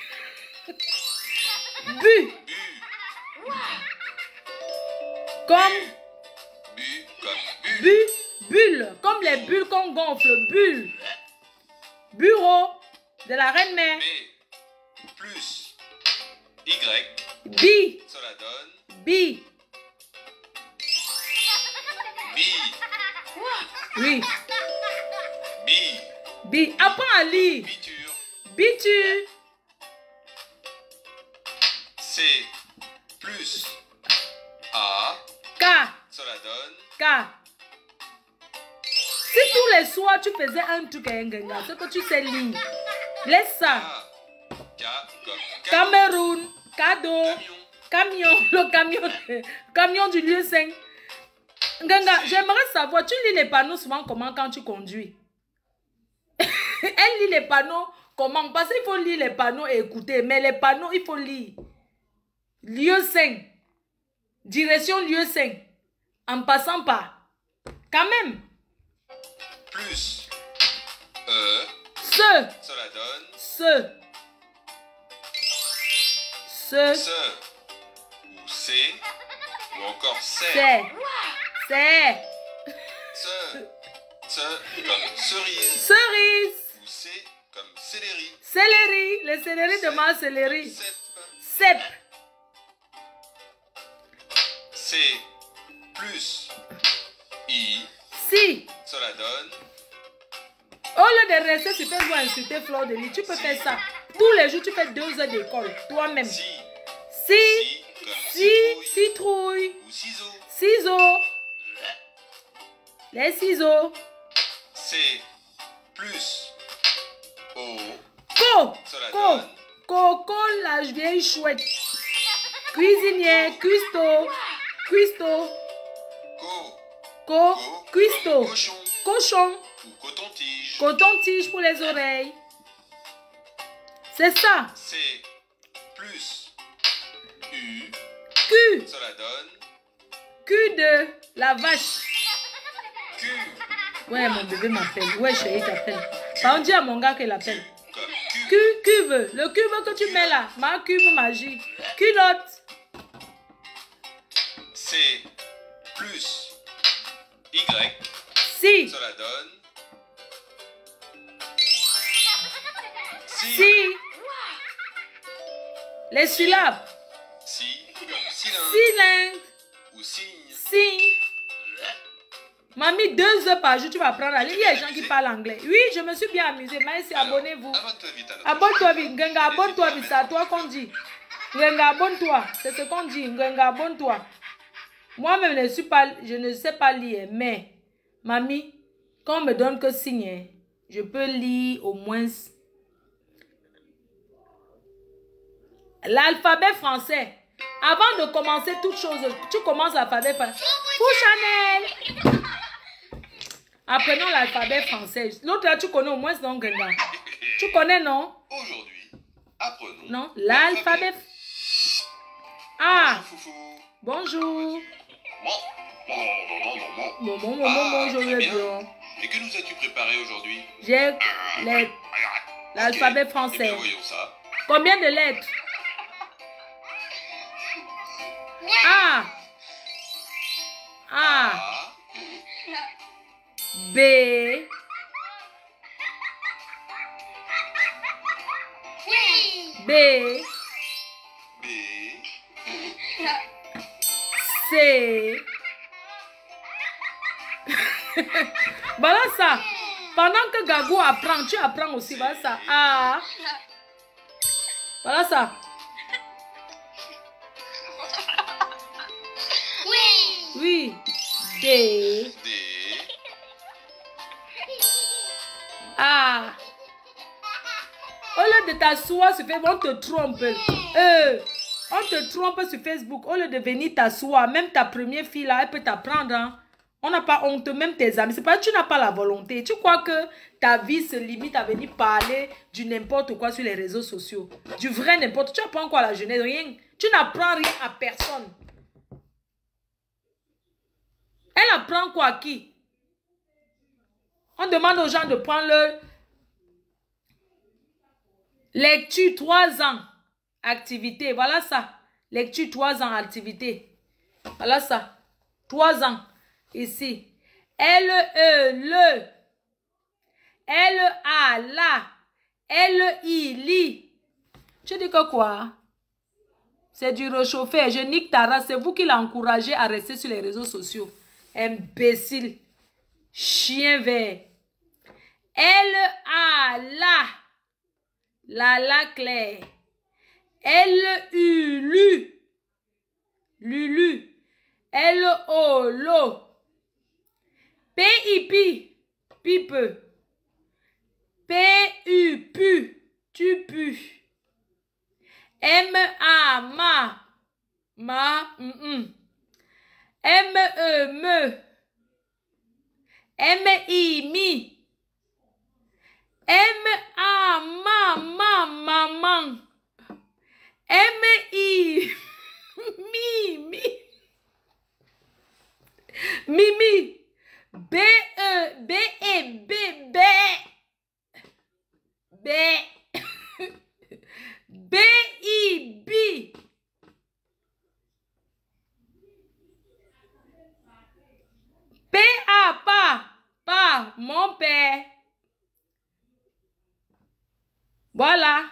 Bu. bu. Comme Bu comme bu. bu. Bulle. Comme les bulles qu'on gonfle. Bulle. Bureau. De la reine-mère. B plus Y, Bi. cela donne Bi. bi. Oui. Bi. Bi. Apprends à lire. Biture. Bitu. C plus A, K. cela donne K. Si tous les soirs tu faisais un truc à Ngenga, c'est que tu sais lire. Laisse ça. A. K comme cadeau. Cameroun. Cadeau. Camion. Camion. Le camion. Camion du lieu cinq. Ngenga, j'aimerais savoir, tu lis les panneaux souvent comment quand tu conduis? Elle lit les panneaux comment? Parce qu'il faut lire les panneaux et écouter. Mais les panneaux, il faut lire. Lieu cinq. Direction lieu cinq. En passant par. Quand même. Plus E, Ce. cela donne Ce. Ce. ce ou C ou encore c'est. C'est. C'est. Ce, ce comme cerise Cerise. ou C comme céleri. Céleri. Le céleri de ma céleri. Cep. Cep. C plus I, Si. cela donne Au lieu de rester sur Facebook et insulter Fleur de Lys, tu peux faire ça. tous les jours, tu fais deux heures d'école, toi-même. Si. Si, Si, comme si, citrouille citrouille, ou ciseaux. ciseaux, les ciseaux, C'est plus. O. co, Cela co, donne. coco, la vieille chouette, cuisinier, cuistot, cuistot, Co. co, Co. cuistot, Comme cochon cochon, ou coton-tige. coton-tige pour les oreilles. C'est ça. C'est plus. U. Q, Cela donne. Q de la vache. Q. Ouais, mon bébé m'appelle. Ouais, chérie, t'appelle. Bah, on dit à mon gars qu'il appelle. Comme cube. Q, cube. Le cube que tu mets là. Ma cube magique. Culotte. C'est plus. Y. Si. Cela donne. Si. Si. Les syllabes. Si. Comme cylindre Cylindre. ou cygne. Signe. Mamie, deux heures par jour, tu vas apprendre à lire. Il y a des gens qui parlent anglais. Oui, je me suis bien amusée. Merci, abonnez-vous. Abonne-toi vite à notre Abonne-toi chaîne. vite. Ngenga, abonne-toi vite. C'est à toi qu'on dit. Ngenga, abonne-toi. C'est ce qu'on dit. Ngenga, abonne-toi. Moi-même, je ne suis pas, je ne sais pas lire. Mais, mamie, quand on me donne que signe, je peux lire au moins l'alphabet français. Avant de commencer toute chose, tu commences l'alphabet français. Pour Chanel. Apprenons l'alphabet français. L'autre là, tu connais au moins non, Ngenga. Tu connais, non? Aujourd'hui, apprenons. Non, l'alphabet. Ah, Foufou. bonjour. Bon. Bon, bon, bon, bon, bon. Bon, bon, bon, Ah, bon, je très vais bien. bien. Et que nous as-tu préparé aujourd'hui? J'ai les- l'alphabet Ok. Eh français. bien, voyons ça. Combien de lettres? A. A. A. B. B. B. C. Voilà ça. Pendant que Gagou apprend, tu apprends aussi. Voilà ça. A. Voilà ça. Oui. D. D. A. Au lieu de t'asseoir sur Facebook, on te trompe. Euh, on te trompe sur Facebook. Au lieu de venir t'asseoir, même ta première fille là, elle peut t'apprendre. Hein. On n'a pas honte, même tes amis. C'est pas que tu n'as pas la volonté. Tu crois que ta vie se limite à venir parler du n'importe quoi sur les réseaux sociaux. Du vrai n'importe. Tu apprends quoi à la jeunesse? Rien. Tu n'apprends rien à personne. Elle apprend quoi à qui? On demande aux gens de prendre leur lecture trois ans. Activité. Voilà ça. Lecture trois ans. Activité. Voilà ça. trois ans. Ici. L E le. L A la. L I li. Tu dis que quoi? C'est du réchauffé. Je nique ta race. C'est vous qui l'encouragez à rester sur les réseaux sociaux. Imbécile. Chien vert. L A la. La la claire. L U lu. Lulu. L O lo. P I pi. Pipe. P U pu. Tu pues. M A ma. Ma. Mm -mm. M E me. M I mi. M A ma ma maman. M I mi mi. Mimi. B E B E B B. B. B I B. P A pas. Pas mon père. Voilà.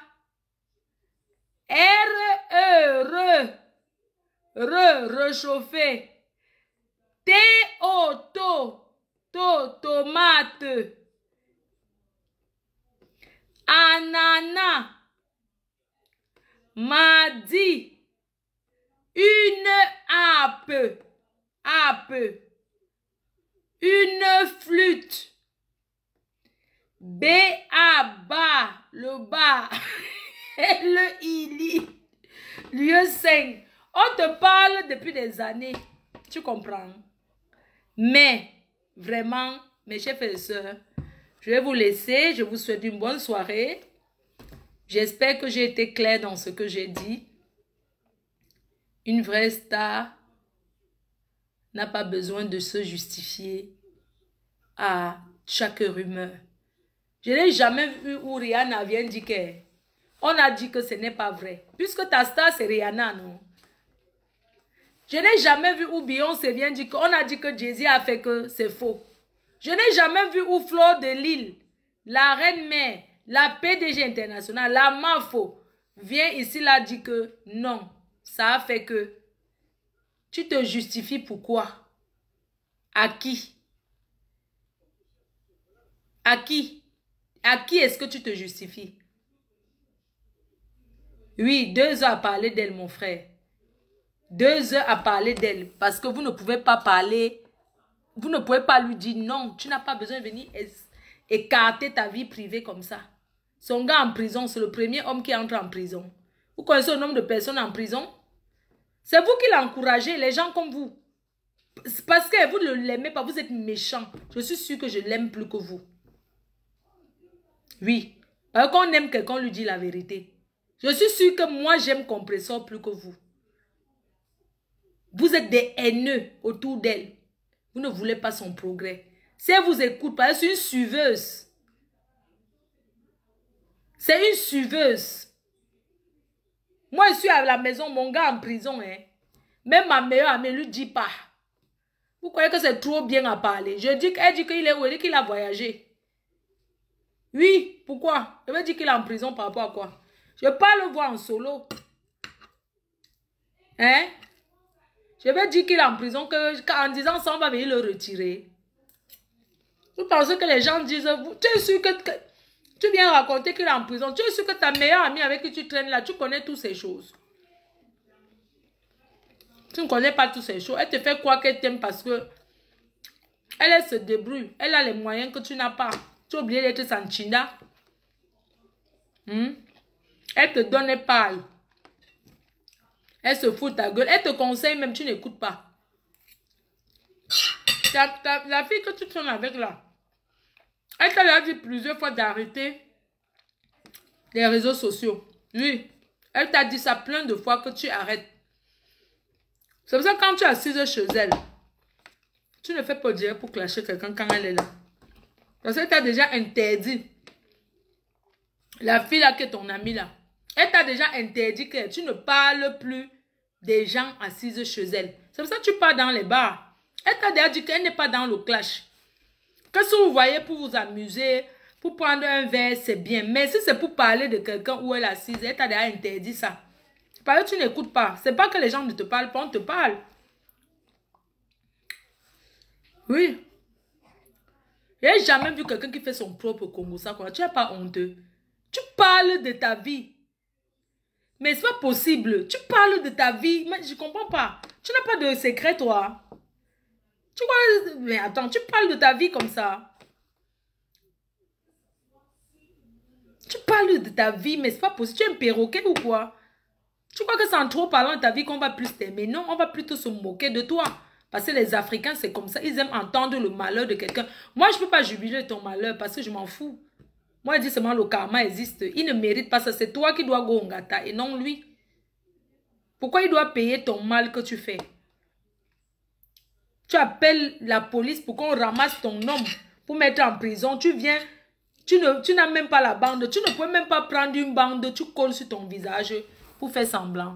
R E re. Re réchauffé. T O to. To tomate. Ananas. m'a dit une harpe, harpe, une flûte, B A bas, le bas, L I lieu cinq. On te parle depuis des années, tu comprends? Mais vraiment, mes chers frères et sœurs, je vais vous laisser. Je vous souhaite une bonne soirée. J'espère que j'ai été claire dans ce que j'ai dit. Une vraie star n'a pas besoin de se justifier à chaque rumeur. Je n'ai jamais vu où Rihanna vient dire que on a dit que ce n'est pas vrai. Puisque ta star c'est Rihanna, non? Je n'ai jamais vu où Beyoncé vient dire qu'on a dit que Jay-Z a fait que c'est faux. Je n'ai jamais vu où Fleur de Lille, la reine mère, la P D G internationale, la Mafo, vient ici là dire que non, ça a fait que. Tu te justifies pourquoi? À qui? À qui? À qui est-ce que tu te justifies? Oui, deux heures à parler d'elle, mon frère. Deux heures à parler d'elle. Parce que vous ne pouvez pas parler. Vous ne pouvez pas lui dire non. Tu n'as pas besoin de venir écarter ta vie privée comme ça. Son gars en prison, c'est le premier homme qui entre en prison. Vous connaissez le nombre de personnes en prison? C'est vous qui l'encouragez, les gens comme vous. Parce que vous ne l'aimez pas, vous êtes méchant. Je suis sûr que je l'aime plus que vous. Oui. Parce que quand on aime quelqu'un, on lui dit la vérité. Je suis sûr que moi, j'aime Compressor plus que vous. Vous êtes des haineux autour d'elle. Vous ne voulez pas son progrès. Si elle vous écoute, parce que c'est une suiveuse. C'est une suiveuse. Moi, je suis à la maison, mon gars en prison. Hein. Même ma meilleure amie ne lui dit pas. Vous croyez que c'est trop bien à parler? Je dis qu'elle dit qu'il est où? Elle dit qu'il a voyagé. Oui, pourquoi? Je vais dire qu'il est en prison par rapport à quoi? Je ne vais pas le voir en solo. Hein? Je vais dire qu'il est en prison, que, en disant ça, on va venir le retirer. Vous pensez que les gens disent, vous, tu es sûr que, que tu viens raconter qu'il est en prison, tu es sûr que ta meilleure amie avec qui tu traînes là, tu connais toutes ces choses. Tu ne connais pas toutes ces choses. Elle te fait croire qu'elle t'aime parce que elle, elle se débrouille. Elle a les moyens que tu n'as pas. Tu as oublié d'être Sanchinda. Hmm? Elle te donne, elle parle. Elle se fout ta gueule. Elle te conseille même, tu n'écoutes pas. Ta, ta, la fille que tu traînes avec là, elle t'a dit plusieurs fois d'arrêter les réseaux sociaux. Oui. Elle t'a dit ça plein de fois que tu arrêtes. C'est pour ça que quand tu es assise chez elle, tu ne fais pas dire pour clasher quelqu'un quand elle est là. Parce qu'elle t'a déjà interdit. La fille là qui est ton amie là. Elle t'a déjà interdit que tu ne parles plus des gens assises chez elle. C'est pour ça que tu pars dans les bars. Elle t'a déjà dit qu'elle n'est pas dans le clash. Que si vous voyez pour vous amuser, pour prendre un verre, c'est bien. Mais si c'est pour parler de quelqu'un où elle est assise, elle t'a déjà interdit ça. Parce que tu n'écoutes pas. C'est pas que les gens ne te parlent pas, on te parle. Oui. Je n'ai jamais vu quelqu'un qui fait son propre Congo. Ça, quoi. Tu n'es pas honteux. Tu parles de ta vie. Mais c'est pas possible. Tu parles de ta vie. Mais je comprends pas. Tu n'as pas de secret, toi. Tu vois, mais attends, tu parles de ta vie comme ça. Tu parles de ta vie, mais c'est pas possible. Tu es un perroquet ou quoi? Tu crois que c'est en trop parlant de ta vie qu'on va plus t'aimer? Non, on va plutôt se moquer de toi. Parce que les Africains, c'est comme ça. Ils aiment entendre le malheur de quelqu'un. Moi, je ne peux pas jubiler ton malheur parce que je m'en fous. Moi, je dis seulement le karma existe. Il ne mérite pas ça. C'est toi qui dois go ngata et non lui. Pourquoi il doit payer ton mal que tu fais? Tu appelles la police pour qu'on ramasse ton homme, pour mettre en prison. Tu viens, tu ne, tu n'as même pas la bande. Tu ne peux même pas prendre une bande, tu colles sur ton visage pour faire semblant.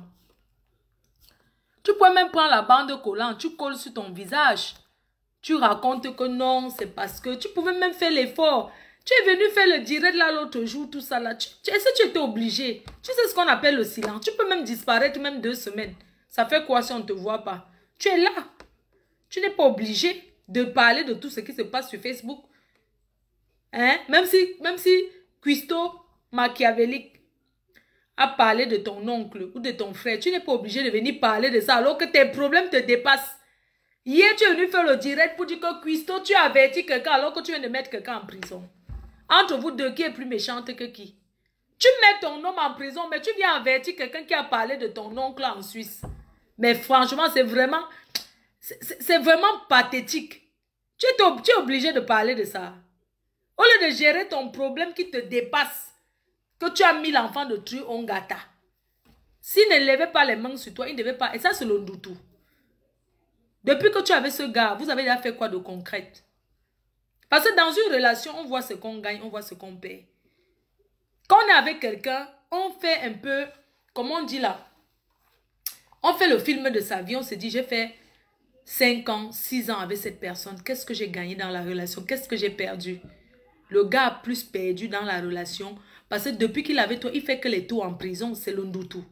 Tu peux même prendre la bande collante, tu colles sur ton visage. Tu racontes que non, c'est parce que tu pouvais même faire l'effort. Tu es venu faire le direct là l'autre jour, tout ça là. Tu, tu, est-ce que tu étais obligé? Tu sais ce qu'on appelle le silence. Tu peux même disparaître même deux semaines. Ça fait quoi si on ne te voit pas? Tu es là. Tu n'es pas obligé de parler de tout ce qui se passe sur Facebook. Hein? Même si, même si Cuisto machiavélique à parler de ton oncle ou de ton frère. Tu n'es pas obligé de venir parler de ça alors que tes problèmes te dépassent. Hier, tu es venu faire le direct pour dire que Christo, tu as averti quelqu'un alors que tu viens de mettre quelqu'un en prison. Entre vous deux, qui est plus méchante que qui? Tu mets ton homme en prison, mais tu viens avertir quelqu'un qui a parlé de ton oncle en Suisse. Mais franchement, c'est vraiment... C'est vraiment pathétique. Tu es, tu es obligé de parler de ça. Au lieu de gérer ton problème qui te dépasse, que tu as mis l'enfant de Tru Ongata. S'il ne levait pas les mains sur toi, il ne devait pas... Et ça, c'est le doutou. Depuis que tu avais ce gars, vous avez déjà fait quoi de concret? Parce que dans une relation, on voit ce qu'on gagne, on voit ce qu'on perd. Quand on est avec quelqu'un, on fait un peu... Comment on dit là? On fait le film de sa vie, on se dit, j'ai fait cinq ans, six ans avec cette personne. Qu'est-ce que j'ai gagné dans la relation? Qu'est-ce que j'ai perdu? Le gars a plus perdu dans la relation parce que depuis qu'il avait toi, il fait que les tours en prison, c'est le ndoutou.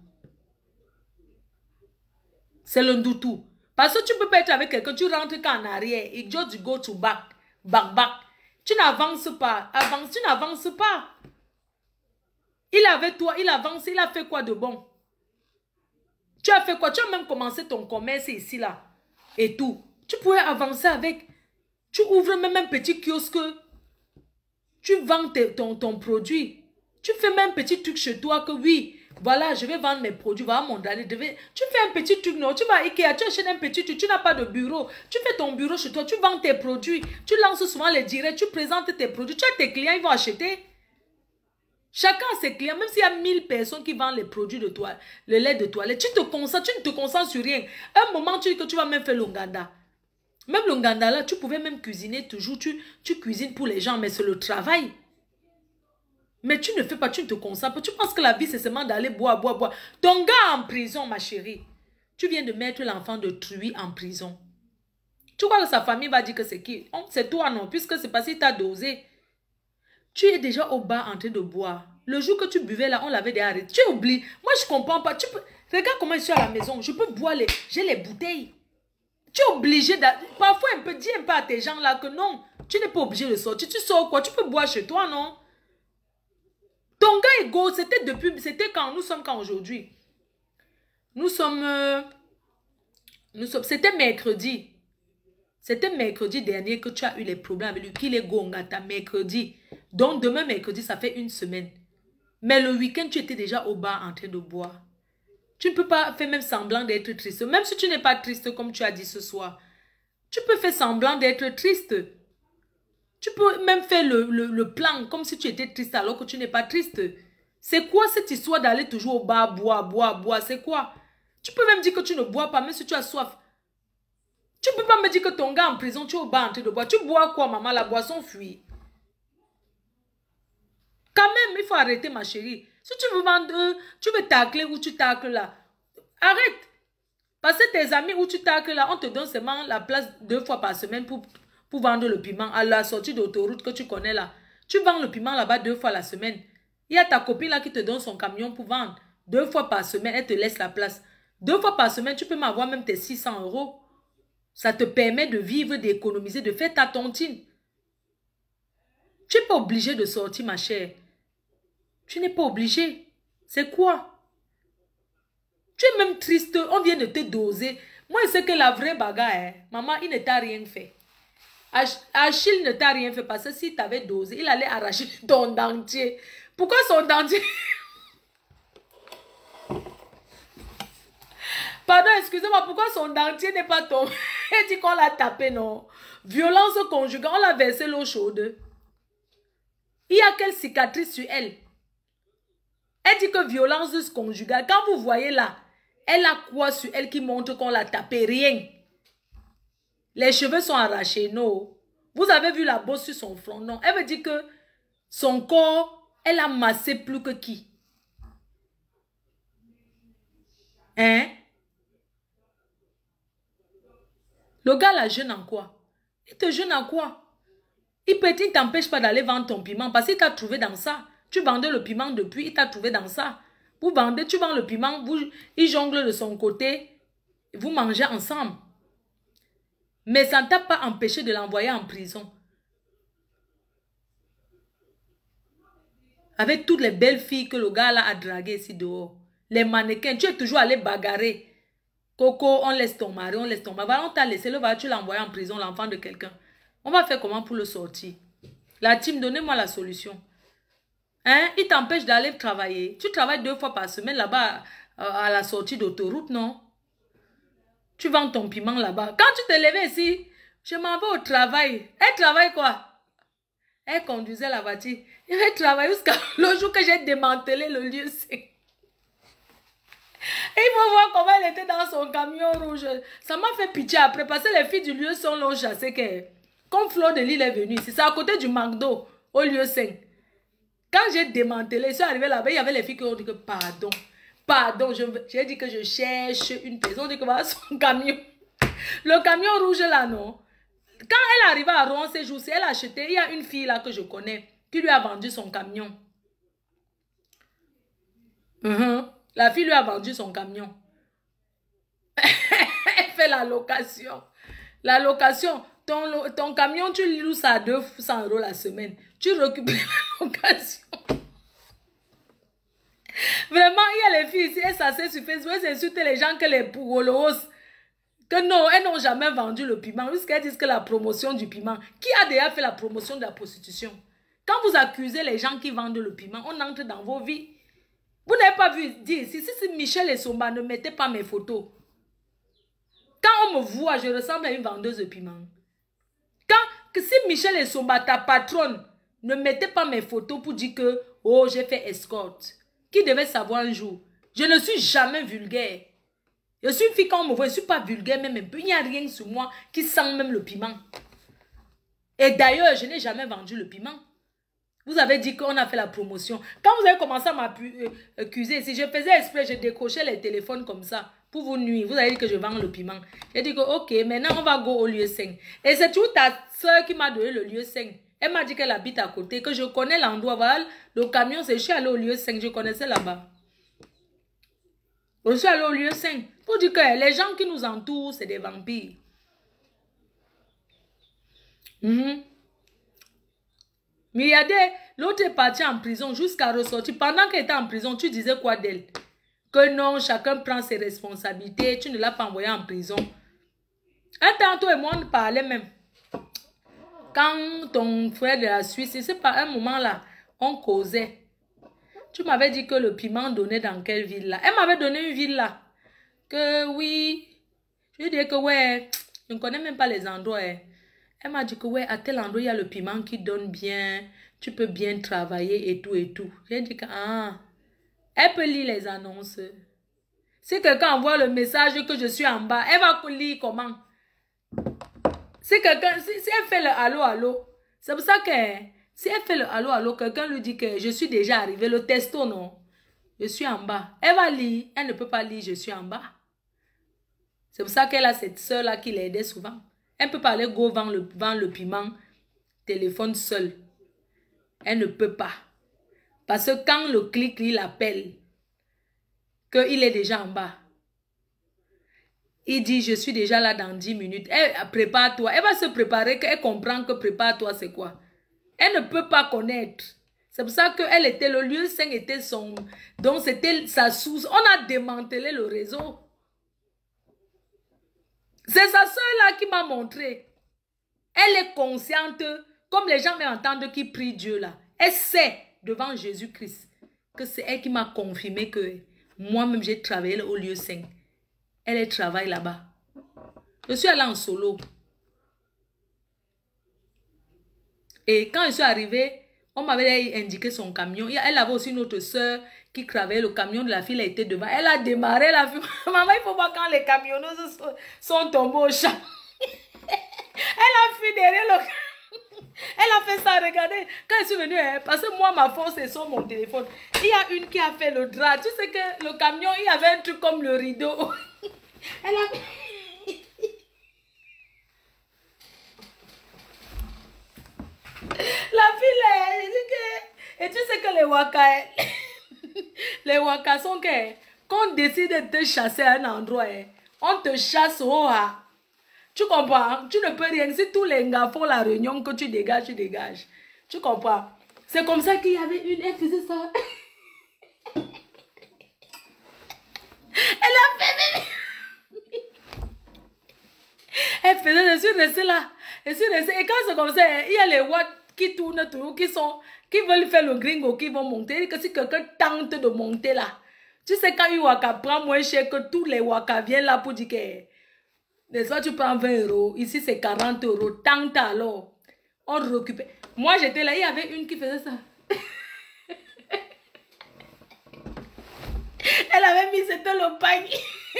C'est le ndoutou. Parce que tu peux pas être avec quelqu'un, tu rentres qu'en arrière, et just go to back, back, back. Tu n'avances pas, avance, tu n'avances pas. Il avait toi, il avance, il a fait quoi de bon? Tu as fait quoi? Tu as même commencé ton commerce ici, là. Et tout. Tu pourrais avancer avec. Tu ouvres même un petit kiosque. Tu vends tes, ton, ton produit. Tu fais même un petit truc chez toi que oui, voilà, je vais vendre mes produits. Voilà mon dernier. Tu fais un petit truc, non? Tu vas à Ikea, tu achètes un petit truc. Tu n'as pas de bureau. Tu fais ton bureau chez toi. Tu vends tes produits. Tu lances souvent les directs. Tu présentes tes produits. Tu as tes clients, ils vont acheter. Chacun a ses clients, même s'il y a mille personnes qui vendent les produits de toilette, le lait de toilette, tu te concentres, tu ne te concentres sur rien. Un moment, tu dis que tu vas même faire l'onganda. Même l'onganda là, tu pouvais même cuisiner toujours, tu, tu cuisines pour les gens, mais c'est le travail. Mais tu ne fais pas, tu ne te concentres pas. Tu penses que la vie, c'est seulement d'aller boire, boire, boire. Ton gars en prison, ma chérie. Tu viens de mettre l'enfant de Tru en prison. Tu crois que sa famille va dire que c'est qui? C'est toi, non, puisque c'est parce qu'il t'a dosé. Tu es déjà au bar en train de boire. Le jour que tu buvais là, on l'avait déjà arrêté. Tu oublies. Moi, je ne comprends pas. Tu peux... Regarde comment je suis à la maison. Je peux boire les... J'ai les bouteilles. Tu es obligé de... Parfois, un peu, dis un peu à tes gens là que non, tu n'es pas obligé de sortir. Tu sors quoi? Tu peux boire chez toi, non? Ton gars Ego, c'était depuis... C'était quand? Nous sommes quand aujourd'hui? Nous sommes... Euh... Nous sommes... C'était mercredi. C'était mercredi dernier que tu as eu les problèmes avec lui. Qu'il est Gongata, mercredi. Donc, demain, mercredi, ça fait une semaine. Mais le week-end, tu étais déjà au bar en train de boire. Tu ne peux pas faire même semblant d'être triste. Même si tu n'es pas triste comme tu as dit ce soir. Tu peux faire semblant d'être triste. Tu peux même faire le, le, le plan comme si tu étais triste alors que tu n'es pas triste. C'est quoi cette histoire d'aller toujours au bar, boire, boire, boire? C'est quoi? Tu peux même dire que tu ne bois pas, même si tu as soif. Tu ne peux pas me dire que ton gars en prison, tu es au bar en train de boire. Tu bois quoi, maman? La boisson fuit. Quand même, il faut arrêter, ma chérie. Si tu veux vendre, tu veux tacler où tu tacles là. Arrête. Parce que tes amis où tu tacles là, on te donne seulement la place deux fois par semaine pour, pour vendre le piment. À la sortie d'autoroute que tu connais là. Tu vends le piment là-bas deux fois la semaine. Il y a ta copine là qui te donne son camion pour vendre. Deux fois par semaine, elle te laisse la place. Deux fois par semaine, tu peux m'avoir même tes six cents euros. Ça te permet de vivre, d'économiser, de faire ta tontine. Tu n'es pas obligé de sortir, ma chère. Tu n'es pas obligé. C'est quoi? Tu es même triste. On vient de te doser. Moi, je sais que la vraie bagarre, hein, maman, il ne t'a rien fait. Ach Achille ne t'a rien fait parce que s'il t'avait dosé, il allait arracher ton dentier. Pourquoi son dentier? Pardon, excusez-moi, pourquoi son dentier n'est pas tombé? Elle dit qu'on l'a tapé, non? Violence conjugale, on l'a versé l'eau chaude. Il y a quelle cicatrice sur elle? Elle dit que violence conjugale. Quand vous voyez là, elle a quoi sur elle qui montre qu'on l'a tapé? Rien. Les cheveux sont arrachés, non? Vous avez vu la bosse sur son front? Non. Elle veut dire que son corps, elle a massé plus que qui? Hein? Le gars la jeune en quoi? Il te jeune en quoi? Il peut il ne t'empêche pas d'aller vendre ton piment parce qu'il t'a trouvé dans ça. Tu vendais le piment depuis, il t'a trouvé dans ça. Vous vendez, tu vends le piment, vous, il jongle de son côté, vous mangez ensemble. Mais ça ne t'a pas empêché de l'envoyer en prison. Avec toutes les belles filles que le gars là a draguées ici dehors. Les mannequins, tu es toujours allé bagarrer. Coco, on laisse ton mari, on laisse ton mari. Voilà, on t'a laissé, le va, tu l'as envoyé en prison, l'enfant de quelqu'un. On va faire comment pour le sortir? La team, donnez-moi la solution. Hein? Il t'empêche d'aller travailler. Tu travailles deux fois par semaine là-bas à la sortie d'autoroute, non? Tu vends ton piment là-bas. Quand tu te levais ici, je m'en vais au travail. Elle travaille quoi? Elle conduisait la voiture. Elle travaille jusqu'à le jour que j'ai démantelé le lieu. Et il faut voir comment elle était dans son camion rouge. Ça m'a fait pitié après parce que les filles du lieu sont l'ont chassé. Que, comme Fleur de Lille est venue ici, c'est à côté du McDo, au lieu cinq. Quand j'ai démantelé, je suis arrivée là-bas, il y avait les filles qui ont dit que pardon, pardon, j'ai dit que je cherche une personne, on dit que voilà son camion. Le camion rouge là, non. Quand elle arrivait à Rouen ces jours-ci, elle a acheté, il y a une fille là que je connais qui lui a vendu son camion. Uh-huh. La fille lui a vendu son camion. Elle fait la location. La location. Ton, ton camion, tu loues ça à deux cents euros la semaine. Tu récupères la location. Vraiment, il y a les filles ici, elles s'asseyent sur Facebook, elles insultent les gens que les pougolos, que non, elles n'ont jamais vendu le piment, jusqu'elles disent que la promotion du piment. Qui a déjà fait la promotion de la prostitution? Quand vous accusez les gens qui vendent le piment, on entre dans vos vies. Vous n'avez pas vu dire, si, si, si Michel et Somba ne mettaient pas mes photos. Quand on me voit, je ressemble à une vendeuse de piment. Quand, que si Michel et Somba, ta patronne, ne mettaient pas mes photos pour dire que, oh, j'ai fait escorte. Qui devait savoir un jour? Je ne suis jamais vulgaire. Je suis une fille, quand on me voit, je ne suis pas vulgaire, même un peu. Il n'y a rien sur moi qui sent même le piment. Et d'ailleurs, je n'ai jamais vendu le piment. Vous avez dit qu'on a fait la promotion. Quand vous avez commencé à m'accuser, si je faisais exprès, je décrochais les téléphones comme ça pour vous nuire. Vous avez dit que je vends le piment. J'ai dit que, ok, maintenant on va go au lieu cinq. Et c'est toujours ta soeur qui m'a donné le lieu cinq. Elle m'a dit qu'elle habite à côté, que je connais l'endroit. Voilà, le camion, c'est je suis allée au lieu cinq. Je connaissais là-bas. Je suis allée au lieu cinq. Pour dire que les gens qui nous entourent, c'est des vampires. Mm-hmm. Mais il y a des... L'autre est parti en prison jusqu'à ressortir. Pendant qu'elle était en prison, tu disais quoi d'elle? Que non, chacun prend ses responsabilités. Tu ne l'as pas envoyé en prison. Un temps, toi et moi, on parlait même. Quand ton frère de la Suisse, c'est pas un moment là, on causait. Tu m'avais dit que le piment donnait dans quelle ville là? Elle m'avait donné une ville là. Que oui. Je lui ai dit que ouais, je ne connais même pas les endroits. Hein. Elle m'a dit que ouais, à tel endroit, il y a le piment qui donne bien. Tu peux bien travailler et tout et tout. J'ai dit que ah, elle peut lire les annonces. Si quelqu'un envoie le message que je suis en bas, elle va lire comment? Si quelqu'un, si, si elle fait le allô allô, c'est pour ça que si elle fait le allô allô, quelqu'un lui dit que je suis déjà arrivé, le testo non, je suis en bas. Elle va lire, elle ne peut pas lire, je suis en bas. C'est pour ça qu'elle a cette soeur là qui l'aidait souvent. Elle ne peut pas aller go vendre le, vendre le piment, téléphone seul. Elle ne peut pas. Parce que quand le clic, il appelle, qu'il est déjà en bas. Il dit, je suis déjà là dans dix minutes. Elle, prépare-toi. Elle va se préparer, qu'elle comprend que prépare-toi, c'est quoi. Elle ne peut pas connaître. C'est pour ça qu'elle était, le lieu cinq était son... Donc, c'était sa source. On a démantelé le réseau. C'est sa soeur-là qui m'a montré. Elle est consciente, comme les gens m'entendent qui prient Dieu là. Elle sait, devant Jésus-Christ, que c'est elle qui m'a confirmé que moi-même, j'ai travaillé au lieu cinq. Elle travaille là-bas. Je suis allée en solo. Et quand je suis arrivée, on m'avait indiqué son camion. Elle avait aussi une autre soeur qui travaillait le camion de la fille. Elle était devant. Elle a démarré la fille. Maman, il faut voir quand les camionneuses sont, sont tombés au champ. Elle a fui derrière le... Elle a fait ça, regardez. Quand je suis venue, hein, parce que moi, ma force est sur mon téléphone. Il y a une qui a fait le drap. Tu sais que le camion, il y avait un truc comme le rideau. Elle a... La fille, elle dit que... Et tu sais que les waka, les waka sont que... Quand on décide de te chasser à un endroit, on te chasse au ha. Tu comprends? Tu ne peux rien. Si tous les gars font la réunion que tu dégages, tu dégages. Tu comprends? C'est comme ça qu'il y avait une, elle faisait ça. Elle a fait... Elle faisait, je suis restée là. Je suis restée. Et quand c'est comme ça, il y a les watts qui tournent toujours, qui sont, qui veulent faire le gringo, qui vont monter. Et que si quelqu'un tente de monter là, tu sais, quand une waka prend moins cher que tous les waka viennent là pour dire que, n'est-ce pas, tu prends vingt euros. Ici, c'est quarante euros. Tente alors. On récupère. Moi, j'étais là, il y avait une qui faisait ça. Elle avait mis, c'était le panier.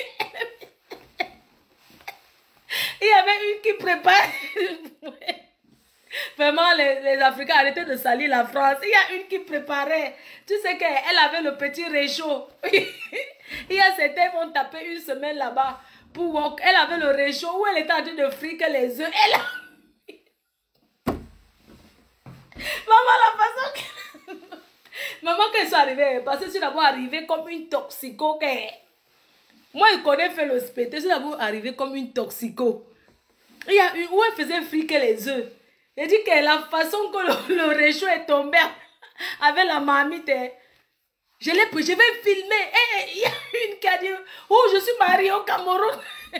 Il y avait une qui préparait. Vraiment, les, les Africains arrêtaient de salir la France. Il y a une qui préparait. Tu sais qu'elle avait le petit réchaud. Il y a certains qui vont taper une semaine là-bas. Pour, elle avait le réchaud où elle était en train de friquer les œufs. Elle a... Maman, la façon que... Maman, quand ils sont arrivés, parce que je suis d'abord arrivée comme une toxico. Que... Moi, je connais faire le spectacle. Je suis d'abord arrivée comme une toxico. Il y a une où elle faisait friquer les œufs. Elle dit que la façon que le, le réchaud est tombé avec la marmite, je l'ai pris, je vais filmer. Et il y a une qui a dit, oh, je suis mariée au Cameroun.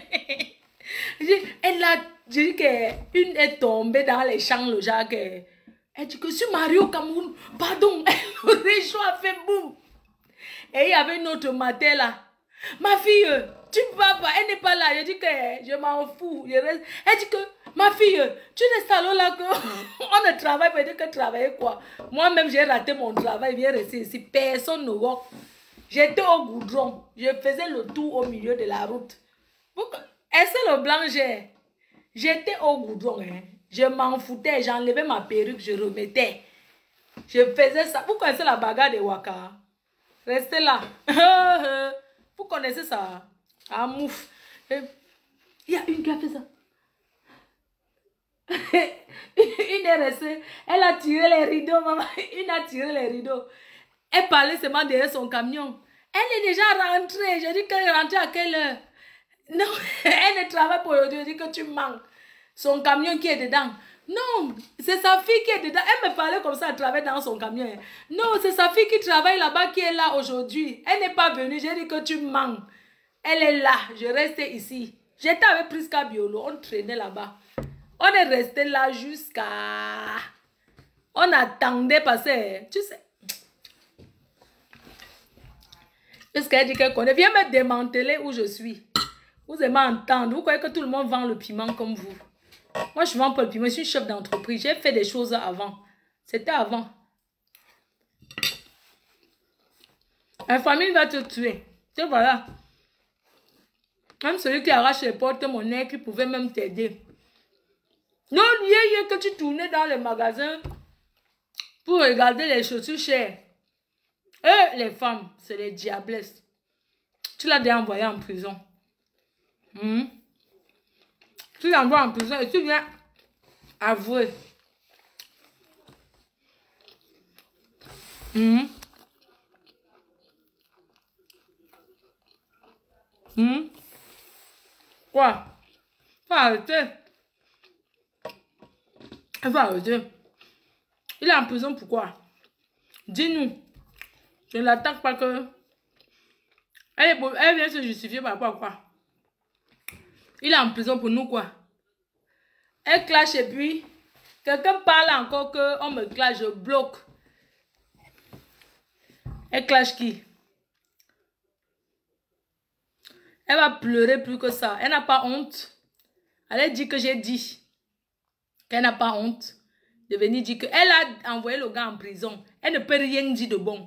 Elle a dit qu'une est tombée dans les champs, le genre. Elle dit que je suis mariée au Cameroun. Pardon, le réchaud a fait boum. Et il y avait une autre matin là. Ma fille, tu ne vas pas, elle n'est pas là. Je dis que je m'en fous. Je reste. Elle dit que, ma fille, tu restes alors là que on ne travaille pas. Elle dit que travailler quoi? Moi-même, j'ai raté mon travail. Je viens rester ici. Personne ne voit. J'étais au goudron. Je faisais le tour au milieu de la route. Est-ce que le blanc, j'ai... J'étais au goudron. Hein. Je m'en foutais. J'enlevais ma perruque, je remettais. Je faisais ça. Vous connaissez la bagarre de Waka? Restez là. Vous connaissez ça? Ah, mouf. Il y a une qui a fait ça. Une est restée. Elle a tiré les rideaux, maman. Une a tiré les rideaux. Elle parlait seulement derrière son camion. Elle est déjà rentrée. J'ai dit qu'elle est rentrée à quelle heure? Non, elle ne travaille pas aujourd'hui. J'ai dit que tu manques. Son camion qui est dedans. Non, c'est sa fille qui est dedans. Elle me parlait comme ça, elle travaille dans son camion. Non, c'est sa fille qui travaille là-bas qui est là aujourd'hui. Elle n'est pas venue. J'ai dit que tu manques. Elle est là. Je restais ici. J'étais avec Priska Biolo. On traînait là-bas. On est resté là jusqu'à... On attendait passer. Tu sais. Jusqu'à dire qu'elle connaît. Viens me démanteler où je suis. Vous aimez entendre. Vous croyez que tout le monde vend le piment comme vous. Moi, je ne vends pas le piment. Je suis chef d'entreprise. J'ai fait des choses avant. C'était avant. La famille va te tuer. Tu voilà. Même celui qui arrache les porte-monnaie, qui pouvait même t'aider. Non, hier, que tu tournais dans le magasin pour regarder les chaussures chères. Et les femmes, c'est les diablesses. Tu l'as déjà envoyé en prison. Hmm? Tu l'envoies en prison et tu viens avouer. Hmm? Hmm? Quoi? Faut arrêter. Il faut arrêter. Il est en prison pourquoi? Dis-nous. Je ne l'attaque pas que... Elle, est... Elle vient se justifier par rapport à quoi? Il est en prison pour nous quoi? Elle clash et puis... Quelqu'un parle encore que on me clash, je bloque. Elle clash qui? Elle va pleurer plus que ça. Elle n'a pas honte. Elle dit que j'ai dit qu'elle n'a pas honte de venir dire qu'elle a envoyé le gars en prison. Elle ne peut rien dire de bon.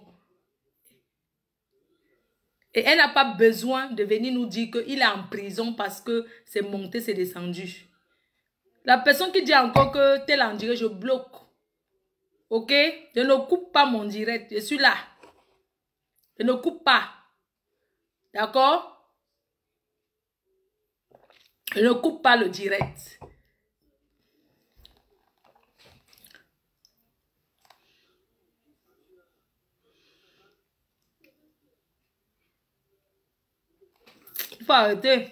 Et elle n'a pas besoin de venir nous dire qu'il est en prison parce que c'est monté, c'est descendu. La personne qui dit encore que tel en direct, je bloque. Ok? Je ne coupe pas mon direct. Je suis là. Je ne coupe pas. D'accord? Je ne coupe pas le direct. Il faut arrêter.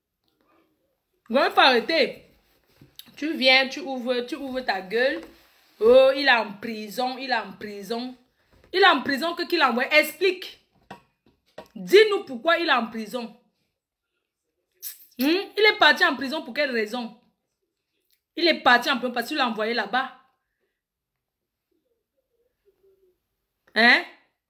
Il faut arrêter. Tu viens, tu ouvres, tu ouvres ta gueule. Oh, il est en prison, il est en prison. Il est en prison que qu'il a envoyé. Explique. Dis-nous pourquoi il est en prison. Hmm? Il est parti en prison pour quelle raison? Il est parti en prison parce qu'il l'a envoyé là-bas. Hein?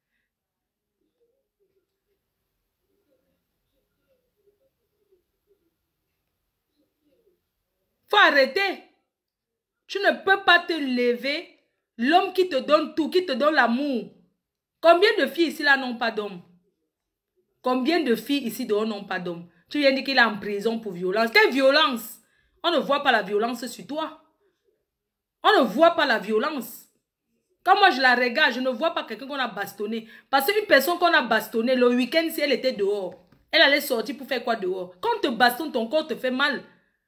Faut arrêter. Tu ne peux pas te lever. L'homme qui te donne tout, qui te donne l'amour. Combien de filles ici là n'ont pas d'homme? Combien de filles ici dehors n'ont pas d'homme? Tu viens dire qu'il est en prison pour violence. Quelle violence? On ne voit pas la violence sur toi. On ne voit pas la violence. Quand moi je la regarde, je ne vois pas quelqu'un qu'on a bastonné. Parce qu'une personne qu'on a bastonné, le week-end, si elle était dehors, elle allait sortir pour faire quoi dehors? Quand on te bastonne, ton corps te fait mal.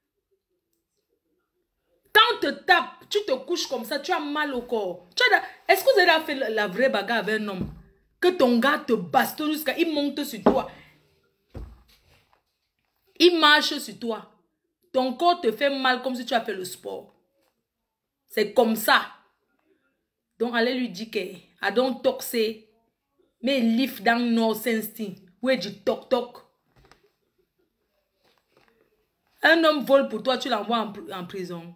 Quand on te tape, tu te couches comme ça, tu as mal au corps. Est-ce que vous avez fait la vraie bagarre avec un homme? Que ton gars te bastonne jusqu'à... Il monte sur toi. Il marche sur toi. Ton corps te fait mal comme si tu as fait le sport. C'est comme ça. Donc, allez lui dire que... I don't talk say... Mais live dans no sense thing. Ouais, du toc toc. Un homme vole pour toi, tu l'envoies en, en prison.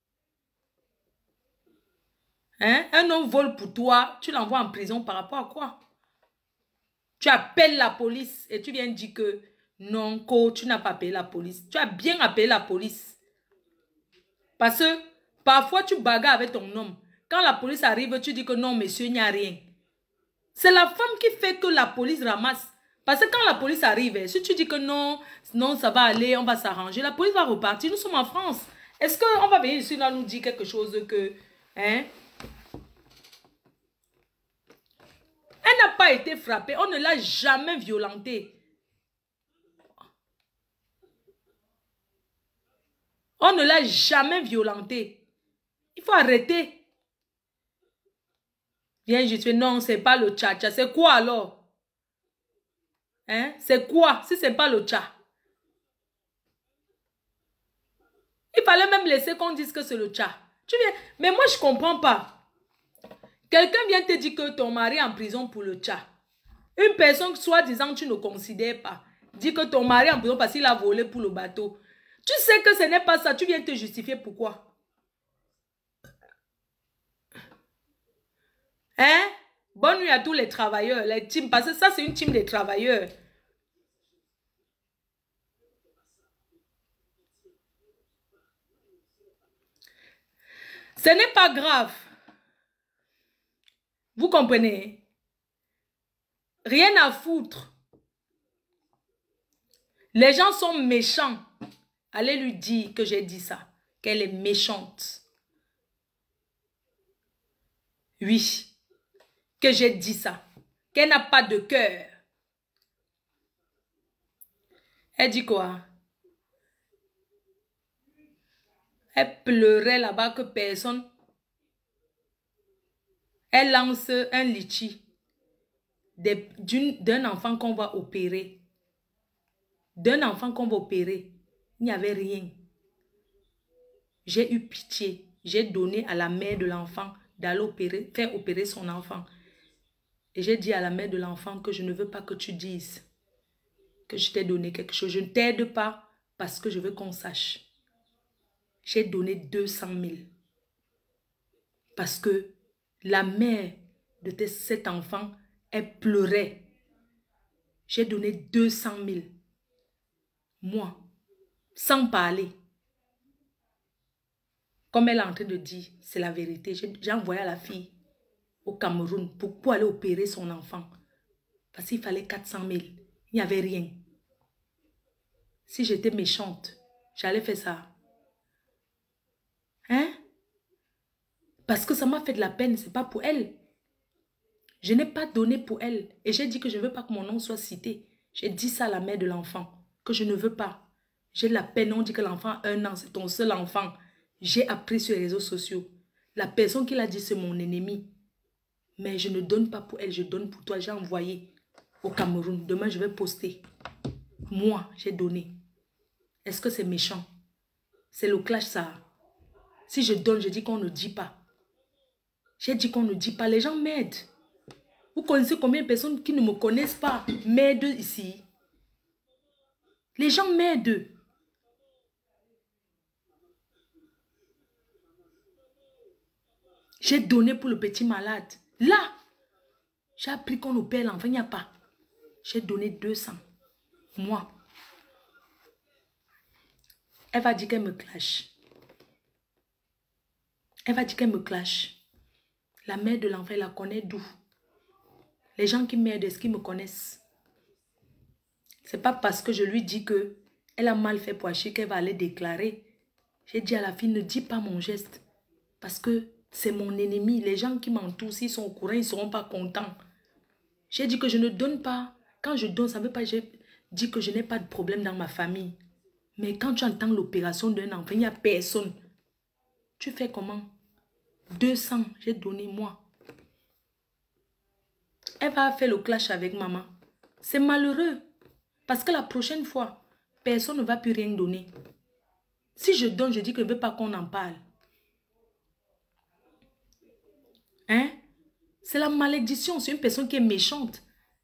Hein? Un homme vole pour toi, tu l'envoies en prison par rapport à quoi? Tu appelles la police et tu viens dire que non, que tu n'as pas appelé la police. Tu as bien appelé la police. Parce que parfois tu bagarres avec ton homme. Quand la police arrive, tu dis que non, monsieur, il n'y a rien. C'est la femme qui fait que la police ramasse. Parce que quand la police arrive, si tu dis que non, non, ça va aller, on va s'arranger, la police va repartir. Nous sommes en France. Est-ce qu'on va venir ici là nous dire quelque chose que... Hein? Elle n'a pas été frappée. On ne l'a jamais violentée. On ne l'a jamais violentée. Il faut arrêter. Viens, je te dis, non, c'est pas le tcha-tcha. C'est quoi alors? Hein? C'est quoi si c'est pas le tcha? Il fallait même laisser qu'on dise que c'est le tcha. Tu viens. Mais moi, je comprends pas. Quelqu'un vient te dire que ton mari est en prison pour le tcha. Une personne, soi-disant, tu ne considères pas, dit que ton mari est en prison parce qu'il a volé pour le bateau. Tu sais que ce n'est pas ça. Tu viens te justifier pourquoi? Hein? Bonne nuit à tous les travailleurs, les teams, parce que ça, c'est une team de travailleurs. Ce n'est pas grave. Vous comprenez? Rien à foutre. Les gens sont méchants. Allez lui dire que j'ai dit ça. Qu'elle est méchante. Oui. Que j'ai dit ça. Qu'elle n'a pas de cœur. Elle dit quoi? Elle pleurait là-bas que personne... Elle lance un litchi d'un enfant qu'on va opérer. D'un enfant qu'on va opérer. Il n'y avait rien. J'ai eu pitié. J'ai donné à la mère de l'enfant d'aller opérer, faire opérer son enfant. Et j'ai dit à la mère de l'enfant que je ne veux pas que tu dises que je t'ai donné quelque chose. Je ne t'aide pas parce que je veux qu'on sache. J'ai donné deux cent mille. Parce que la mère de cet enfant, elle pleurait. J'ai donné deux cent mille. Moi, sans parler. Comme elle est en train de dire, c'est la vérité. J'ai envoyé à la fille au Cameroun pour, pour aller opérer son enfant. Parce qu'il fallait quatre cent mille. Il n'y avait rien. Si j'étais méchante, j'allais faire ça. Hein? Parce que ça m'a fait de la peine, c'est pas pour elle. Je n'ai pas donné pour elle. Et j'ai dit que je ne veux pas que mon nom soit cité. J'ai dit ça à la mère de l'enfant, que je ne veux pas. J'ai de la peine, on dit que l'enfant a un an, c'est ton seul enfant. J'ai appris sur les réseaux sociaux. La personne qui l'a dit, c'est mon ennemi. Mais je ne donne pas pour elle, je donne pour toi. J'ai envoyé au Cameroun. Demain, je vais poster. Moi, j'ai donné. Est-ce que c'est méchant? C'est le clash, ça. Si je donne, je dis qu'on ne dit pas. J'ai dit qu'on ne dit pas, les gens m'aident. Vous connaissez combien de personnes qui ne me connaissent pas m'aident ici? Les gens m'aident. J'ai donné pour le petit malade. Là, j'ai appris qu'on opère l'enfant, il n'y a pas. J'ai donné deux cents. Moi. Elle va dire qu'elle me clash. Elle va dire qu'elle me clash. La mère de l'enfant, elle la connaît d'où? Les gens qui m'aident, est-ce qu'ils me connaissent? C'est pas parce que je lui dis que elle a mal fait pour acheter qu'elle va aller déclarer. J'ai dit à la fille, ne dis pas mon geste. Parce que c'est mon ennemi. Les gens qui m'entourent, s'ils sont au courant, ils ne seront pas contents. J'ai dit que je ne donne pas. Quand je donne, ça ne veut pas que j'ai dit que je n'ai pas de problème dans ma famille. Mais quand tu entends l'opération d'un enfant, il n'y a personne. Tu fais comment? deux cents, j'ai donné moi. Elle va faire le clash avec maman. C'est malheureux. Parce que la prochaine fois, personne ne va plus rien donner. Si je donne, je dis que je ne veux pas qu'on en parle. Hein? C'est la malédiction. C'est une personne qui est méchante.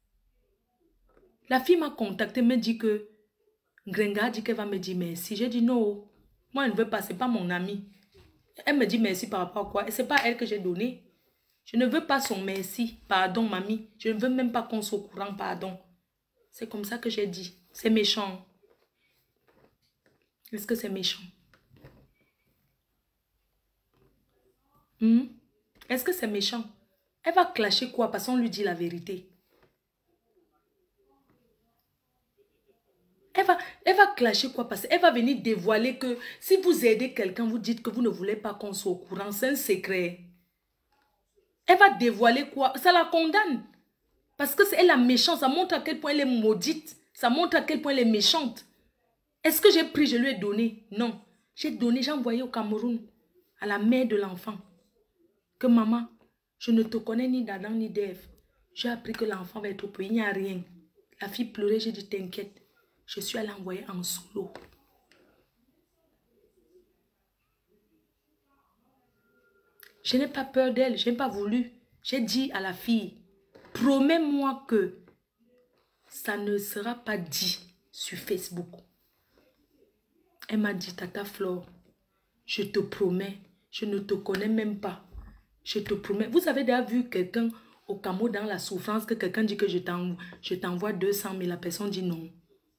La fille m'a contacté, me dit que Grenga dit qu'elle va me dire merci. J'ai dit non. Moi, je ne veux pas. Ce n'est pas mon amie. Elle me dit merci par rapport à quoi? Et ce n'est pas elle que j'ai donné. Je ne veux pas son merci. Pardon, mamie. Je ne veux même pas qu'on soit au courant. Pardon. C'est comme ça que j'ai dit. C'est méchant. Est-ce que c'est méchant? Hmm? Est-ce que c'est méchant? Elle va clasher quoi? Parce qu'on lui dit la vérité. Elle va, elle va clasher quoi? Parce qu'elle va venir dévoiler que si vous aidez quelqu'un, vous dites que vous ne voulez pas qu'on soit au courant. C'est un secret. Elle va dévoiler quoi? Ça la condamne. Parce que c'est elle la méchante. Ça montre à quel point elle est maudite. Ça montre à quel point elle est méchante. Est-ce que j'ai pris, je lui ai donné? Non. J'ai donné, j'ai envoyé au Cameroun à la mère de l'enfant. Que maman, je ne te connais ni d'Adam ni d'Ève. J'ai appris que l'enfant va être opéré. Il n'y a rien. La fille pleurait, j'ai dit t'inquiète. Je suis allée envoyer en solo. Je n'ai pas peur d'elle, je n'ai pas voulu. J'ai dit à la fille, promets-moi que ça ne sera pas dit sur Facebook. Elle m'a dit, Tata Flore, je te promets, je ne te connais même pas. Je te promets. Vous avez déjà vu quelqu'un au Cameroun dans la souffrance que quelqu'un dit que je t'envoie deux cent mille, la personne dit non.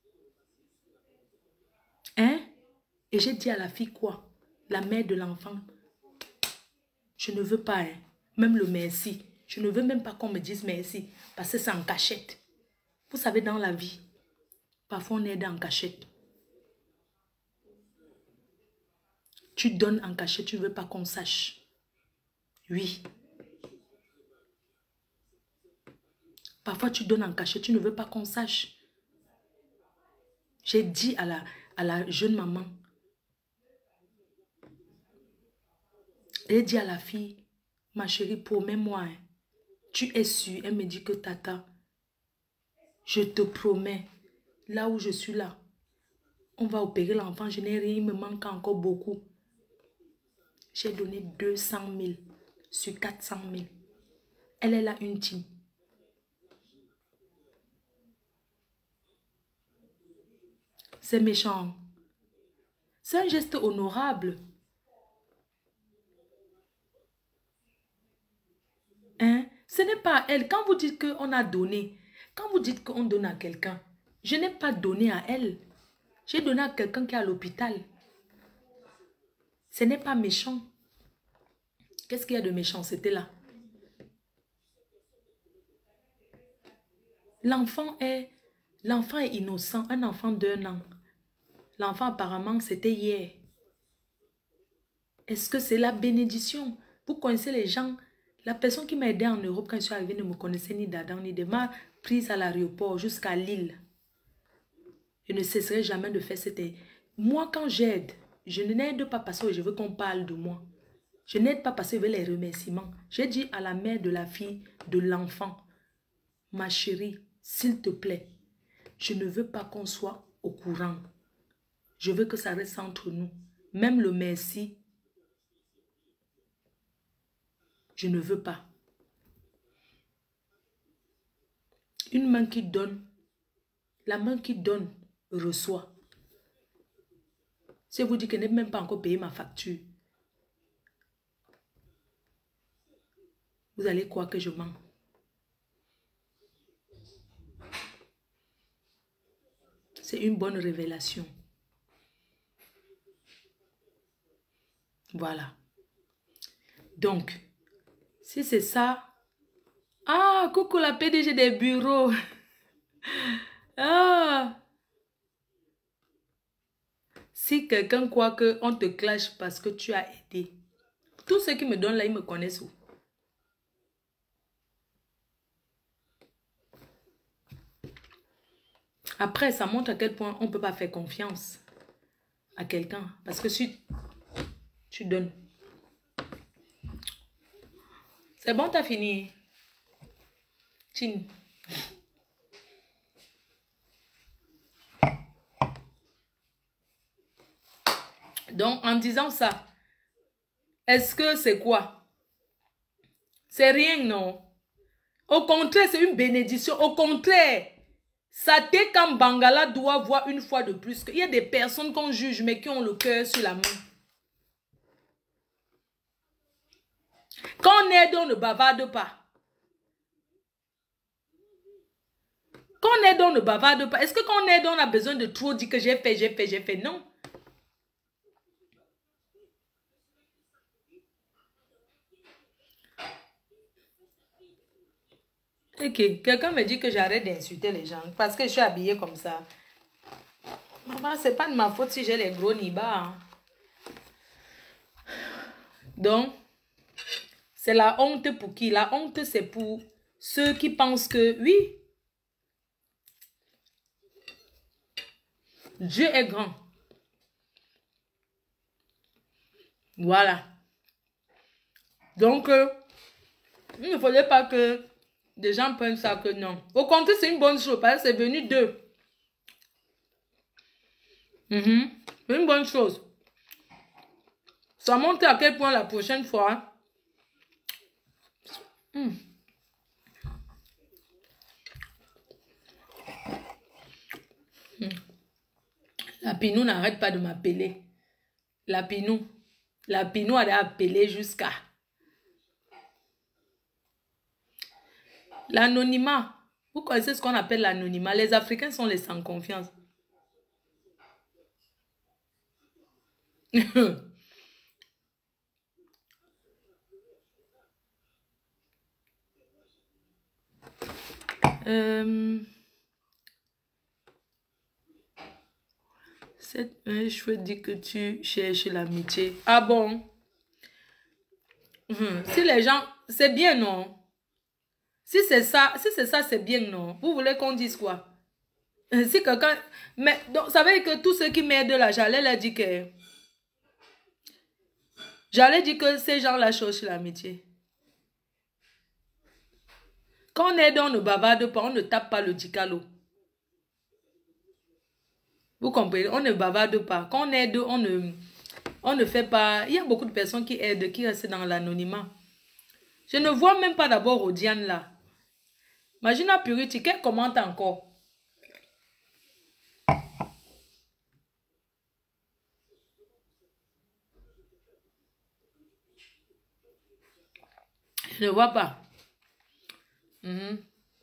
Hein? Et j'ai dit à la fille quoi? La mère de l'enfant. Je ne veux pas, hein? Même le merci. Je ne veux même pas qu'on me dise merci. Parce que c'est en cachette. Vous savez, dans la vie, parfois on aide en cachette. Tu donnes en cachette, tu ne veux pas qu'on sache. Oui. Parfois tu donnes en cachette, tu ne veux pas qu'on sache. J'ai dit à la, à la jeune maman, j'ai dit à la fille, ma chérie, promets-moi, hein, tu es sûre? Elle me dit que tata, je te promets, là où je suis là, on va opérer l'enfant, je n'ai rien, il me manque encore beaucoup. J'ai donné deux cent mille sur quatre cent mille. Elle est là une team. C'est méchant. C'est un geste honorable. Hein? Ce n'est pas à elle. Quand vous dites qu'on a donné, quand vous dites qu'on donne à quelqu'un, je n'ai pas donné à elle. J'ai donné à quelqu'un qui est à l'hôpital. Ce n'est pas méchant. Qu'est-ce qu'il y a de méchant? C'était là. L'enfant est, l'enfant est innocent. Un enfant d'un an. L'enfant apparemment c'était hier. Est-ce que c'est la bénédiction? Vous connaissez les gens. La personne qui m'a aidé en Europe quand je suis arrivée ne me connaissait ni d'Adam ni de m'a prise à l'aéroport jusqu'à Lille. Je ne cesserai jamais de faire cette aide. Moi quand j'aide, je n'aide pas parce que je veux qu'on parle de moi. Je n'aide pas parce que je veux les remerciements. J'ai dit à la mère de la fille, de l'enfant, ma chérie, s'il te plaît, je ne veux pas qu'on soit au courant. Je veux que ça reste entre nous. Même le merci, Je ne veux pas. Une main qui donne, la main qui donne reçoit. Si vous dites que je n'ai même pas encore payé ma facture, vous allez croire que je mens. C'est une bonne révélation. Voilà. Donc, si c'est ça... Ah, coucou la P D G des bureaux. Ah. Si quelqu'un croit qu'on te clash parce que tu as aidé, tous ceux qui me donnent là, ils me connaissent où? Après, ça montre à quel point on ne peut pas faire confiance à quelqu'un. Parce que si tu donnes. C'est bon, t'as fini. Chin. Donc, en disant ça, est-ce que c'est quoi? C'est rien, non? Au contraire, c'est une bénédiction. Au contraire, Saté Kambangala doit voir une fois de plus qu'il y a des personnes qu'on juge, mais qui ont le cœur sur la main. Quand on aide, on ne bavarde pas. Quand on aide, on ne bavarde pas. Est-ce que quand on aide, on a besoin de trop dire que j'ai fait, j'ai fait, j'ai fait? Non. Ok, quelqu'un me dit que j'arrête d'insulter les gens parce que je suis habillée comme ça. Maman, c'est pas de ma faute si j'ai les gros nibas. Hein. Donc, c'est la honte pour qui? La honte, c'est pour ceux qui pensent que, oui, Dieu est grand. Voilà. Donc, euh, il ne faudrait pas que des gens prennent ça que non. Au contraire, c'est une bonne chose parce que c'est venu d'eux. Mm-hmm. C'est une bonne chose. Ça montre à quel point la prochaine fois... Mm. Mm. La Pinou n'arrête pas de m'appeler. La Pinou. La Pinou a appelé jusqu'à... L'anonymat. Vous connaissez ce qu'on appelle l'anonymat. Les Africains sont les sans confiance. euh, cette, euh, je veux dire que tu cherches l'amitié. Ah bon? Hum, si les gens... C'est bien, non? Si c'est ça, si c'est ça, c'est bien, non? Vous voulez qu'on dise quoi? Si quelqu'un... Mais, donc, ça veut dire que tous ceux qui m'aident là, j'allais leur dire que... J'allais dire que ces gens-là cherchent l'amitié. Quand on aide, on ne bavarde pas, on ne tape pas le dicalo. Vous comprenez? On ne bavarde pas. Quand on aide, on ne, on ne fait pas... Il y a beaucoup de personnes qui aident, qui restent dans l'anonymat. Je ne vois même pas d'abord Rodiane là. Imagine à Purity, qu'elle commente encore. Je ne vois pas. Mm-hmm.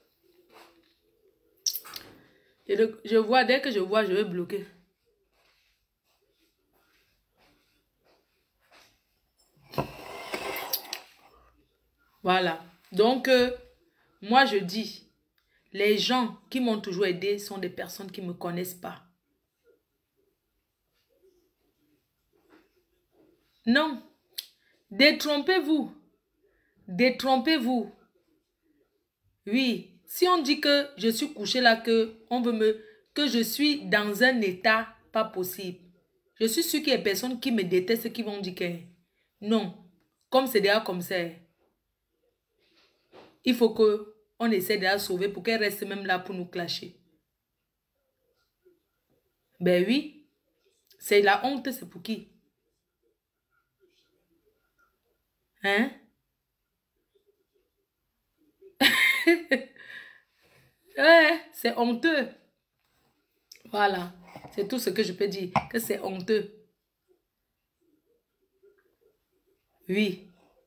je, je vois, dès que je vois, je vais bloquer. Voilà. Donc, euh, moi, je dis, les gens qui m'ont toujours aidé sont des personnes qui ne me connaissent pas. Non. Détrompez-vous. Détrompez-vous. Oui. Si on dit que je suis couché là, que on veut me, que je suis dans un état pas possible. Je suis sûre qu'il y a des personnes qui me détestent, qui vont dire que non. Comme c'est déjà comme ça. Il faut que on essaie de la sauver pour qu'elle reste même là pour nous clasher. Ben oui. C'est la honte, c'est pour qui? Hein? Ouais, c'est honteux. Voilà, c'est tout ce que je peux dire, que c'est honteux. Oui.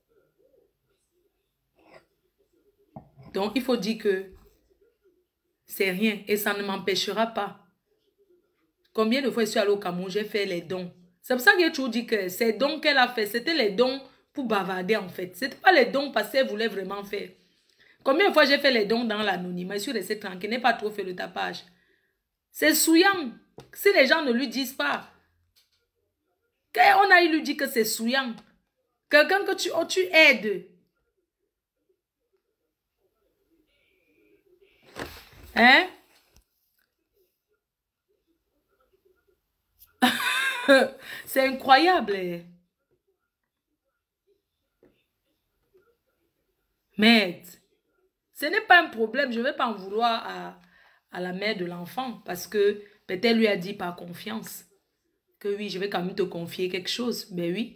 Donc, il faut dire que c'est rien et ça ne m'empêchera pas. Combien de fois je suis allée au Cameroun, j'ai fait les dons. C'est pour ça que j'ai toujours dit que ces dons qu'elle a fait, c'était les dons pour bavarder en fait. C'était pas les dons parce qu'elle voulait vraiment faire. Combien de fois j'ai fait les dons dans l'anonymat, je suis restée tranquille, n'ai pas trop fait le tapage. C'est souillant. Si les gens ne lui disent pas, qu'on a lui dit que c'est souillant. Quelqu'un que tu, oh, tu aides. Hein? C'est incroyable. Mais ce n'est pas un problème. Je ne vais pas en vouloir à, à la mère de l'enfant parce que peut-être lui a dit par confiance que oui, je vais quand même te confier quelque chose. Ben oui.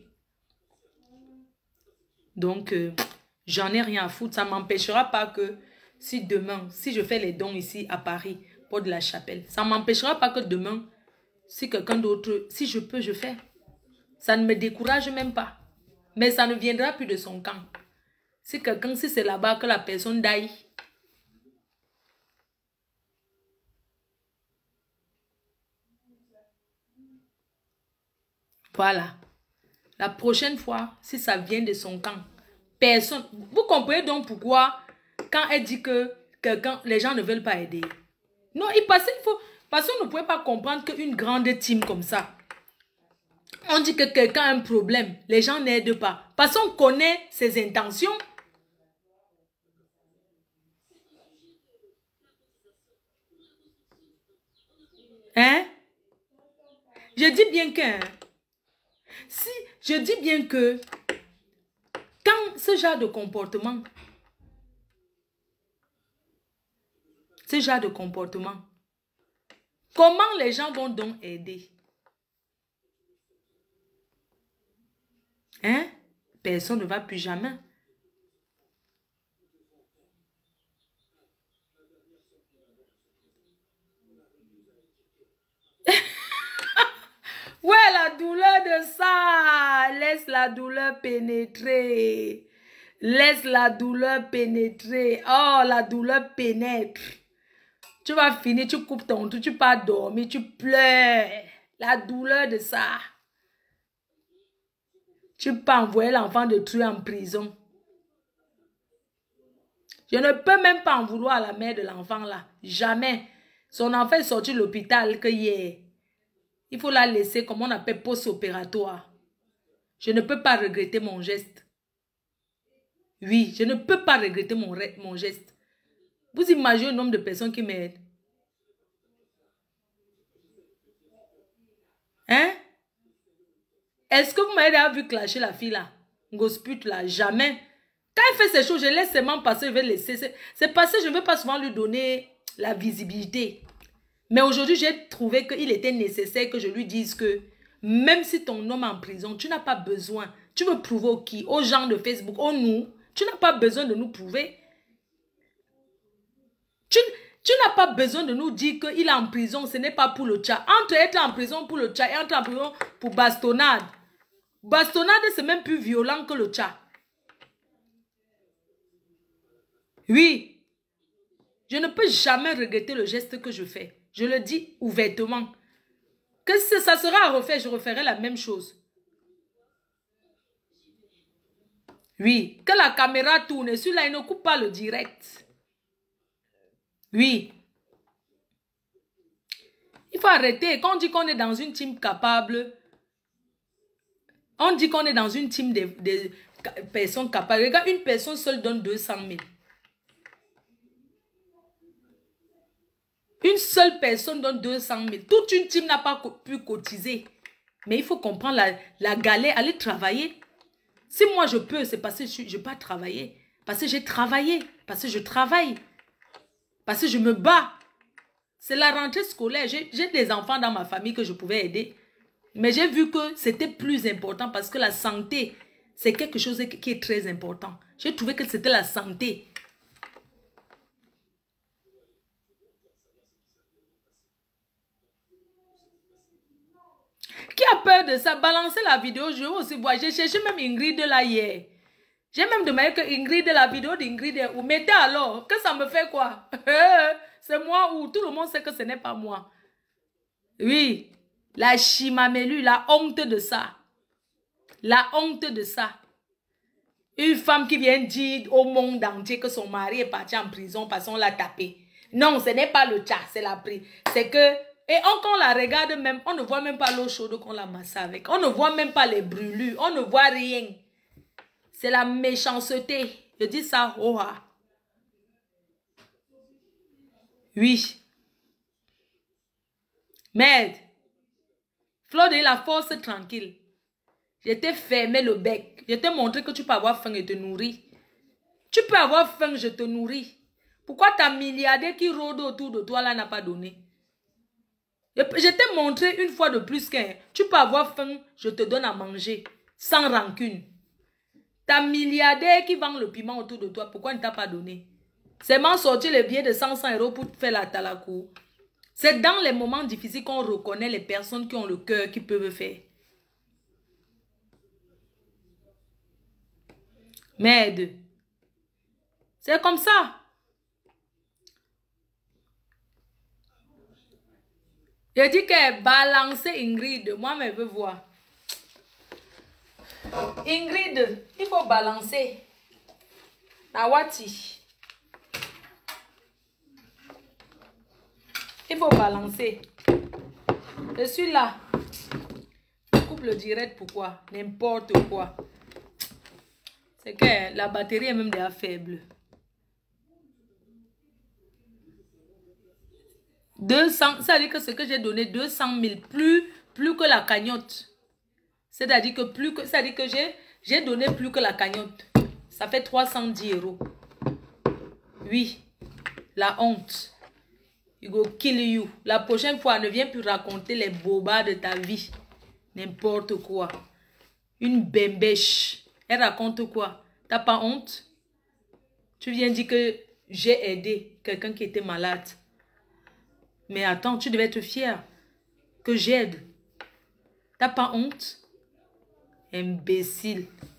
Donc, euh, j'en ai rien à foutre. Ça ne m'empêchera pas que si demain, si je fais les dons ici à Paris, pour de la chapelle, ça ne m'empêchera pas que demain, si quelqu'un d'autre, si je peux, je fais. Ça ne me décourage même pas. Mais ça ne viendra plus de son camp. Si quelqu'un, si c'est là-bas que la personne d'aille. Voilà. La prochaine fois, si ça vient de son camp, personne... Vous comprenez donc pourquoi, quand elle dit que quelqu'un, les gens ne veulent pas aider. Non, il passait, il faut... Parce qu'on ne pouvait pas comprendre qu'une grande team comme ça, on dit que quelqu'un a un problème, les gens n'aident pas. Parce qu'on connaît ses intentions. Hein? Je dis bien que... Hein, si, je dis bien que quand ce genre de comportement, ce genre de comportement, comment les gens vont donc aider? Hein? Personne ne va plus jamais. Ouais, la douleur de ça. Laisse la douleur pénétrer. Laisse la douleur pénétrer. Oh, la douleur pénètre. Tu vas finir, tu coupes ton tout, tu pars dormir, tu pleures. La douleur de ça. Tu peux envoyer l'enfant de tuer en prison. Je ne peux même pas en vouloir à la mère de l'enfant là. Jamais. Son enfant est sorti de l'hôpital que hier. Il faut la laisser, comme on appelle, post-opératoire. Je ne peux pas regretter mon geste. Oui, je ne peux pas regretter mon, mon geste. Vous imaginez le nombre de personnes qui m'aident? Hein? Est-ce que vous m'avez vu clasher la fille là? Gospute là, jamais. Quand elle fait ces choses, je laisse seulement passer, je vais laisser. C'est passé, je ne vais pas souvent lui donner la visibilité. Mais aujourd'hui, j'ai trouvé qu'il était nécessaire que je lui dise que même si ton homme est en prison, tu n'as pas besoin. Tu veux prouver aux qui? Aux gens de Facebook, aux nous. Tu n'as pas besoin de nous prouver. Tu, tu n'as pas besoin de nous dire qu'il est en prison, ce n'est pas pour le tcha. Entre être en prison pour le tcha et être en prison pour bastonnade. Bastonnade, c'est même plus violent que le tcha. Oui. Je ne peux jamais regretter le geste que je fais. Je le dis ouvertement. Que si ça sera à refaire, je referai la même chose. Oui. Que la caméra tourne. Celui-là, il ne coupe pas le direct. Oui. Il faut arrêter. Quand on dit qu'on est dans une team capable, on dit qu'on est dans une team de, de personnes capables. Regarde, une personne seule donne deux cent mille. Une seule personne donne deux cent mille. Toute une team n'a pas pu cotiser. Mais il faut comprendre la, la galère, aller travailler. Si moi je peux, c'est parce que je ne peux pas travailler. Parce que j'ai travaillé. Parce que je travaille. Parce que je me bats. C'est la rentrée scolaire. J'ai des enfants dans ma famille que je pouvais aider. Mais j'ai vu que c'était plus important parce que la santé, c'est quelque chose qui est très important. J'ai trouvé que c'était la santé. Qui a peur de ça? Balancez la vidéo, je vais aussi voir. J'ai cherché même Ingrid là hier. J'ai même demandé que Ingrid, la vidéo d'Ingrid est où? Mettez alors, que ça me fait quoi? C'est moi ou tout le monde sait que ce n'est pas moi. Oui, la chimamelu, la honte de ça. La honte de ça. Une femme qui vient dire au monde entier que son mari est parti en prison parce qu'on l'a tapé. Non, ce n'est pas le cas, c'est la prise. C'est que, et on, quand on la regarde même, on ne voit même pas l'eau chaude qu'on la masse avec. On ne voit même pas les brûlures, on ne voit rien. C'est la méchanceté. Je dis ça, oh ah. Oui. Merde. Flore de la force tranquille. Je t'ai fermé le bec. Je t'ai montré que tu peux avoir faim et te nourrir. Tu peux avoir faim, je te nourris. Pourquoi ta milliardaire qui rôde autour de toi là n'a pas donné? Je, je t'ai montré une fois de plus que tu peux avoir faim, je te donne à manger. Sans rancune. Ta milliardaire qui vend le piment autour de toi, pourquoi il ne t'a pas donné? C'est m'en sortir les billets de cent, cent euros pour faire la talakou. C'est dans les moments difficiles qu'on reconnaît les personnes qui ont le cœur, qui peuvent faire. Merde. C'est comme ça. Je dis qu'elle balance Ingrid. Moi, je veux voir. Ingrid, il faut balancer. Nawati. Il faut balancer. Je suis là. Je coupe le direct, pourquoi? N'importe quoi. C'est que la batterie est même déjà faible. deux cents, ça veut dire que ce que j'ai donné, deux cent mille, plus, plus que la cagnotte. C'est-à-dire que plus que, ça veut dire que j'ai, j'ai donné plus que la cagnotte. Ça fait trois cent dix euros. Oui, la honte. Il go kill you. La prochaine fois, ne viens plus raconter les bobas de ta vie. N'importe quoi. Une bembèche. Elle raconte quoi? T'as pas honte? Tu viens dire que j'ai aidé quelqu'un qui était malade. Mais attends, tu devais être fier que j'aide. T'as pas honte? Imbécile.